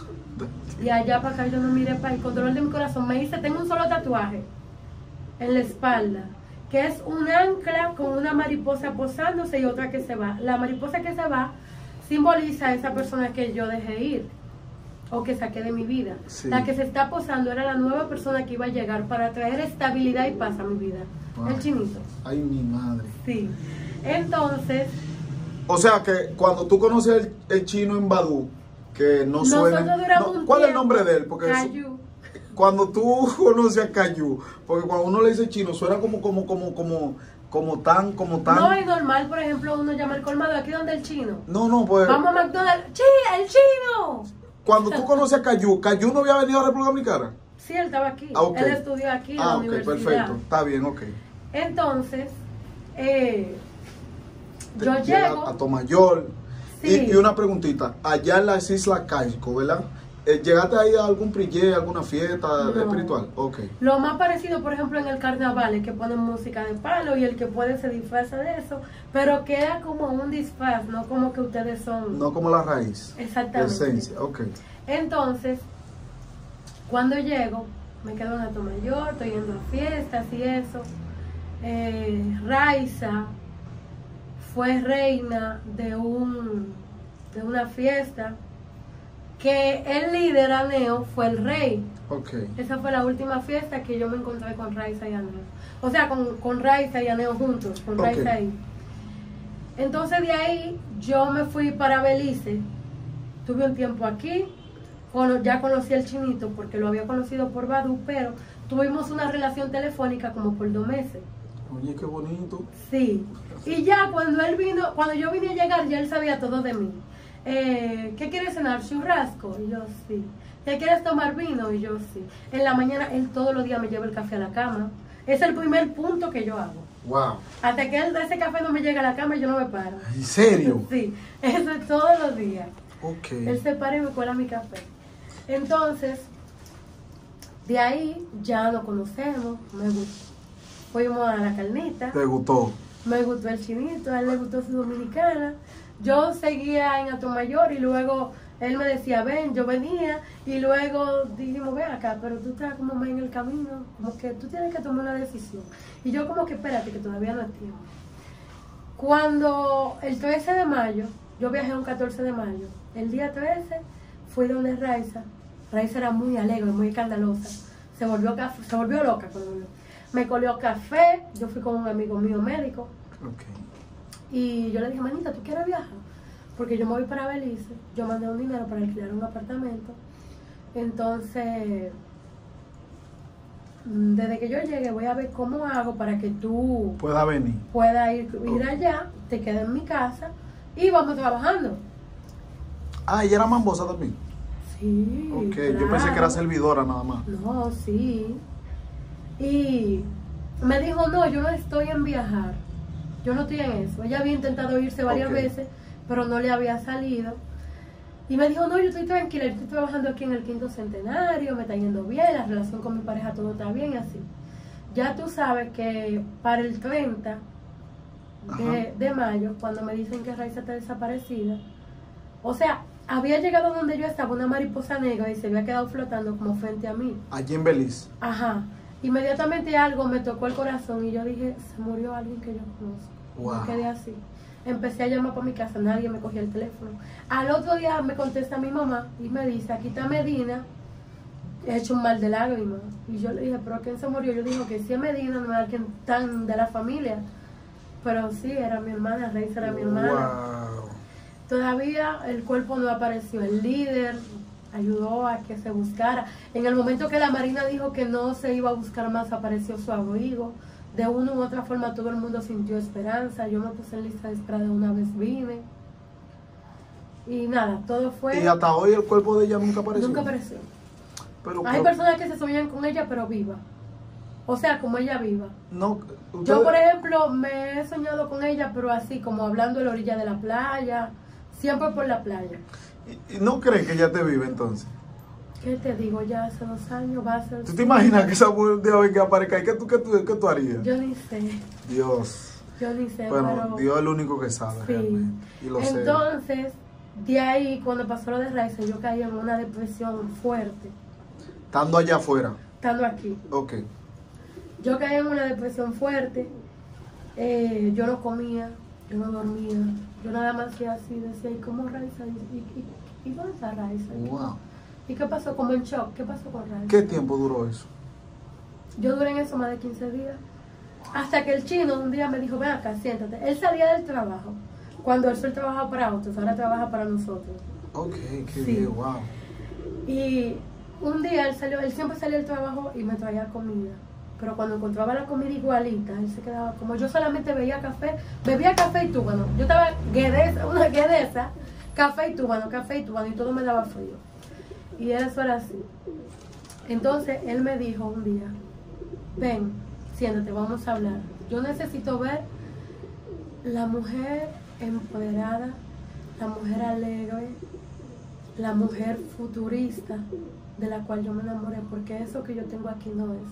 Y allá para acá yo no miré para el control de mi corazón. Me hice, tengo un solo tatuaje en la espalda, que es un ancla con una mariposa posándose y otra que se va. La mariposa que se va simboliza a esa persona que yo dejé ir o que saqué de mi vida. Sí. La que se está posando era la nueva persona que iba a llegar para traer estabilidad y paz a mi vida. Wow. El chinito. Ay, mi madre. Sí. Entonces, O sea que cuando tú conoces el, el chino en Badoo, que no suena. nosotros duramos no, un ¿Cuál es el tiempo, nombre de él? Porque eso- Cayu. cuando tú conoces a Cayu, porque cuando uno le dice chino, suena como, como, como, como, como tan, como tan. No es normal, por ejemplo, uno llama al colmado, aquí donde el chino. No, no, pues. Vamos a McDonald's. ¡Sí, el chino! Cuando tú conoces a Cayu, Cayu no había venido a República Dominicana. Sí, él estaba aquí. Ah, ok. Él estudió aquí en Ah, la ok, universidad. perfecto. Está bien, ok. Entonces, eh, yo Te- llega llego. a Tomayor. Sí. Y, y una preguntita, allá en las Islas Caicos, ¿verdad? Eh, ¿Llegaste ahí a algún prillé, alguna fiesta No. espiritual? Ok. Lo más parecido, por ejemplo, en el carnaval, es que ponen música de palo y el que puede se disfraza de eso, pero queda como un disfraz, no como que ustedes son. No como la raíz. Exactamente. Esencia, ok. Entonces, cuando llego, me quedo en Atomayor, estoy yendo a fiestas y eso. Eh, Raiza fue reina de un de una fiesta que el líder Aneo fue el rey. Ok. Esa fue la última fiesta que yo me encontré con Raiza y Aneo. O sea, con, con Raiza y Aneo juntos, con Ok. Raiza ahí. Entonces de ahí yo me fui para Belice. Tuve un tiempo aquí. Cono- ya conocí al chinito porque lo había conocido por Badoo, pero tuvimos una relación telefónica como por dos meses. Oye, qué bonito. Sí. Y ya cuando él vino, cuando yo vine a llegar, ya él sabía todo de mí. Eh, ¿Qué quieres cenar? ¿Churrasco? Y yo sí. ¿Qué quieres tomar vino? Y yo sí. En la mañana él todos los días me lleva el café a la cama. Es el primer punto que yo hago. Wow. Hasta que él, ese café no me llega a la cama, yo no me paro. ¿En serio? Sí, eso es todos los días. Ok. Él se para y me cuela mi café. Entonces, de ahí ya nos conocemos, me gustó. Fuimos a la carnita. ¿Te gustó? Me gustó el chinito, a él le gustó su dominicana. Yo seguía en Atomayor y luego él me decía, ven, yo venía. Y luego dijimos, ven acá, pero tú estás como más en el camino, como que tú tienes que tomar una decisión. Y yo como que espérate, que todavía no es tiempo. Cuando el trece de mayo, yo viajé un catorce de mayo, el día trece fui donde Raiza. Raiza era muy alegre, muy escandalosa. Se volvió, se volvió loca cuando volvió. Me colió café, yo fui con un amigo mío médico. Okay. Y yo le dije, manita, ¿tú quieres viajar? Porque yo me voy para Belice, yo mandé un dinero para alquilar un apartamento. Entonces, desde que yo llegue voy a ver cómo hago para que tú pueda venir. Pueda ir, ir allá, te quedes en mi casa y vamos trabajando. Ah, ¿ella era mambosa también? Sí. Ok, claro. Yo pensé que era servidora nada más. No, sí. Y me dijo, no, yo no estoy en viajar. Yo no estoy en eso. Ella había intentado irse varias Okay. veces, pero no le había salido. Y me dijo, no, yo estoy tranquila, yo estoy trabajando aquí en el quinto centenario, me está yendo bien, la relación con mi pareja todo está bien, así. Ya tú sabes que para el treinta de, de mayo, cuando me dicen que Raiza está desaparecida, o sea, había llegado donde yo estaba una mariposa negra y se había quedado flotando como frente a mí. Allí en Belice. Ajá. Inmediatamente algo me tocó el corazón y yo dije, se murió alguien que yo conozco. Wow. Me quedé así. Empecé a llamar por mi casa, nadie me cogía el teléfono. Al otro día me contesta mi mamá y me dice, aquí está Medina, he hecho un mal de lágrimas. Y yo le dije, ¿pero quién se murió? Yo dije que si es Medina, no era alguien tan de la familia. Pero sí, era mi hermana, Raiza era mi hermana. Wow. Todavía el cuerpo no apareció. El líder ayudó a que se buscara. En el momento que la Marina dijo que no se iba a buscar más, apareció su abrigo. De una u otra forma todo el mundo sintió esperanza. Yo me puse en lista de espera de una vez vine. Y nada, todo fue... Y hasta hoy el cuerpo de ella nunca apareció. Nunca apareció. Pero, Hay pero, personas que se soñan con ella pero viva. O sea, como ella viva. no, Yo, ustedes- por ejemplo, me he soñado con ella, pero así, como hablando en la orilla de la playa. Siempre por la playa. ¿Y, y no creen que ella te vive entonces? ¿Qué te digo? Ya hace dos años va a ser... ¿Tú te imaginas que esa mujer de hoy que aparezca? ¿Y qué tú, qué tú, qué tú harías? Yo ni sé. Dios. Yo ni sé, Bueno, pero... Dios es el único que sabe Sí. realmente. Y lo sé. Entonces, de ahí, cuando pasó lo de Raiza, yo caí en una depresión fuerte. Estando allá afuera. Estando aquí. Ok. Yo caí en una depresión fuerte. Eh, yo no comía, yo no dormía. Yo nada más hacía así, decía, ¿y cómo Raiza? ¿Y, y, y, ¿y dónde está Raiza? Wow. ¿Y qué pasó? Como en shock. ¿Qué pasó con Raiza? ¿Qué tiempo duró eso? Yo duré en eso más de quince días. Hasta que el chino un día me dijo, ven acá, siéntate. Él salía del trabajo. Cuando él solo trabajaba para otros, ahora trabaja para nosotros. Ok, qué Sí. bien, wow. Y un día él salió, él siempre salía del trabajo y me traía comida. Pero cuando encontraba la comida igualita, él se quedaba, como yo solamente veía café, bebía café y túbano. Yo estaba guedesa, una guedesa, café y túbano, café y túbano, y todo me daba frío. Y eso era así. Entonces él me dijo un día, ven, siéntate, vamos a hablar. Yo necesito ver la mujer empoderada, la mujer alegre, la mujer futurista de la cual yo me enamoré, porque eso que yo tengo aquí no es.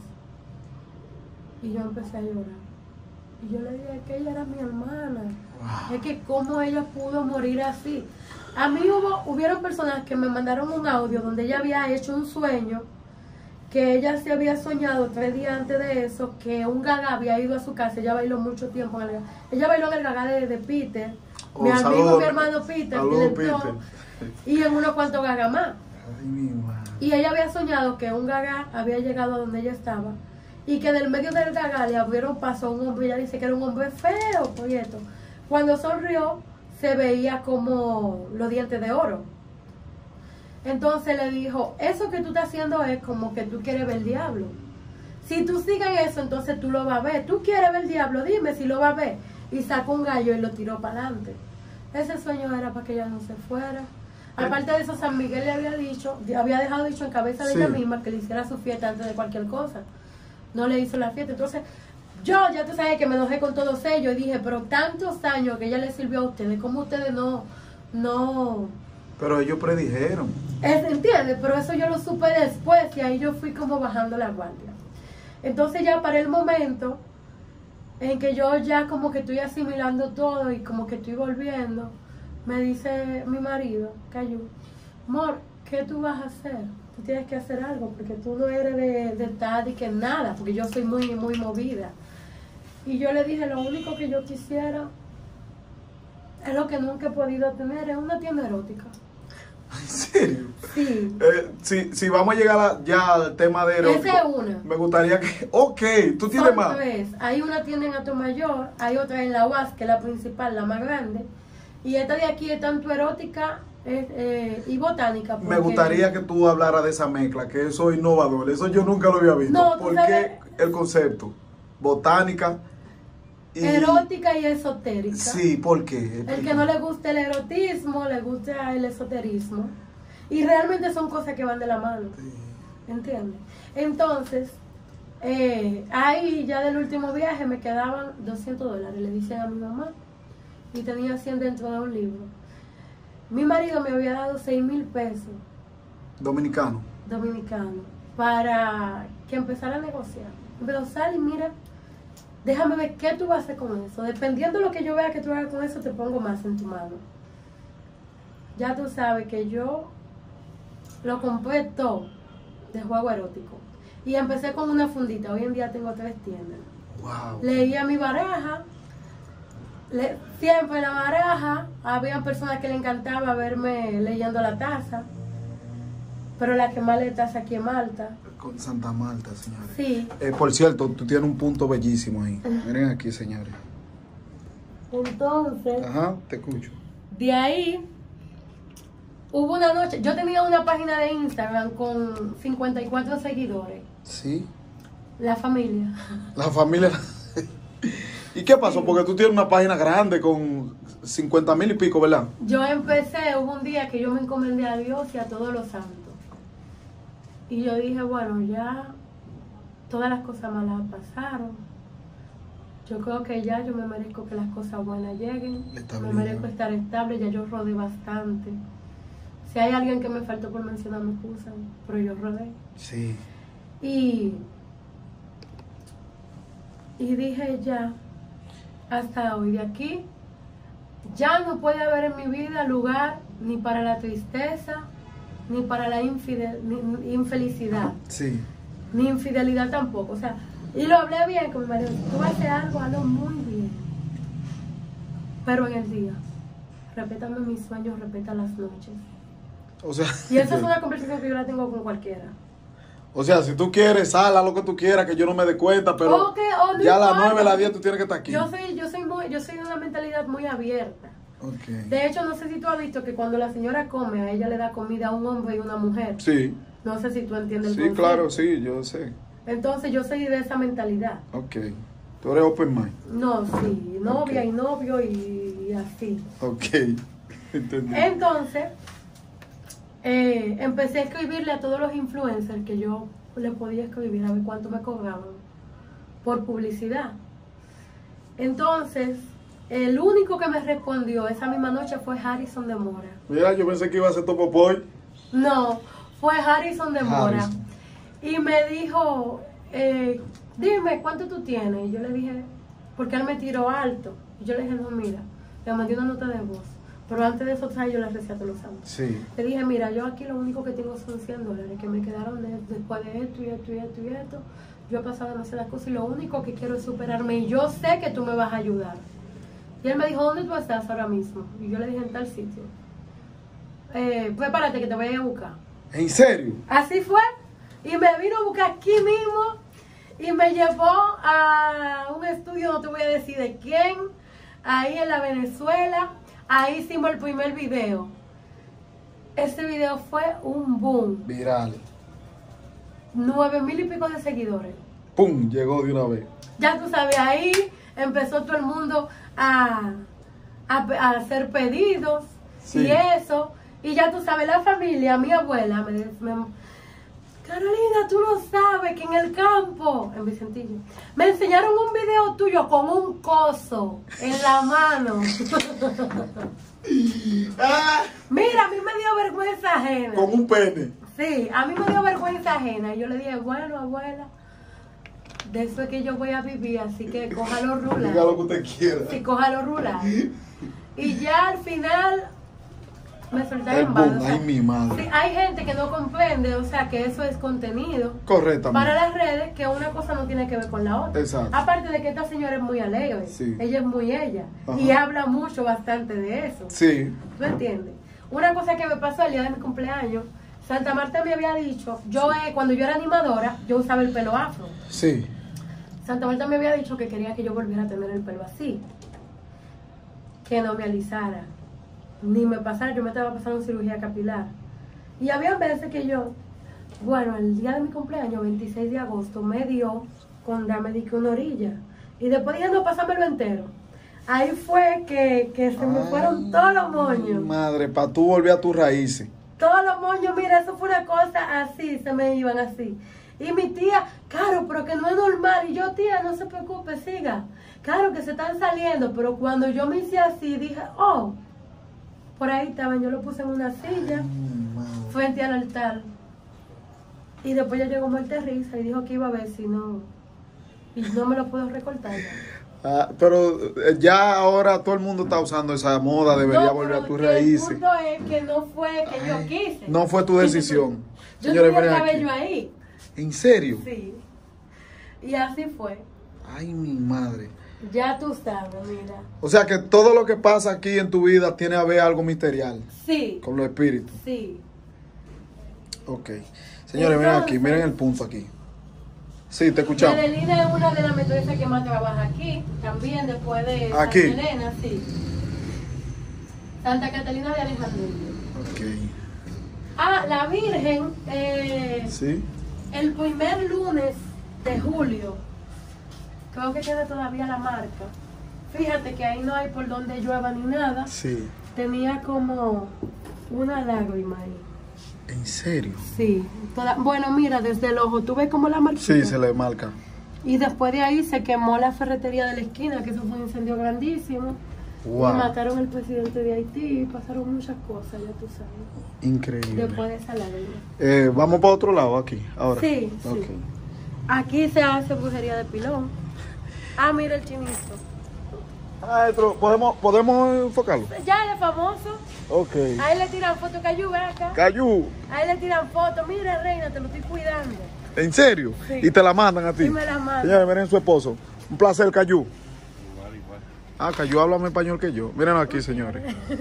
Y yo empecé a llorar. Y yo le dije que ella era mi hermana. Wow. Es que cómo ella pudo morir así. A mí hubo, hubieron personas que me mandaron un audio donde ella había hecho un sueño, que ella se había soñado tres días antes de eso, que un gaga había ido a su casa. Ella bailó mucho tiempo en el gaga. Ella bailó en el gaga de, de Peter. Oh, mi amigo, saludo, mi hermano Peter. saludo, Pimentón, Peter. Y en unos cuantos gaga más. Ay, mi madre. Y ella había soñado que un gaga había llegado a donde ella estaba y que del medio del gaga le abrieron paso a un hombre. Ella dice que era un hombre feo, proyecto. Cuando sonrió se veía como los dientes de oro. Entonces le dijo, eso que tú estás haciendo es como que tú quieres ver el diablo. Si tú sigues eso, entonces tú lo vas a ver. Tú quieres ver el diablo, dime si lo vas a ver. Y sacó un gallo y lo tiró para adelante. Ese sueño era para que ella no se fuera. Aparte de eso, San Miguel le había dicho, había dejado dicho en cabeza de Sí. ella misma que le hiciera su fiesta antes de cualquier cosa. No le hizo la fiesta. Entonces, yo ya tú sabes que me enojé con todos ellos y dije, pero tantos años que ella le sirvió a ustedes, ¿cómo ustedes no, no... Pero ellos predijeron. Es, ¿entiendes? Pero eso yo lo supe después y ahí yo fui como bajando la guardia. Entonces ya para el momento, en que yo ya como que estoy asimilando todo y como que estoy volviendo, me dice mi marido, Cayu, amor, ¿qué tú vas a hacer? Tú tienes que hacer algo, porque tú no eres de, de estar y que nada, porque yo soy muy, muy movida. Y yo le dije, lo único que yo quisiera es lo que nunca he podido tener, es una tienda erótica. ¿En serio? Sí. Eh, si, si vamos a llegar a, ya al tema de erótico. Esa es una. Me gustaría que... Ok, tú tienes Son más. tres. Hay una tienda en Atomayor, hay otra en la U A S, que es la principal, la más grande. Y esta de aquí es tanto erótica eh, eh, y botánica. Me gustaría que tú hablaras de esa mezcla, que eso es innovador. Eso yo nunca lo había visto. No, ¿Por sabes? qué el concepto? Botánica y... Erótica y esotérica. Sí, ¿por qué? El que no le gusta el erotismo, le gusta el esoterismo. Y realmente son cosas que van de la mano. Sí. ¿Entiendes? Entonces, eh, ahí ya del último viaje me quedaban doscientos dólares. Le dicen a mi mamá. Y tenía cien dentro de un libro. Mi marido me había dado seis mil pesos. Dominicano. Dominicanos. Para que empezara a negociar. Pero sal y mira. Déjame ver qué tú vas a hacer con eso. Dependiendo de lo que yo vea que tú hagas con eso, te pongo más en tu mano. Ya tú sabes que yo lo compré todo de juego erótico. Y empecé con una fundita. Hoy en día tengo tres tiendas. Wow. Leía mi baraja. Le, siempre la baraja. Había personas que le encantaba verme leyendo la taza. Pero la que más lee taza aquí es Malta. Con Santa Marta, señores. Sí. Eh, por cierto, tú tienes un punto bellísimo ahí. Miren aquí, señores. Entonces, Ajá, te escucho. de ahí, hubo una noche, yo tenía una página de Instagram con cincuenta y cuatro seguidores. Sí. La familia. La familia... ¿Y qué pasó? Porque tú tienes una página grande con cincuenta mil y pico, ¿verdad? Yo empecé, hubo un día que yo me encomendé a Dios y a todos los santos. Y yo dije, bueno, ya todas las cosas malas pasaron. Yo creo que ya yo me merezco que las cosas buenas lleguen. Me merezco estar estable, ya yo rodé bastante. Si hay alguien que me faltó por mencionar, me excusan, pero yo rodé. Sí. Y, y dije ya, hasta hoy de aquí, ya no puede haber en mi vida lugar ni para la tristeza, ni para la infidel, ni, infelicidad, Sí. ni infidelidad tampoco. O sea, y lo hablé bien con mi marido. Si tú vas a hacer algo, hazlo muy bien. Pero en el día, respétame mis sueños, respeta las noches. O sea... Y esa es una conversación que yo la tengo con cualquiera. O sea, si tú quieres, sal a lo que tú quieras, que yo no me dé cuenta, pero Okay, oh, no ya a las importa. nueve, a las diez tú tienes que estar aquí. Yo soy, yo soy muy, yo soy de una mentalidad muy abierta. Okay. De hecho, no sé si tú has visto que cuando la señora come, a ella le da comida a un hombre y una mujer. Sí. No sé si tú entiendes el Sí, concepto. claro, sí, yo sé. Entonces yo soy de esa mentalidad. Ok. Tú eres open mind. No, sí, novia Ok. y novio y, y así. Ok. Entendí. Entonces, eh, empecé a escribirle a todos los influencers que yo le podía escribir a ver cuánto me cobraban por publicidad. Entonces, el único que me respondió esa misma noche fue Harrison de Mora. Mira, yo pensé que iba a ser Topopoy. No, fue Harrison de Mora. Harrison. Y me dijo, eh, dime, ¿cuánto tú tienes? Y yo le dije, porque él me tiró alto. Y yo le dije, no, mira, le mandé una nota de voz. Pero antes de eso, ¿sabes? Yo le recé a todos los santos. Sí. Le dije, mira, yo aquí lo único que tengo son cien dólares que me quedaron de- después de esto y esto y esto y esto. Yo he pasado demasiadas cosas y lo único que quiero es superarme y yo sé que tú me vas a ayudar. Y él me dijo, ¿dónde tú estás ahora mismo? Y yo le dije, en tal sitio. Eh, prepárate que te voy a ir a buscar. ¿En serio? Así fue. Y me vino a buscar aquí mismo y me llevó a un estudio, no te voy a decir de quién, ahí en la Venezuela. Ahí hicimos el primer video. Ese video fue un boom. Viral. Nueve mil y pico de seguidores. ¡Pum! Llegó de una vez. Ya tú sabes, ahí empezó todo el mundo a, a, a hacer pedidos Sí. y eso. Y ya tú sabes, la familia, mi abuela, me, me Carolina, tú no sabes que en el campo, en Vicentillo, me enseñaron un video tuyo con un coso en la mano. Ah, Mira, a mí me dio vergüenza ajena. con un pene. Sí, a mí me dio vergüenza ajena. Y yo le dije, bueno, abuela, De eso es que yo voy a vivir, así que cójalo rular. Diga lo que usted quiera. Sí, cójalo rular. Y ya al final me solté El en banda. boom, O sea, ay, mi madre. sí, hay gente que no comprende, o sea, que eso es contenido Correctamente. para las redes, que una cosa no tiene que ver con la otra. Exacto. Aparte de que esta señora es muy alegre. Sí. Ella es muy ella. Ajá. Y habla mucho, bastante de eso. Sí. ¿Tú entiendes? Una cosa que me pasó el día de mi cumpleaños, Santa Marta me había dicho, yo eh, cuando yo era animadora, yo usaba el pelo afro. Sí. Santa Marta me había dicho que quería que yo volviera a tener el pelo así. Que no me alisara. Ni me pasara, yo me estaba pasando cirugía capilar. Y había veces que yo, bueno, el día de mi cumpleaños, veintiséis de agosto, me dio con darme di que una orilla. Y después dije, no, pásamelo entero. Ahí fue que, que se me Ay, fueron todos los moños. Madre, para tú volver a tus raíces. Todos los moños, mira, eso fue una cosa así, se me iban así. Y mi tía, claro, pero que no es normal. Y yo, tía, no se preocupe, siga. Claro que se están saliendo, pero cuando yo me hice así, dije, oh, por ahí estaban, yo lo puse en una silla, Ay, frente al altar. Y después ya llegó muerta de risa y dijo que iba a ver si no, y no me lo puedo recortar ya. ah, pero eh, ya ahora todo el mundo está usando esa moda, debería No, volver a pero tus que raíces. El punto es que no fue que yo quise. No fue tu decisión. Yo Señores, tenía el miren aquí. cabello ahí. ¿En serio? Sí. Y así fue. Ay, mi madre. Ya tú sabes, mira. O sea que todo lo que pasa aquí en tu vida tiene a ver algo misterial Sí. con los espíritus. Sí. Ok. Señores, miren aquí, miren el punto aquí. Sí, te escuchamos. Madelina es una de las metodistas que más trabaja aquí, también después de Aquí. Santa Elena, sí. Santa Catalina de Alejandría. Ok. Ah, la Virgen, eh, Sí. el primer lunes de julio, creo que tiene todavía la marca. Fíjate que ahí no hay por donde llueva ni nada. Sí. Tenía como una lágrima ahí. ¿En serio? Sí. Toda- bueno, mira, desde el ojo, ¿tú ves cómo la marca? Sí, se le marca. Y después de ahí se quemó la ferretería de la esquina, que eso fue un incendio grandísimo. Wow. Y mataron al presidente de Haití, y pasaron muchas cosas, ya tú sabes. Increíble. Después de esa lágrima. Eh, Vamos para otro lado aquí, ahora. Sí, sí. Ok. Aquí se hace brujería de pilón. Ah, mira el chinito. Maestro, ¿podemos, ¿podemos enfocarlo? Ya él es famoso. Ok. A él le tiran fotos, Cayú, ven acá. Cayú, A él le tiran fotos. Mira, reina, te lo estoy cuidando. ¿en serio? Sí. Y te la mandan a ti. Sí, me la mandan. Señores, miren su esposo. Un placer, Cayú. Igual, igual. Ah, Cayú habla más español que yo. Miren aquí, señores.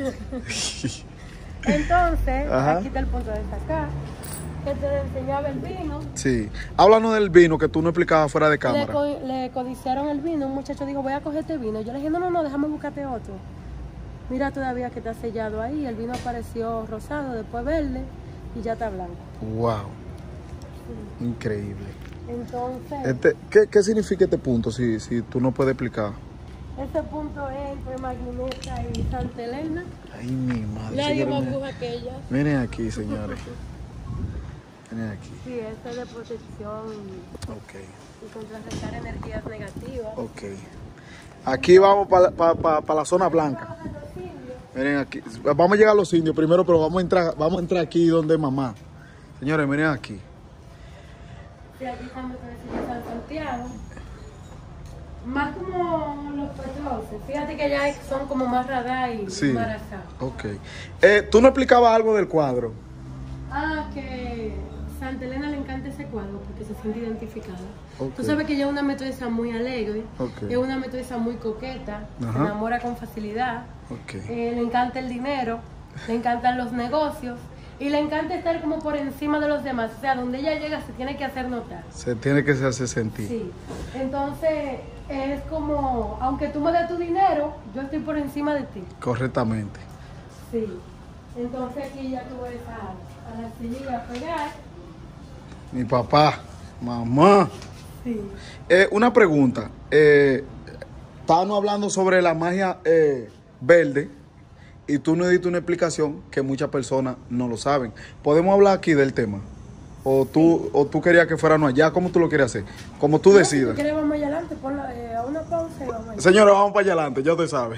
Entonces, Ajá. aquí está el punto de sacar. Que te enseñaba el vino. Sí. Háblanos del vino que tú no explicabas fuera de Le, cámara. co- le codiciaron el vino. Un muchacho dijo, voy a coger este vino. Yo le dije, no, no, no, déjame buscarte otro. Mira todavía que está sellado ahí. El vino apareció rosado, después verde y ya está blanco. Wow. Increíble. Entonces, Este, ¿qué, ¿Qué significa este punto si, si tú no puedes explicar? este punto es entre Magneta y Santa Elena. Ay, mi madre. Nadie señores, más miren. bruja que ella. Miren aquí, señores. Miren aquí. Sí, este es de protección y, Ok. y contrarrestar energías negativas. Ok. Aquí vamos para pa, pa, pa la zona blanca. Miren aquí. Vamos a llegar a los indios primero, pero vamos a entrar, vamos a entrar aquí donde mamá. Señores, miren aquí. Sí, aquí estamos con el señor San Santiago. Más como los patroces. Fíjate que allá son como más radar y Sí. marazá. Ok. Eh, Tú no explicabas algo del cuadro. Ah, que Santa Elena le encanta ese cuadro porque se siente identificada. Ok. Tú sabes que ella es una metodista muy alegre, Ok. es una metodista muy coqueta, Ajá. se enamora con facilidad, Ok. eh, le encanta el dinero, le encantan los negocios y le encanta estar como por encima de los demás. O sea, donde ella llega se tiene que hacer notar. Se tiene que hacerse sentir. Sí. Entonces es como, aunque tú me des tu dinero, yo estoy por encima de ti. Correctamente. Sí. Entonces aquí ya tú ves a, a la silla a pegar. Mi papá, mamá. Sí. Eh, una pregunta. Eh, estábamos hablando sobre la magia eh, verde y tú nos diste una explicación que muchas personas no lo saben. ¿Podemos hablar aquí del tema? ¿O tú, o tú querías que fuéramos allá? ¿Cómo tú lo quieres hacer? Como tú No, decidas. Si quieres, vamos allá adelante, ponla eh, a una pausa y vamos allá. Señores, vamos para allá adelante, ya te sabes.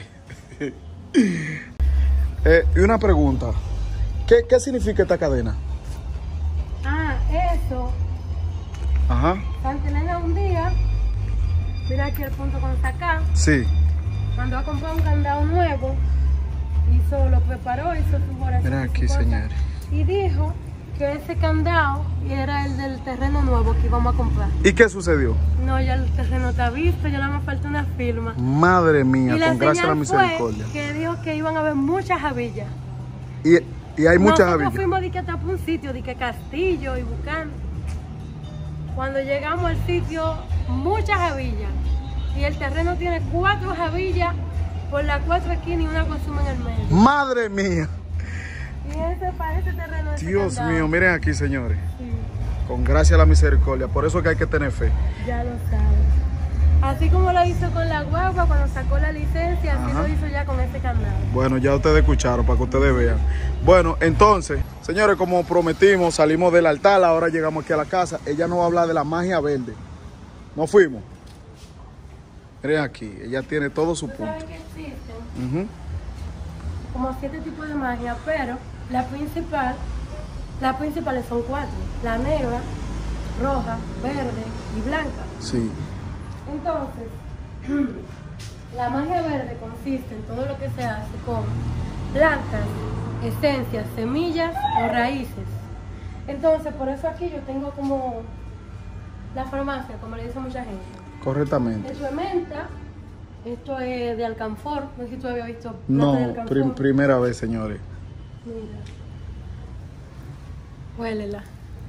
eh, y una pregunta. ¿Qué, ¿Qué significa esta cadena? Ah, eso. Ajá. Santa Elena un día Mira aquí el punto con sacar. Sí. Mandó a comprar un candado nuevo. Hizo, lo preparó, hizo sus oraciones. Mira aquí, señores. Y dijo que ese candado era el del terreno nuevo que íbamos a comprar. ¿Y qué sucedió? No, ya el terreno está visto, ya nada más falta una firma. Madre mía, Y la con gracia a la señal misericordia. fue que dijo que iban a haber muchas javillas. Y, y hay muchas Nosotros habillas. fuimos de que hasta por un sitio, de que Castillo y buscando. Cuando llegamos al sitio, muchas javillas. Y el terreno tiene cuatro javillas por las cuatro esquinas y una consuma en el medio. Madre mía. Y ese para ese terreno. ese Dios candado. mío, miren aquí, señores. Sí, Con gracia a la misericordia. Por eso que hay que tener fe. ya lo sabes. Así como lo hizo con la guagua cuando sacó la licencia, así Ajá. lo hizo ya con ese candado. Bueno, ya ustedes escucharon para que ustedes vean. Bueno, entonces, señores, como prometimos, salimos del altar, ahora llegamos aquí a la casa. Ella nos va a hablar de la magia verde. ¿Nos fuimos? Miren aquí, ella tiene todo su ¿Tú punto. sabes que existen Ujú. como siete tipos de magia, pero la principal, las principales son cuatro: la negra, roja, verde y blanca. Sí, Entonces, la magia verde consiste en todo lo que se hace con plantas, esencias, semillas o raíces. Entonces, por eso aquí yo tengo como la farmacia, como le dice mucha gente. correctamente. Esto es menta, esto es de alcanfor, no sé si tú habías visto planta de No, alcanfor. prim- primera vez, señores. Mira. Huélela.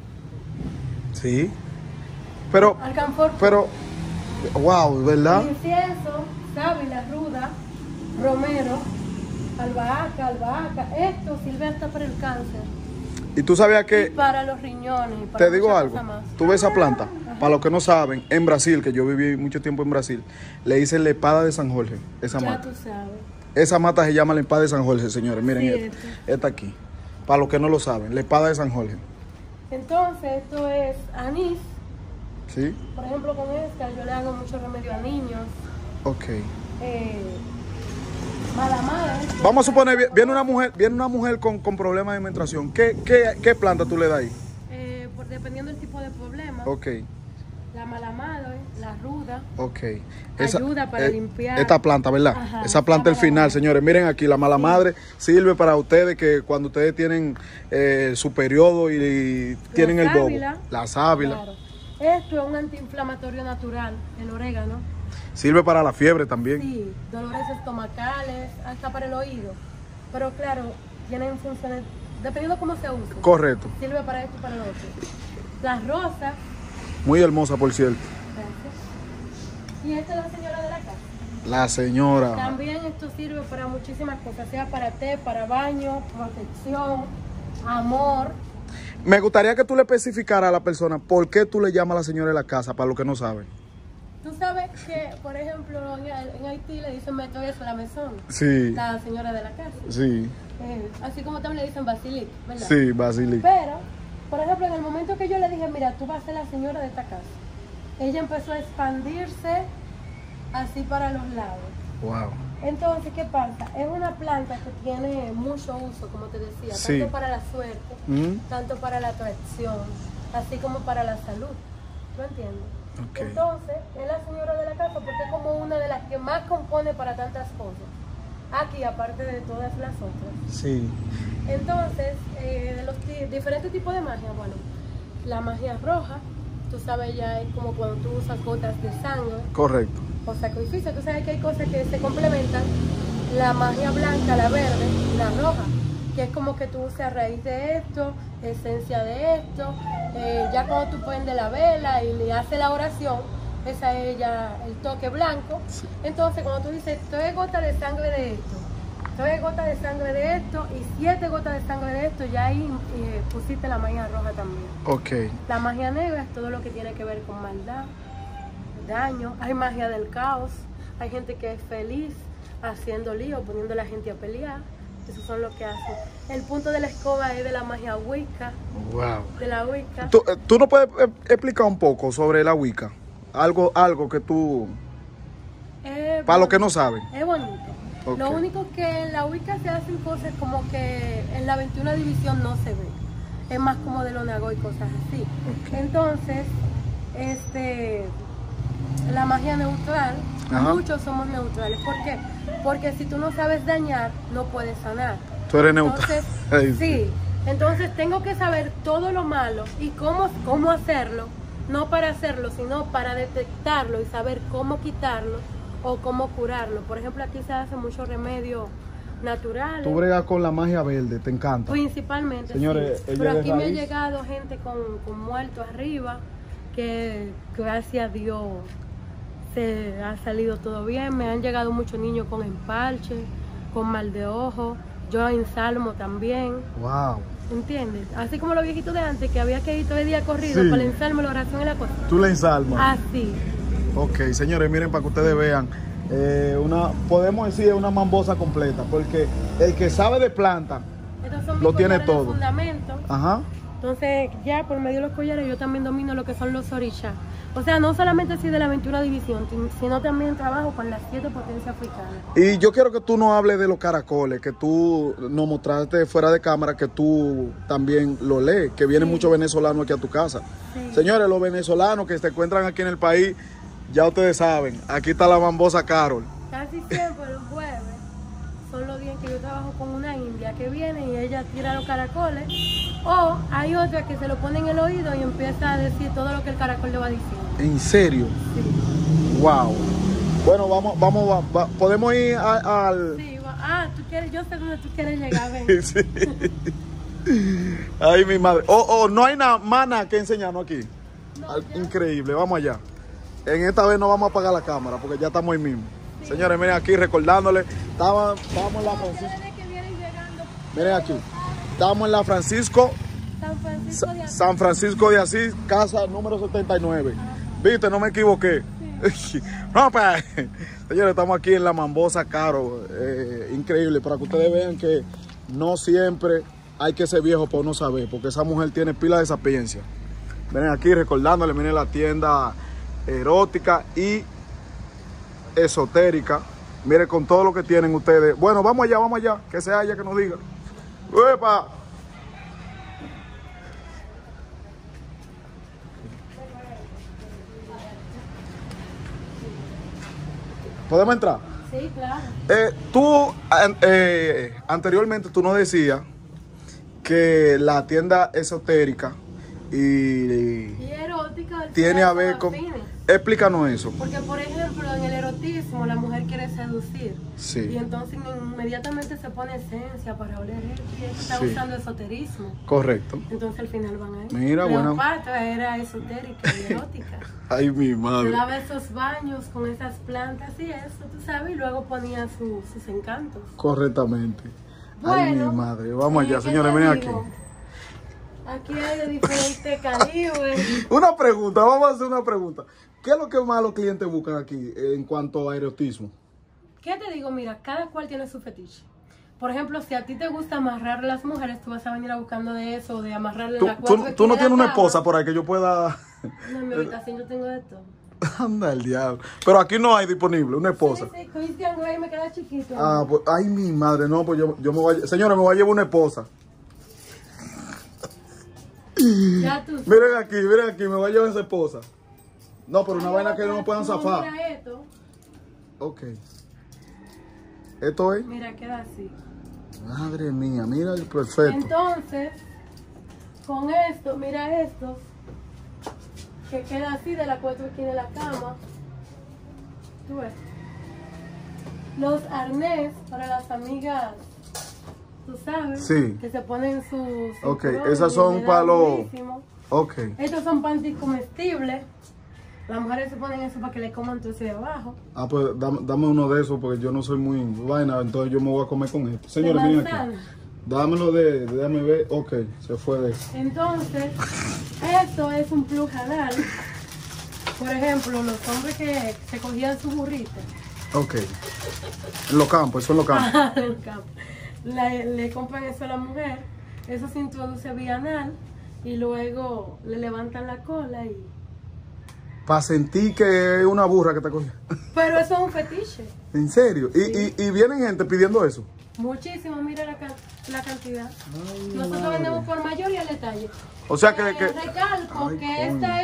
Sí. Pero, Alcanfor, pero, wow, ¿verdad? incienso, sábila, ruda, romero, albahaca, albahaca. Esto sirve hasta para el cáncer, Y tú sabías y que, para los riñones. Y para te digo muchas algo, cosas más. tú ves esa planta, para los que no saben, en Brasil, que yo viví mucho tiempo en Brasil, le dicen la espada de San Jorge, esa Ya mata. tú sabes. Esa mata se llama la espada de San Jorge, señores. Miren Sí, esta, esta. esta aquí. Para los que no lo saben, la espada de San Jorge. Entonces, esto es anís. ¿Sí? Por ejemplo, con esta yo le hago mucho remedio a niños. Ok. Eh, malamar. Vamos a suponer, vi- viene una mujer, viene una mujer con, con problemas de menstruación. ¿Qué, qué, qué planta tú le das ahí? Eh, por, dependiendo del tipo de problema. Ok, La malamar, la ruda. ok. Ayuda para eh, limpiar. Esta planta, ¿verdad? Ajá, Esa planta la al final, mala señores. Miren aquí, la mala madre sirve para ustedes que cuando ustedes tienen eh, su periodo y, y tienen el bobo. sábila. La sábila. Claro. Esto es un antiinflamatorio natural, el orégano. Sirve para la fiebre también. Sí, dolores estomacales, hasta para el oído. Pero claro, tienen funciones, dependiendo cómo se use. Correcto. Sirve para esto y para lo otro. Las rosas, Muy hermosa, por cierto. gracias. Y esta es la señora de la casa. La señora. También esto sirve para muchísimas cosas, sea para té, para baño, protección, amor. Me gustaría que tú le especificaras a la persona por qué tú le llamas a la señora de la casa, para los que no saben. Tú sabes que, por ejemplo, en, en Haití le dicen Metoya la mesón, Sí, la señora de la casa. sí, Eh, así como también le dicen Basilic, ¿verdad? sí, Basili. Pero, por ejemplo, en el momento que yo le dije, mira, tú vas a ser la señora de esta casa, ella empezó a expandirse así para los lados. Wow. Entonces, ¿qué pasa? Es una planta que tiene mucho uso, como te decía, Sí. tanto para la suerte, Mm, tanto para la atracción, así como para la salud. ¿Tú entiendes? Ok. Entonces, es la señora de la casa porque es como una de las que más compone para tantas cosas. Aquí, aparte de todas las otras. Sí. Entonces, eh, de los ti- diferentes tipos de magia, bueno, la magia roja, tú sabes, ya es como cuando tú usas gotas de sangre Correcto. o sacrificio, tú sabes que hay cosas que se complementan, la magia blanca, la verde y la roja, que es como que tú usas a raíz de esto, esencia de esto, eh, ya cuando tú prendes la vela y le haces la oración, esa es ya el toque blanco. Entonces cuando tú dices, tres gotas de sangre de esto, tres gotas de sangre de esto y siete gotas de sangre de esto, ya ahí eh, pusiste la magia roja también. Ok. La magia negra es todo lo que tiene que ver con maldad, daño. Hay magia del caos. Hay gente que es feliz haciendo lío, poniendo a la gente a pelear. Eso son lo que hacen. El punto de la escoba es de la magia Wicca. Wow. De la Wicca. ¿Tú, eh, ¿Tú nos puedes eh, explicar un poco sobre la Wicca? Algo, algo que tú, Es para los que bonito. no saben. Es bonito. Ok. Lo único que en la Wicca se hacen cosas como que en la veintiuna división no se ve. Es más como de Lonago y cosas así. Entonces, este, la magia neutral. Ajá. Muchos somos neutrales. ¿Por qué? Porque si tú no sabes dañar, no puedes sanar. Tú eres neutral. Entonces, sí. Entonces tengo que saber todo lo malo y cómo, cómo hacerlo. No para hacerlo, sino para detectarlo y saber cómo quitarlo o cómo curarlo. Por ejemplo, aquí se hace mucho remedio natural. Tú bregas con la magia verde, te encanta. Principalmente, Señores, sí. ella Pero de aquí me ha raíz. llegado gente con, con muerto arriba, que gracias a Dios se ha salido todo bien. Me han llegado muchos niños con empalche, con mal de ojo. Yo en Salmo también. Wow. ¿Entiendes? Así como los viejitos de antes, que había que ir todo el día corrido Sí. para el ensalmo, la oración y la cosa. Tú la ensalmas. Así. Ok, señores, miren para que ustedes vean. eh, una, podemos decir una mambosa completa, porque el que sabe de planta, Estos son mis Lo tiene collares de todo. fundamento. ajá, Entonces, ya por medio de los collares, yo también domino lo que son los orishas. O sea, no solamente así de la veintiuna división, sino también trabajo con las siete potencias africanas. y yo quiero que tú nos hables de los caracoles, que tú nos mostraste fuera de cámara, que tú también lo lees, que vienen Sí. muchos venezolanos aquí a tu casa. Sí. Señores, los venezolanos que se encuentran aquí en el país, ya ustedes saben, aquí está la mambosa Carol. Casi siempre los jueves son los días que yo trabajo con una india que viene y ella tira los caracoles. O hay otra que se lo pone en el oído y empieza a decir todo lo que el caracol le va diciendo. ¿En serio? Sí. Wow. Bueno, vamos, vamos, va- va- podemos ir a- al... Sí, va- ah, tú quieres, yo sé dónde tú quieres llegar, ven. Sí. Ay, mi madre. Oh, oh, no hay nada más nada que enseñarnos aquí. No, Al- ya. Increíble, vamos allá. En esta vez no vamos a apagar la cámara porque ya estamos ahí mismo. Sí. Señores, miren aquí recordándole. Estamos, estamos en la Francisco. Ustedes que vienen llegando, Miren aquí. Estamos en la Francisco, San Francisco de Sa- Asís. San Francisco de Asís, casa número setenta y nueve. Viste, no me equivoqué. No, pues, señores, estamos aquí en la mambosa Caro. Eh, increíble, para que ustedes vean que no siempre hay que ser viejo por no saber, porque esa mujer tiene pila de sapiencia. Miren aquí recordándole, miren la tienda erótica y esotérica. Miren con todo lo que tienen ustedes. Bueno, vamos allá, vamos allá, que sea ella que nos diga. ¡Uepa! ¿Podemos entrar? Sí, claro. Eh, tú, an- eh, anteriormente tú nos decías que la tienda esotérica y, Y erótica. al tiene final a ver son con... afines. Explícanos eso. Porque, por ejemplo, en el erotismo la mujer quiere seducir. Sí. Y entonces inmediatamente se pone esencia para oler esto y ella está Sí. usando esoterismo. Correcto. Entonces al final van a ir. Mira, bueno. Cleopatra era esotérica y erótica. Ay, mi madre. Daba esos baños con esas plantas y eso, tú sabes, y luego ponía su- sus encantos. Correctamente. Ay, Bueno, mi madre. Vamos ¿y allá, qué señores, te miren aquí. digo? Aquí hay de diferentes calibres. Una pregunta, vamos a hacer una pregunta. ¿Qué es lo que más los clientes buscan aquí en cuanto a erotismo? ¿Qué te digo? Mira, cada cual tiene su fetiche. Por ejemplo, si a ti te gusta amarrar a las mujeres, tú vas a venir a buscando de eso, de amarrarle ¿Tú, la tú- cuatro tú no esquinas tienes de una la cama. esposa por ahí que yo pueda... No, en mi habitación yo tengo de todo. Anda el diablo. Pero aquí no hay disponible una esposa. Sí, sí, Christian Grey me queda chiquito. Ah, pues, ay, mi madre, no, pues yo, yo me voy a... Señores, me voy a llevar una esposa. Ya tú. Miren aquí, miren aquí, me voy a llevar esa esposa. No, pero una Ay, vaina no, que no puedan tú zafar. Mira esto. Ok. Esto es... Mira, queda así. Madre mía, mira el perfecto. Entonces, con esto, mira esto, que queda así de la cuatro esquinas de la cama. ¿Tú ves? Los arnés para las amigas, tú sabes, Sí. que se ponen sus... Ok, cinturones esas y son le dan para los- durísimo. Ok. Estos son panties comestibles. Las mujeres se ponen eso para que le coman todo eso de abajo. Ah, pues dame, dame uno de esos porque yo no soy muy vaina, entonces yo me voy a comer con esto. Señores, De miren aquí. manzana. Dámelo de, déjame ver. Ok, se fue de eso. Entonces, esto es un plug anal. Por ejemplo, los hombres que se cogían su burrito. Ok. En los campos, eso en los campos. en el campo, Le, le compran eso a la mujer. Eso se introduce vía anal y luego le levantan la cola y... Para sentir que es una burra que te cogió. Pero eso es un fetiche. ¿En serio? ¿Y, y, y vienen gente pidiendo eso? Muchísimo, mira la, can- la cantidad. Ay, Nosotros madre. vendemos por mayor y al detalle. O sea que... Eh, que recalco Ay, que coño. esta es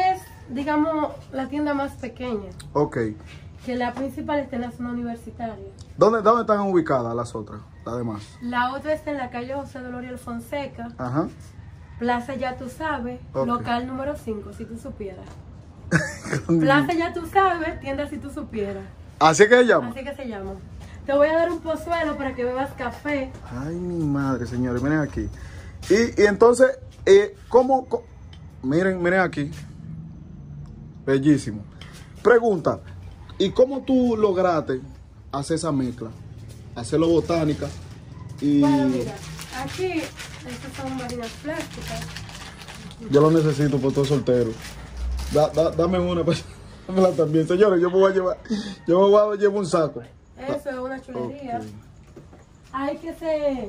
digamos, la tienda más pequeña. Ok. Que la principal está en la zona universitaria. ¿Dónde, dónde están ubicadas las otras, las demás? La otra está en la calle José Doloriel Fonseca. Ajá. Plaza Ya Tú Sabes, Ok. local número cinco, si tú supieras. Plaza Ya Tú Sabes, tienda si tú supieras. ¿Así es que se llama? Así que se llama. Te voy a dar un pozuelo para que bebas café. Ay, mi madre, señores, miren aquí. Y, y entonces, eh, ¿cómo, co- Miren, miren aquí. Bellísimo. Pregunta, ¿y cómo tú lograste hacer esa mezcla? Hacerlo botánica y... Bueno, mira, aquí, estas son varinas plásticas. Yo lo necesito por todo soltero. Da, da- dame una, pues, dámela también. Señores, yo me voy a llevar, yo me voy a llevar un saco. Eso es una chulería. Ok. Hay que se...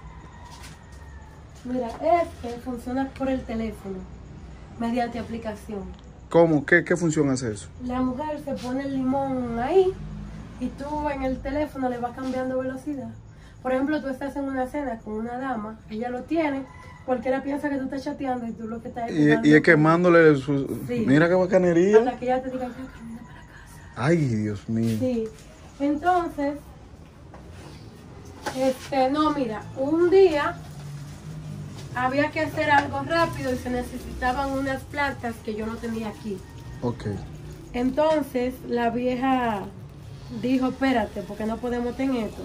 Mira, este funciona por el teléfono, mediante aplicación. ¿Cómo? ¿Qué, qué función hace eso? La mujer se pone el limón ahí y tú en el teléfono le vas cambiando velocidad. Por ejemplo, tú estás en una cena con una dama, ella lo tiene, cualquiera piensa que tú estás chateando y tú lo que estás Y, y es quemándole su... Sí. Mira qué bacanería. hasta que ella te diga, ya camina para casa. Ay, Dios mío. Sí, entonces, este, no, mira, un día había que hacer algo rápido y se necesitaban unas plantas que yo no tenía aquí. Ok. Entonces la vieja dijo, espérate, porque no podemos tener esto.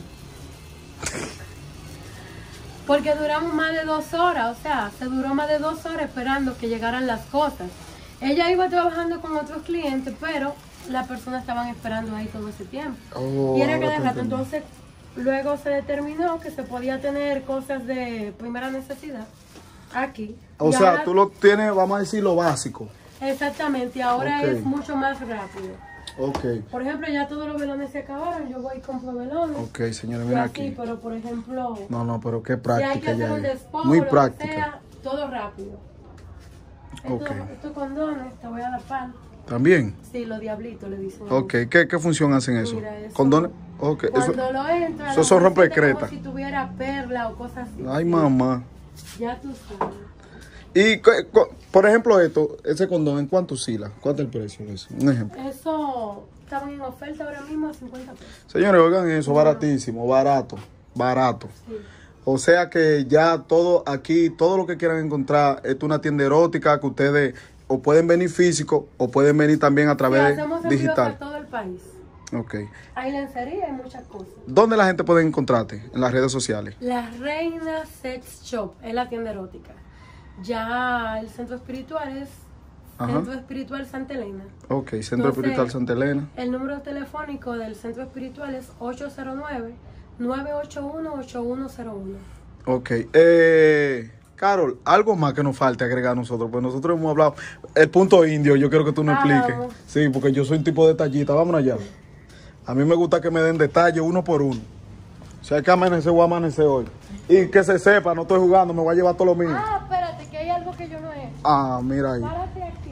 Porque duramos más de dos horas, o sea, se duró más de dos horas esperando que llegaran las cosas. Ella iba trabajando con otros clientes, pero las personas estaban esperando ahí todo ese tiempo. Oh, y era ahora cada te rato, entendí. entonces luego se determinó que se podía tener cosas de primera necesidad aquí. O Y sea, ahora- tú lo tienes, vamos a decir, lo básico. Exactamente, ahora Ok. es mucho más rápido. Ok. Por ejemplo, ya todos los velones se acabaron, yo voy y compro velones. Ok, señores, y miren así, aquí. pero por ejemplo, No, no, pero qué si hay que práctica hacer ya un es. despojo, Muy lo que práctica. sea, todo rápido. Estos, Ok. estos condones, te voy a dar pan. ¿También? Sí, los diablitos le dicen. Ok, ¿qué, qué función hacen eso? Mira, eso- ¿Condones? Ok, Cuando eso... lo entra, eso son rompecreta. como si tuviera perla o cosas así. Ay, Sí, mamá. Ya tú sabes. Y, cu- cu- por ejemplo, esto, ese condón, ¿en cuánto oscila? ¿Cuánto es el precio de eso? Un ejemplo. Eso estaban en oferta ahora mismo a cincuenta pesos. Señores, oigan eso, baratísimo, barato, barato. Sí. O sea que ya todo aquí, todo lo que quieran encontrar, es una tienda erótica que ustedes o pueden venir físico o pueden venir también a Sí, través hacemos de envíos digital. a todo el país. Ok. Hay lencería y muchas cosas. ¿Dónde la gente puede encontrarte? En las redes sociales. La Reina Sex Shop es la tienda erótica. Ya el centro espiritual es Ajá. Centro Espiritual Santa Elena. Ok, Centro Entonces, Espiritual Santa Elena. El número telefónico del centro espiritual es ocho cero nueve, nueve ocho uno, ocho uno cero uno. Ok. Eh, Carol, algo más que nos falte agregar a nosotros, pues nosotros hemos hablado. El punto indio, yo quiero que tú nos Ah, expliques. vamos. Sí, porque yo soy un tipo detallista. Vámonos allá. A mí me gusta que me den detalles uno por uno. Si hay que amanecer, voy a amanecer hoy. Y que se sepa, no estoy jugando, me voy a llevar todo lo mío. Ah, espérate, que hay algo que yo no he hecho. Ah, mira ahí. Párate aquí.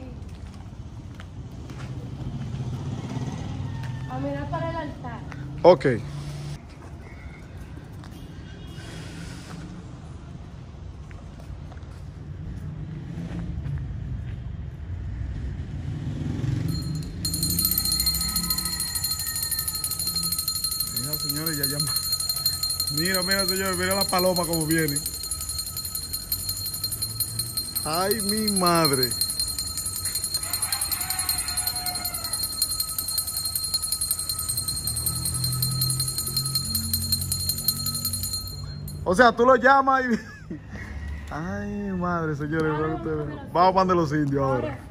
A mirar para el altar. Ok. Mira, señores, ya llama. Mira, mira, señores, mira la paloma como viene. Ay, mi madre. O sea, tú lo llamas y... Ay, madre, señores. Ah, vean no, ustedes. no, no, no. Vamos para de los indios ahora. Ahora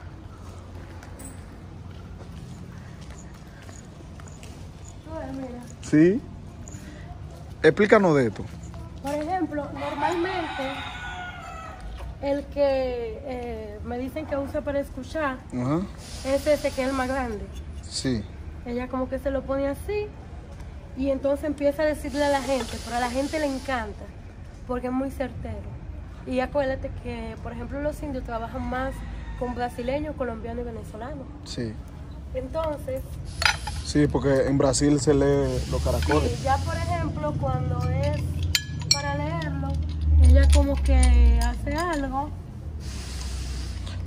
sí. Tú ves, mira. ¿Sí? Explícanos de esto. Por ejemplo, normalmente el que eh, me dicen que usa para escuchar Ajá. es ese que es el más grande. Sí. Ella como que se lo pone así y entonces empieza a decirle a la gente, pero a la gente le encanta porque es muy certero. Y acuérdate que, por ejemplo, los indios trabajan más con brasileños, colombianos y venezolanos. Sí. Entonces, Sí, porque en Brasil se lee los caracoles. sí, ya por ejemplo, cuando es para leerlo, ella como que hace algo.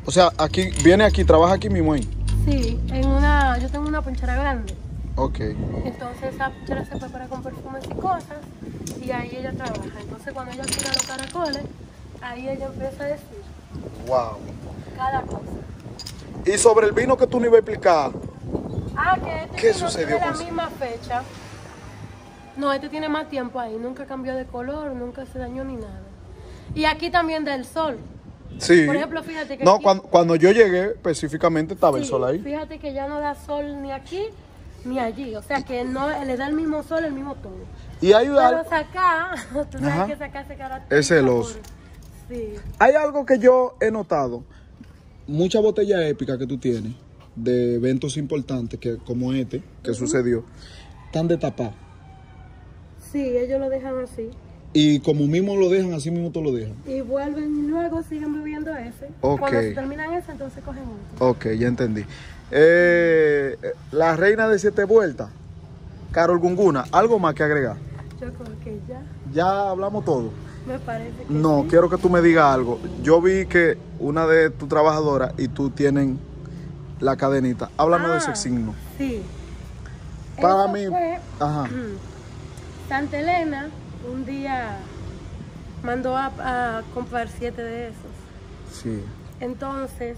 O sea, aquí, viene aquí, trabaja aquí mismo ahí. Sí, en una, yo tengo una ponchera grande. Ok. Entonces esa ponchera se prepara con perfumes y cosas y ahí ella trabaja. Entonces cuando ella tira los caracoles, ahí ella empieza a decir Wow. cada cosa. Y sobre el vino que tú no ibas a explicar. Ah, que este ¿Qué vino sucedió tiene la con eso? misma fecha. No, este tiene más tiempo ahí, nunca cambió de color, nunca se dañó ni nada. Y aquí también da el sol. Sí. Por ejemplo, fíjate que No, aquí- cuando, cuando yo llegué, específicamente estaba el Sí, sol ahí. fíjate que ya no da sol ni aquí ni allí. O sea que no le da el mismo sol, el mismo tono. Y hay, Pero al- acá, tú sabes Ajá. que acá se caracteriza Es celoso. por- Sí. hay algo que yo he notado. Mucha botella épica que tú tienes de eventos importantes que, como este que sucedió, están de tapar. Sí, ellos lo dejan así. Y como mismo lo dejan, así mismo tú lo dejan. Y vuelven y luego siguen bebiendo ese. Ok. Cuando se terminan ese, entonces cogen otro. Ok, ya entendí. Eh, la reina de siete vueltas, Carol Gunguna, ¿algo más que agregar? Yo creo que ya, Ya hablamos todo. me parece que No, sí. quiero que tú me digas algo. Yo vi que una de tus trabajadoras y tú tienen la cadenita. Háblanos de Ah, ese signo. Sí. Para Eso mí, fue- ajá. Santa Elena un día mandó a, a comprar siete de esos. Sí. Entonces,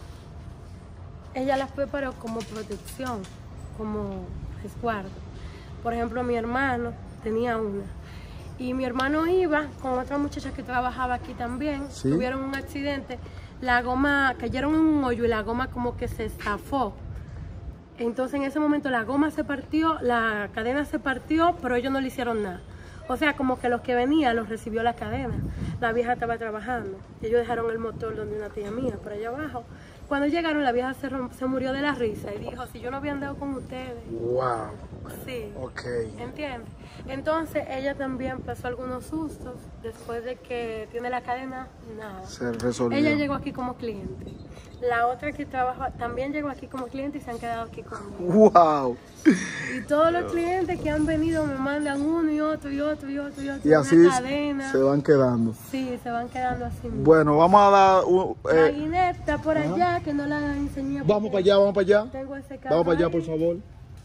ella las preparó como protección, como resguardo. Por ejemplo, mi hermano tenía una. Y mi hermano iba con otra muchacha que trabajaba aquí también. Sí. Tuvieron un accidente. La goma, cayeron en un hoyo y la goma como que se zafó. Entonces en ese momento la goma se partió, la cadena se partió, pero ellos no le hicieron nada. O sea, como que los que venían los recibió la cadena. La vieja estaba trabajando. Ellos dejaron el motor donde una tía mía, por allá abajo. Cuando llegaron, la vieja se, rom- se murió de la risa y dijo, si yo no había andado con ustedes. Wow. Sí. Ok. ¿Entiendes? Entonces ella también pasó algunos sustos después de que tiene la cadena, nada. Se resolvió. Ella llegó aquí como cliente. La otra que trabaja también llegó aquí como cliente y se han quedado aquí conmigo. Wow. Y todos los clientes que han venido me mandan uno y otro y otro y otro y otro. Y una así cadena. se van quedando. Sí, se van quedando así mismo. Bueno, vamos a dar... un- La eh, guineta está por allá, que no la enseñé. vamos porque para allá, vamos para allá. Tengo ese carro Vamos para allá, ahí. por favor.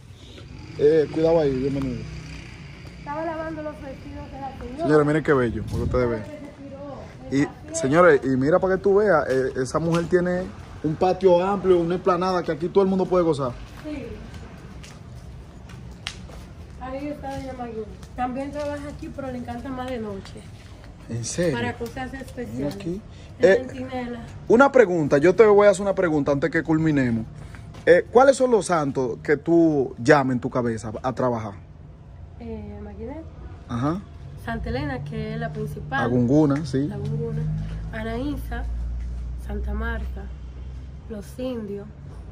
Eh, cuidado ahí, bienvenido. Estaba lavando los vestidos de la señora. Señores, miren qué bello, lo que ustedes ven. que se tiró en Y la fiesta. señores, y mira para que tú veas, eh, esa mujer tiene un patio amplio, una explanada que aquí todo el mundo puede gozar. Sí. Ahí está doña Mayún. También trabaja aquí, pero le encanta más de noche. ¿En serio? Para cosas especiales. Mira aquí. Es Eh, centinela. Una pregunta, yo te voy a hacer una pregunta antes que culminemos. Eh, ¿Cuáles son los santos que tú llamas en tu cabeza a trabajar? Eh, Maquinet. Ajá. Santa Elena, que es la principal. Agunguna, sí. La Gunguna. Anaísa, Santa Marta, Los Indios.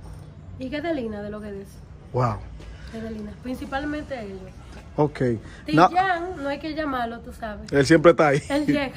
Y Catalina, de lo que dice. Wow. Catalina. Principalmente ellos. Ok. Na- Tillán, no hay que llamarlo, tú sabes. él siempre está ahí. Él llega.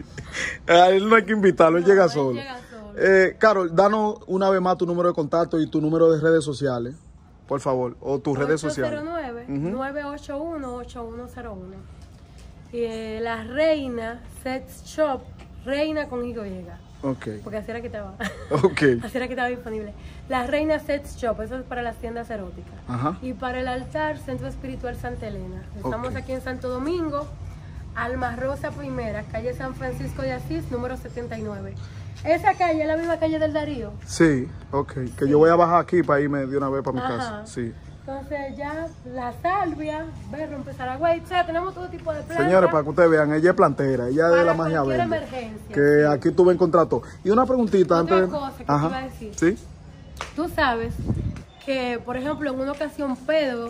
A él no hay que invitarlo, él No, llega él solo. llega solo. Eh, Carol, danos una vez más tu número de contacto y tu número de redes sociales, por favor, o tus redes sociales. ocho cero nueve, Ujú. nueve ocho uno, ocho uno cero uno. Y, eh, la Reina Sex Shop, Reina con Y, Ok, porque así era que estaba. ok. Así era que estaba disponible. La Reina Sex Shop, eso es para las tiendas eróticas. Ajá. Y para el altar, Centro Espiritual Santa Elena. Estamos Ok. aquí en Santo Domingo, Alma Rosa Primera, calle San Francisco de Asís, número setenta y nueve. Esa calle es la misma calle del Darío. Sí, ok. Que yo voy a bajar aquí para irme de una vez para mi Ajá. casa. Sí. Entonces ya la salvia, berro, empezar a güey, o sea, tenemos todo tipo de plantas. Señores, para que ustedes vean, ella es plantera, ella es de Para la magia cualquier verde. emergencia, Que sí. aquí tú vas a encontrar todo. Y una preguntita Otra antes. cosa que te iba a decir. Sí. Tú sabes que, por ejemplo, en una ocasión Pedro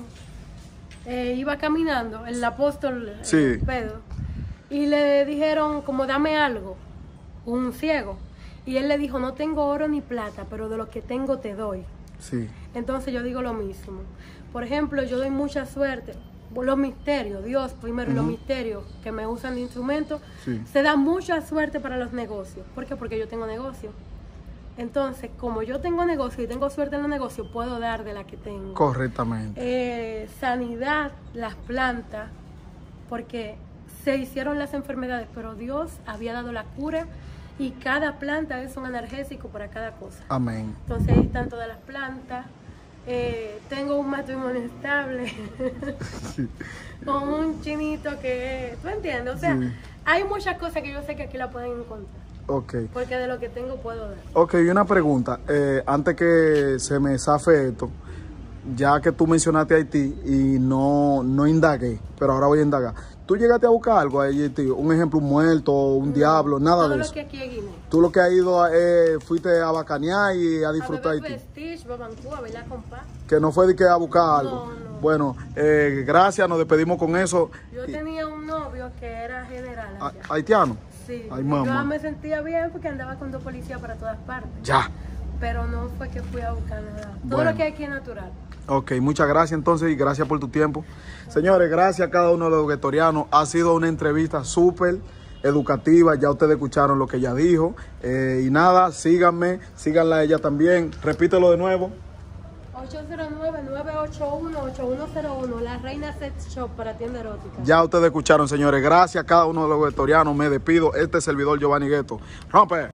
eh, iba caminando, el apóstol eh, Sí. Pedro, y le dijeron como dame algo, un ciego. Y él le dijo, no tengo oro ni plata, pero de lo que tengo te doy. Sí. Entonces yo digo lo mismo. Por ejemplo, yo doy mucha suerte. Los misterios, Dios primero, los misterios que me usan de instrumento, Sí. se da mucha suerte para los negocios. ¿Por qué? Porque yo tengo negocio. Entonces, como yo tengo negocio y tengo suerte en los negocios, puedo dar de la que tengo. Correctamente. Eh, sanidad, las plantas, porque se hicieron las enfermedades, pero Dios había dado la cura y cada planta es un analgésico para cada cosa. Amén. Entonces ahí están todas las plantas. Eh, tengo un matrimonio estable con un chinito que, ¿tú entiendes? O sea, sí. Hay muchas cosas que yo sé que aquí la pueden encontrar. Ok. Porque de lo que tengo puedo dar. Ok, y una pregunta, eh, antes que se me zafe esto, ya que tú mencionaste Haití y no, no indagué, pero ahora voy a indagar. ¿Tú llegaste a buscar algo ahí, tío? Un ejemplo, un muerto, un no, diablo, nada de eso. Todo lo que aquí es Guinea. Tú lo que has ido, eh, fuiste a bacanear y a disfrutar a Haití. Prestige, Babancú, a bailar con paz. Que no fue de que a buscar algo. No, no. Bueno, eh, gracias, nos despedimos con eso. Yo tenía un novio que era general allá. ¿Haitiano? Sí. Ay, mamá. Yo me sentía bien porque andaba con dos policías para todas partes. Ya. Pero no fue que fui a buscar nada. Todo bueno. lo que hay aquí es natural. Ok, muchas gracias entonces y gracias por tu tiempo. Señores, gracias a cada uno de los guetorianos. Ha sido una entrevista súper educativa. Ya ustedes escucharon lo que ella dijo. Eh, y nada, síganme, síganla a ella también. Repítelo de nuevo. ocho cero nueve, nueve ocho uno, ocho uno cero uno, La Reina Sex Shop para tienda erótica. Ya ustedes escucharon, señores. Gracias a cada uno de los guetorianos. Me despido. Este servidor Giovanni Gueto. Rompe.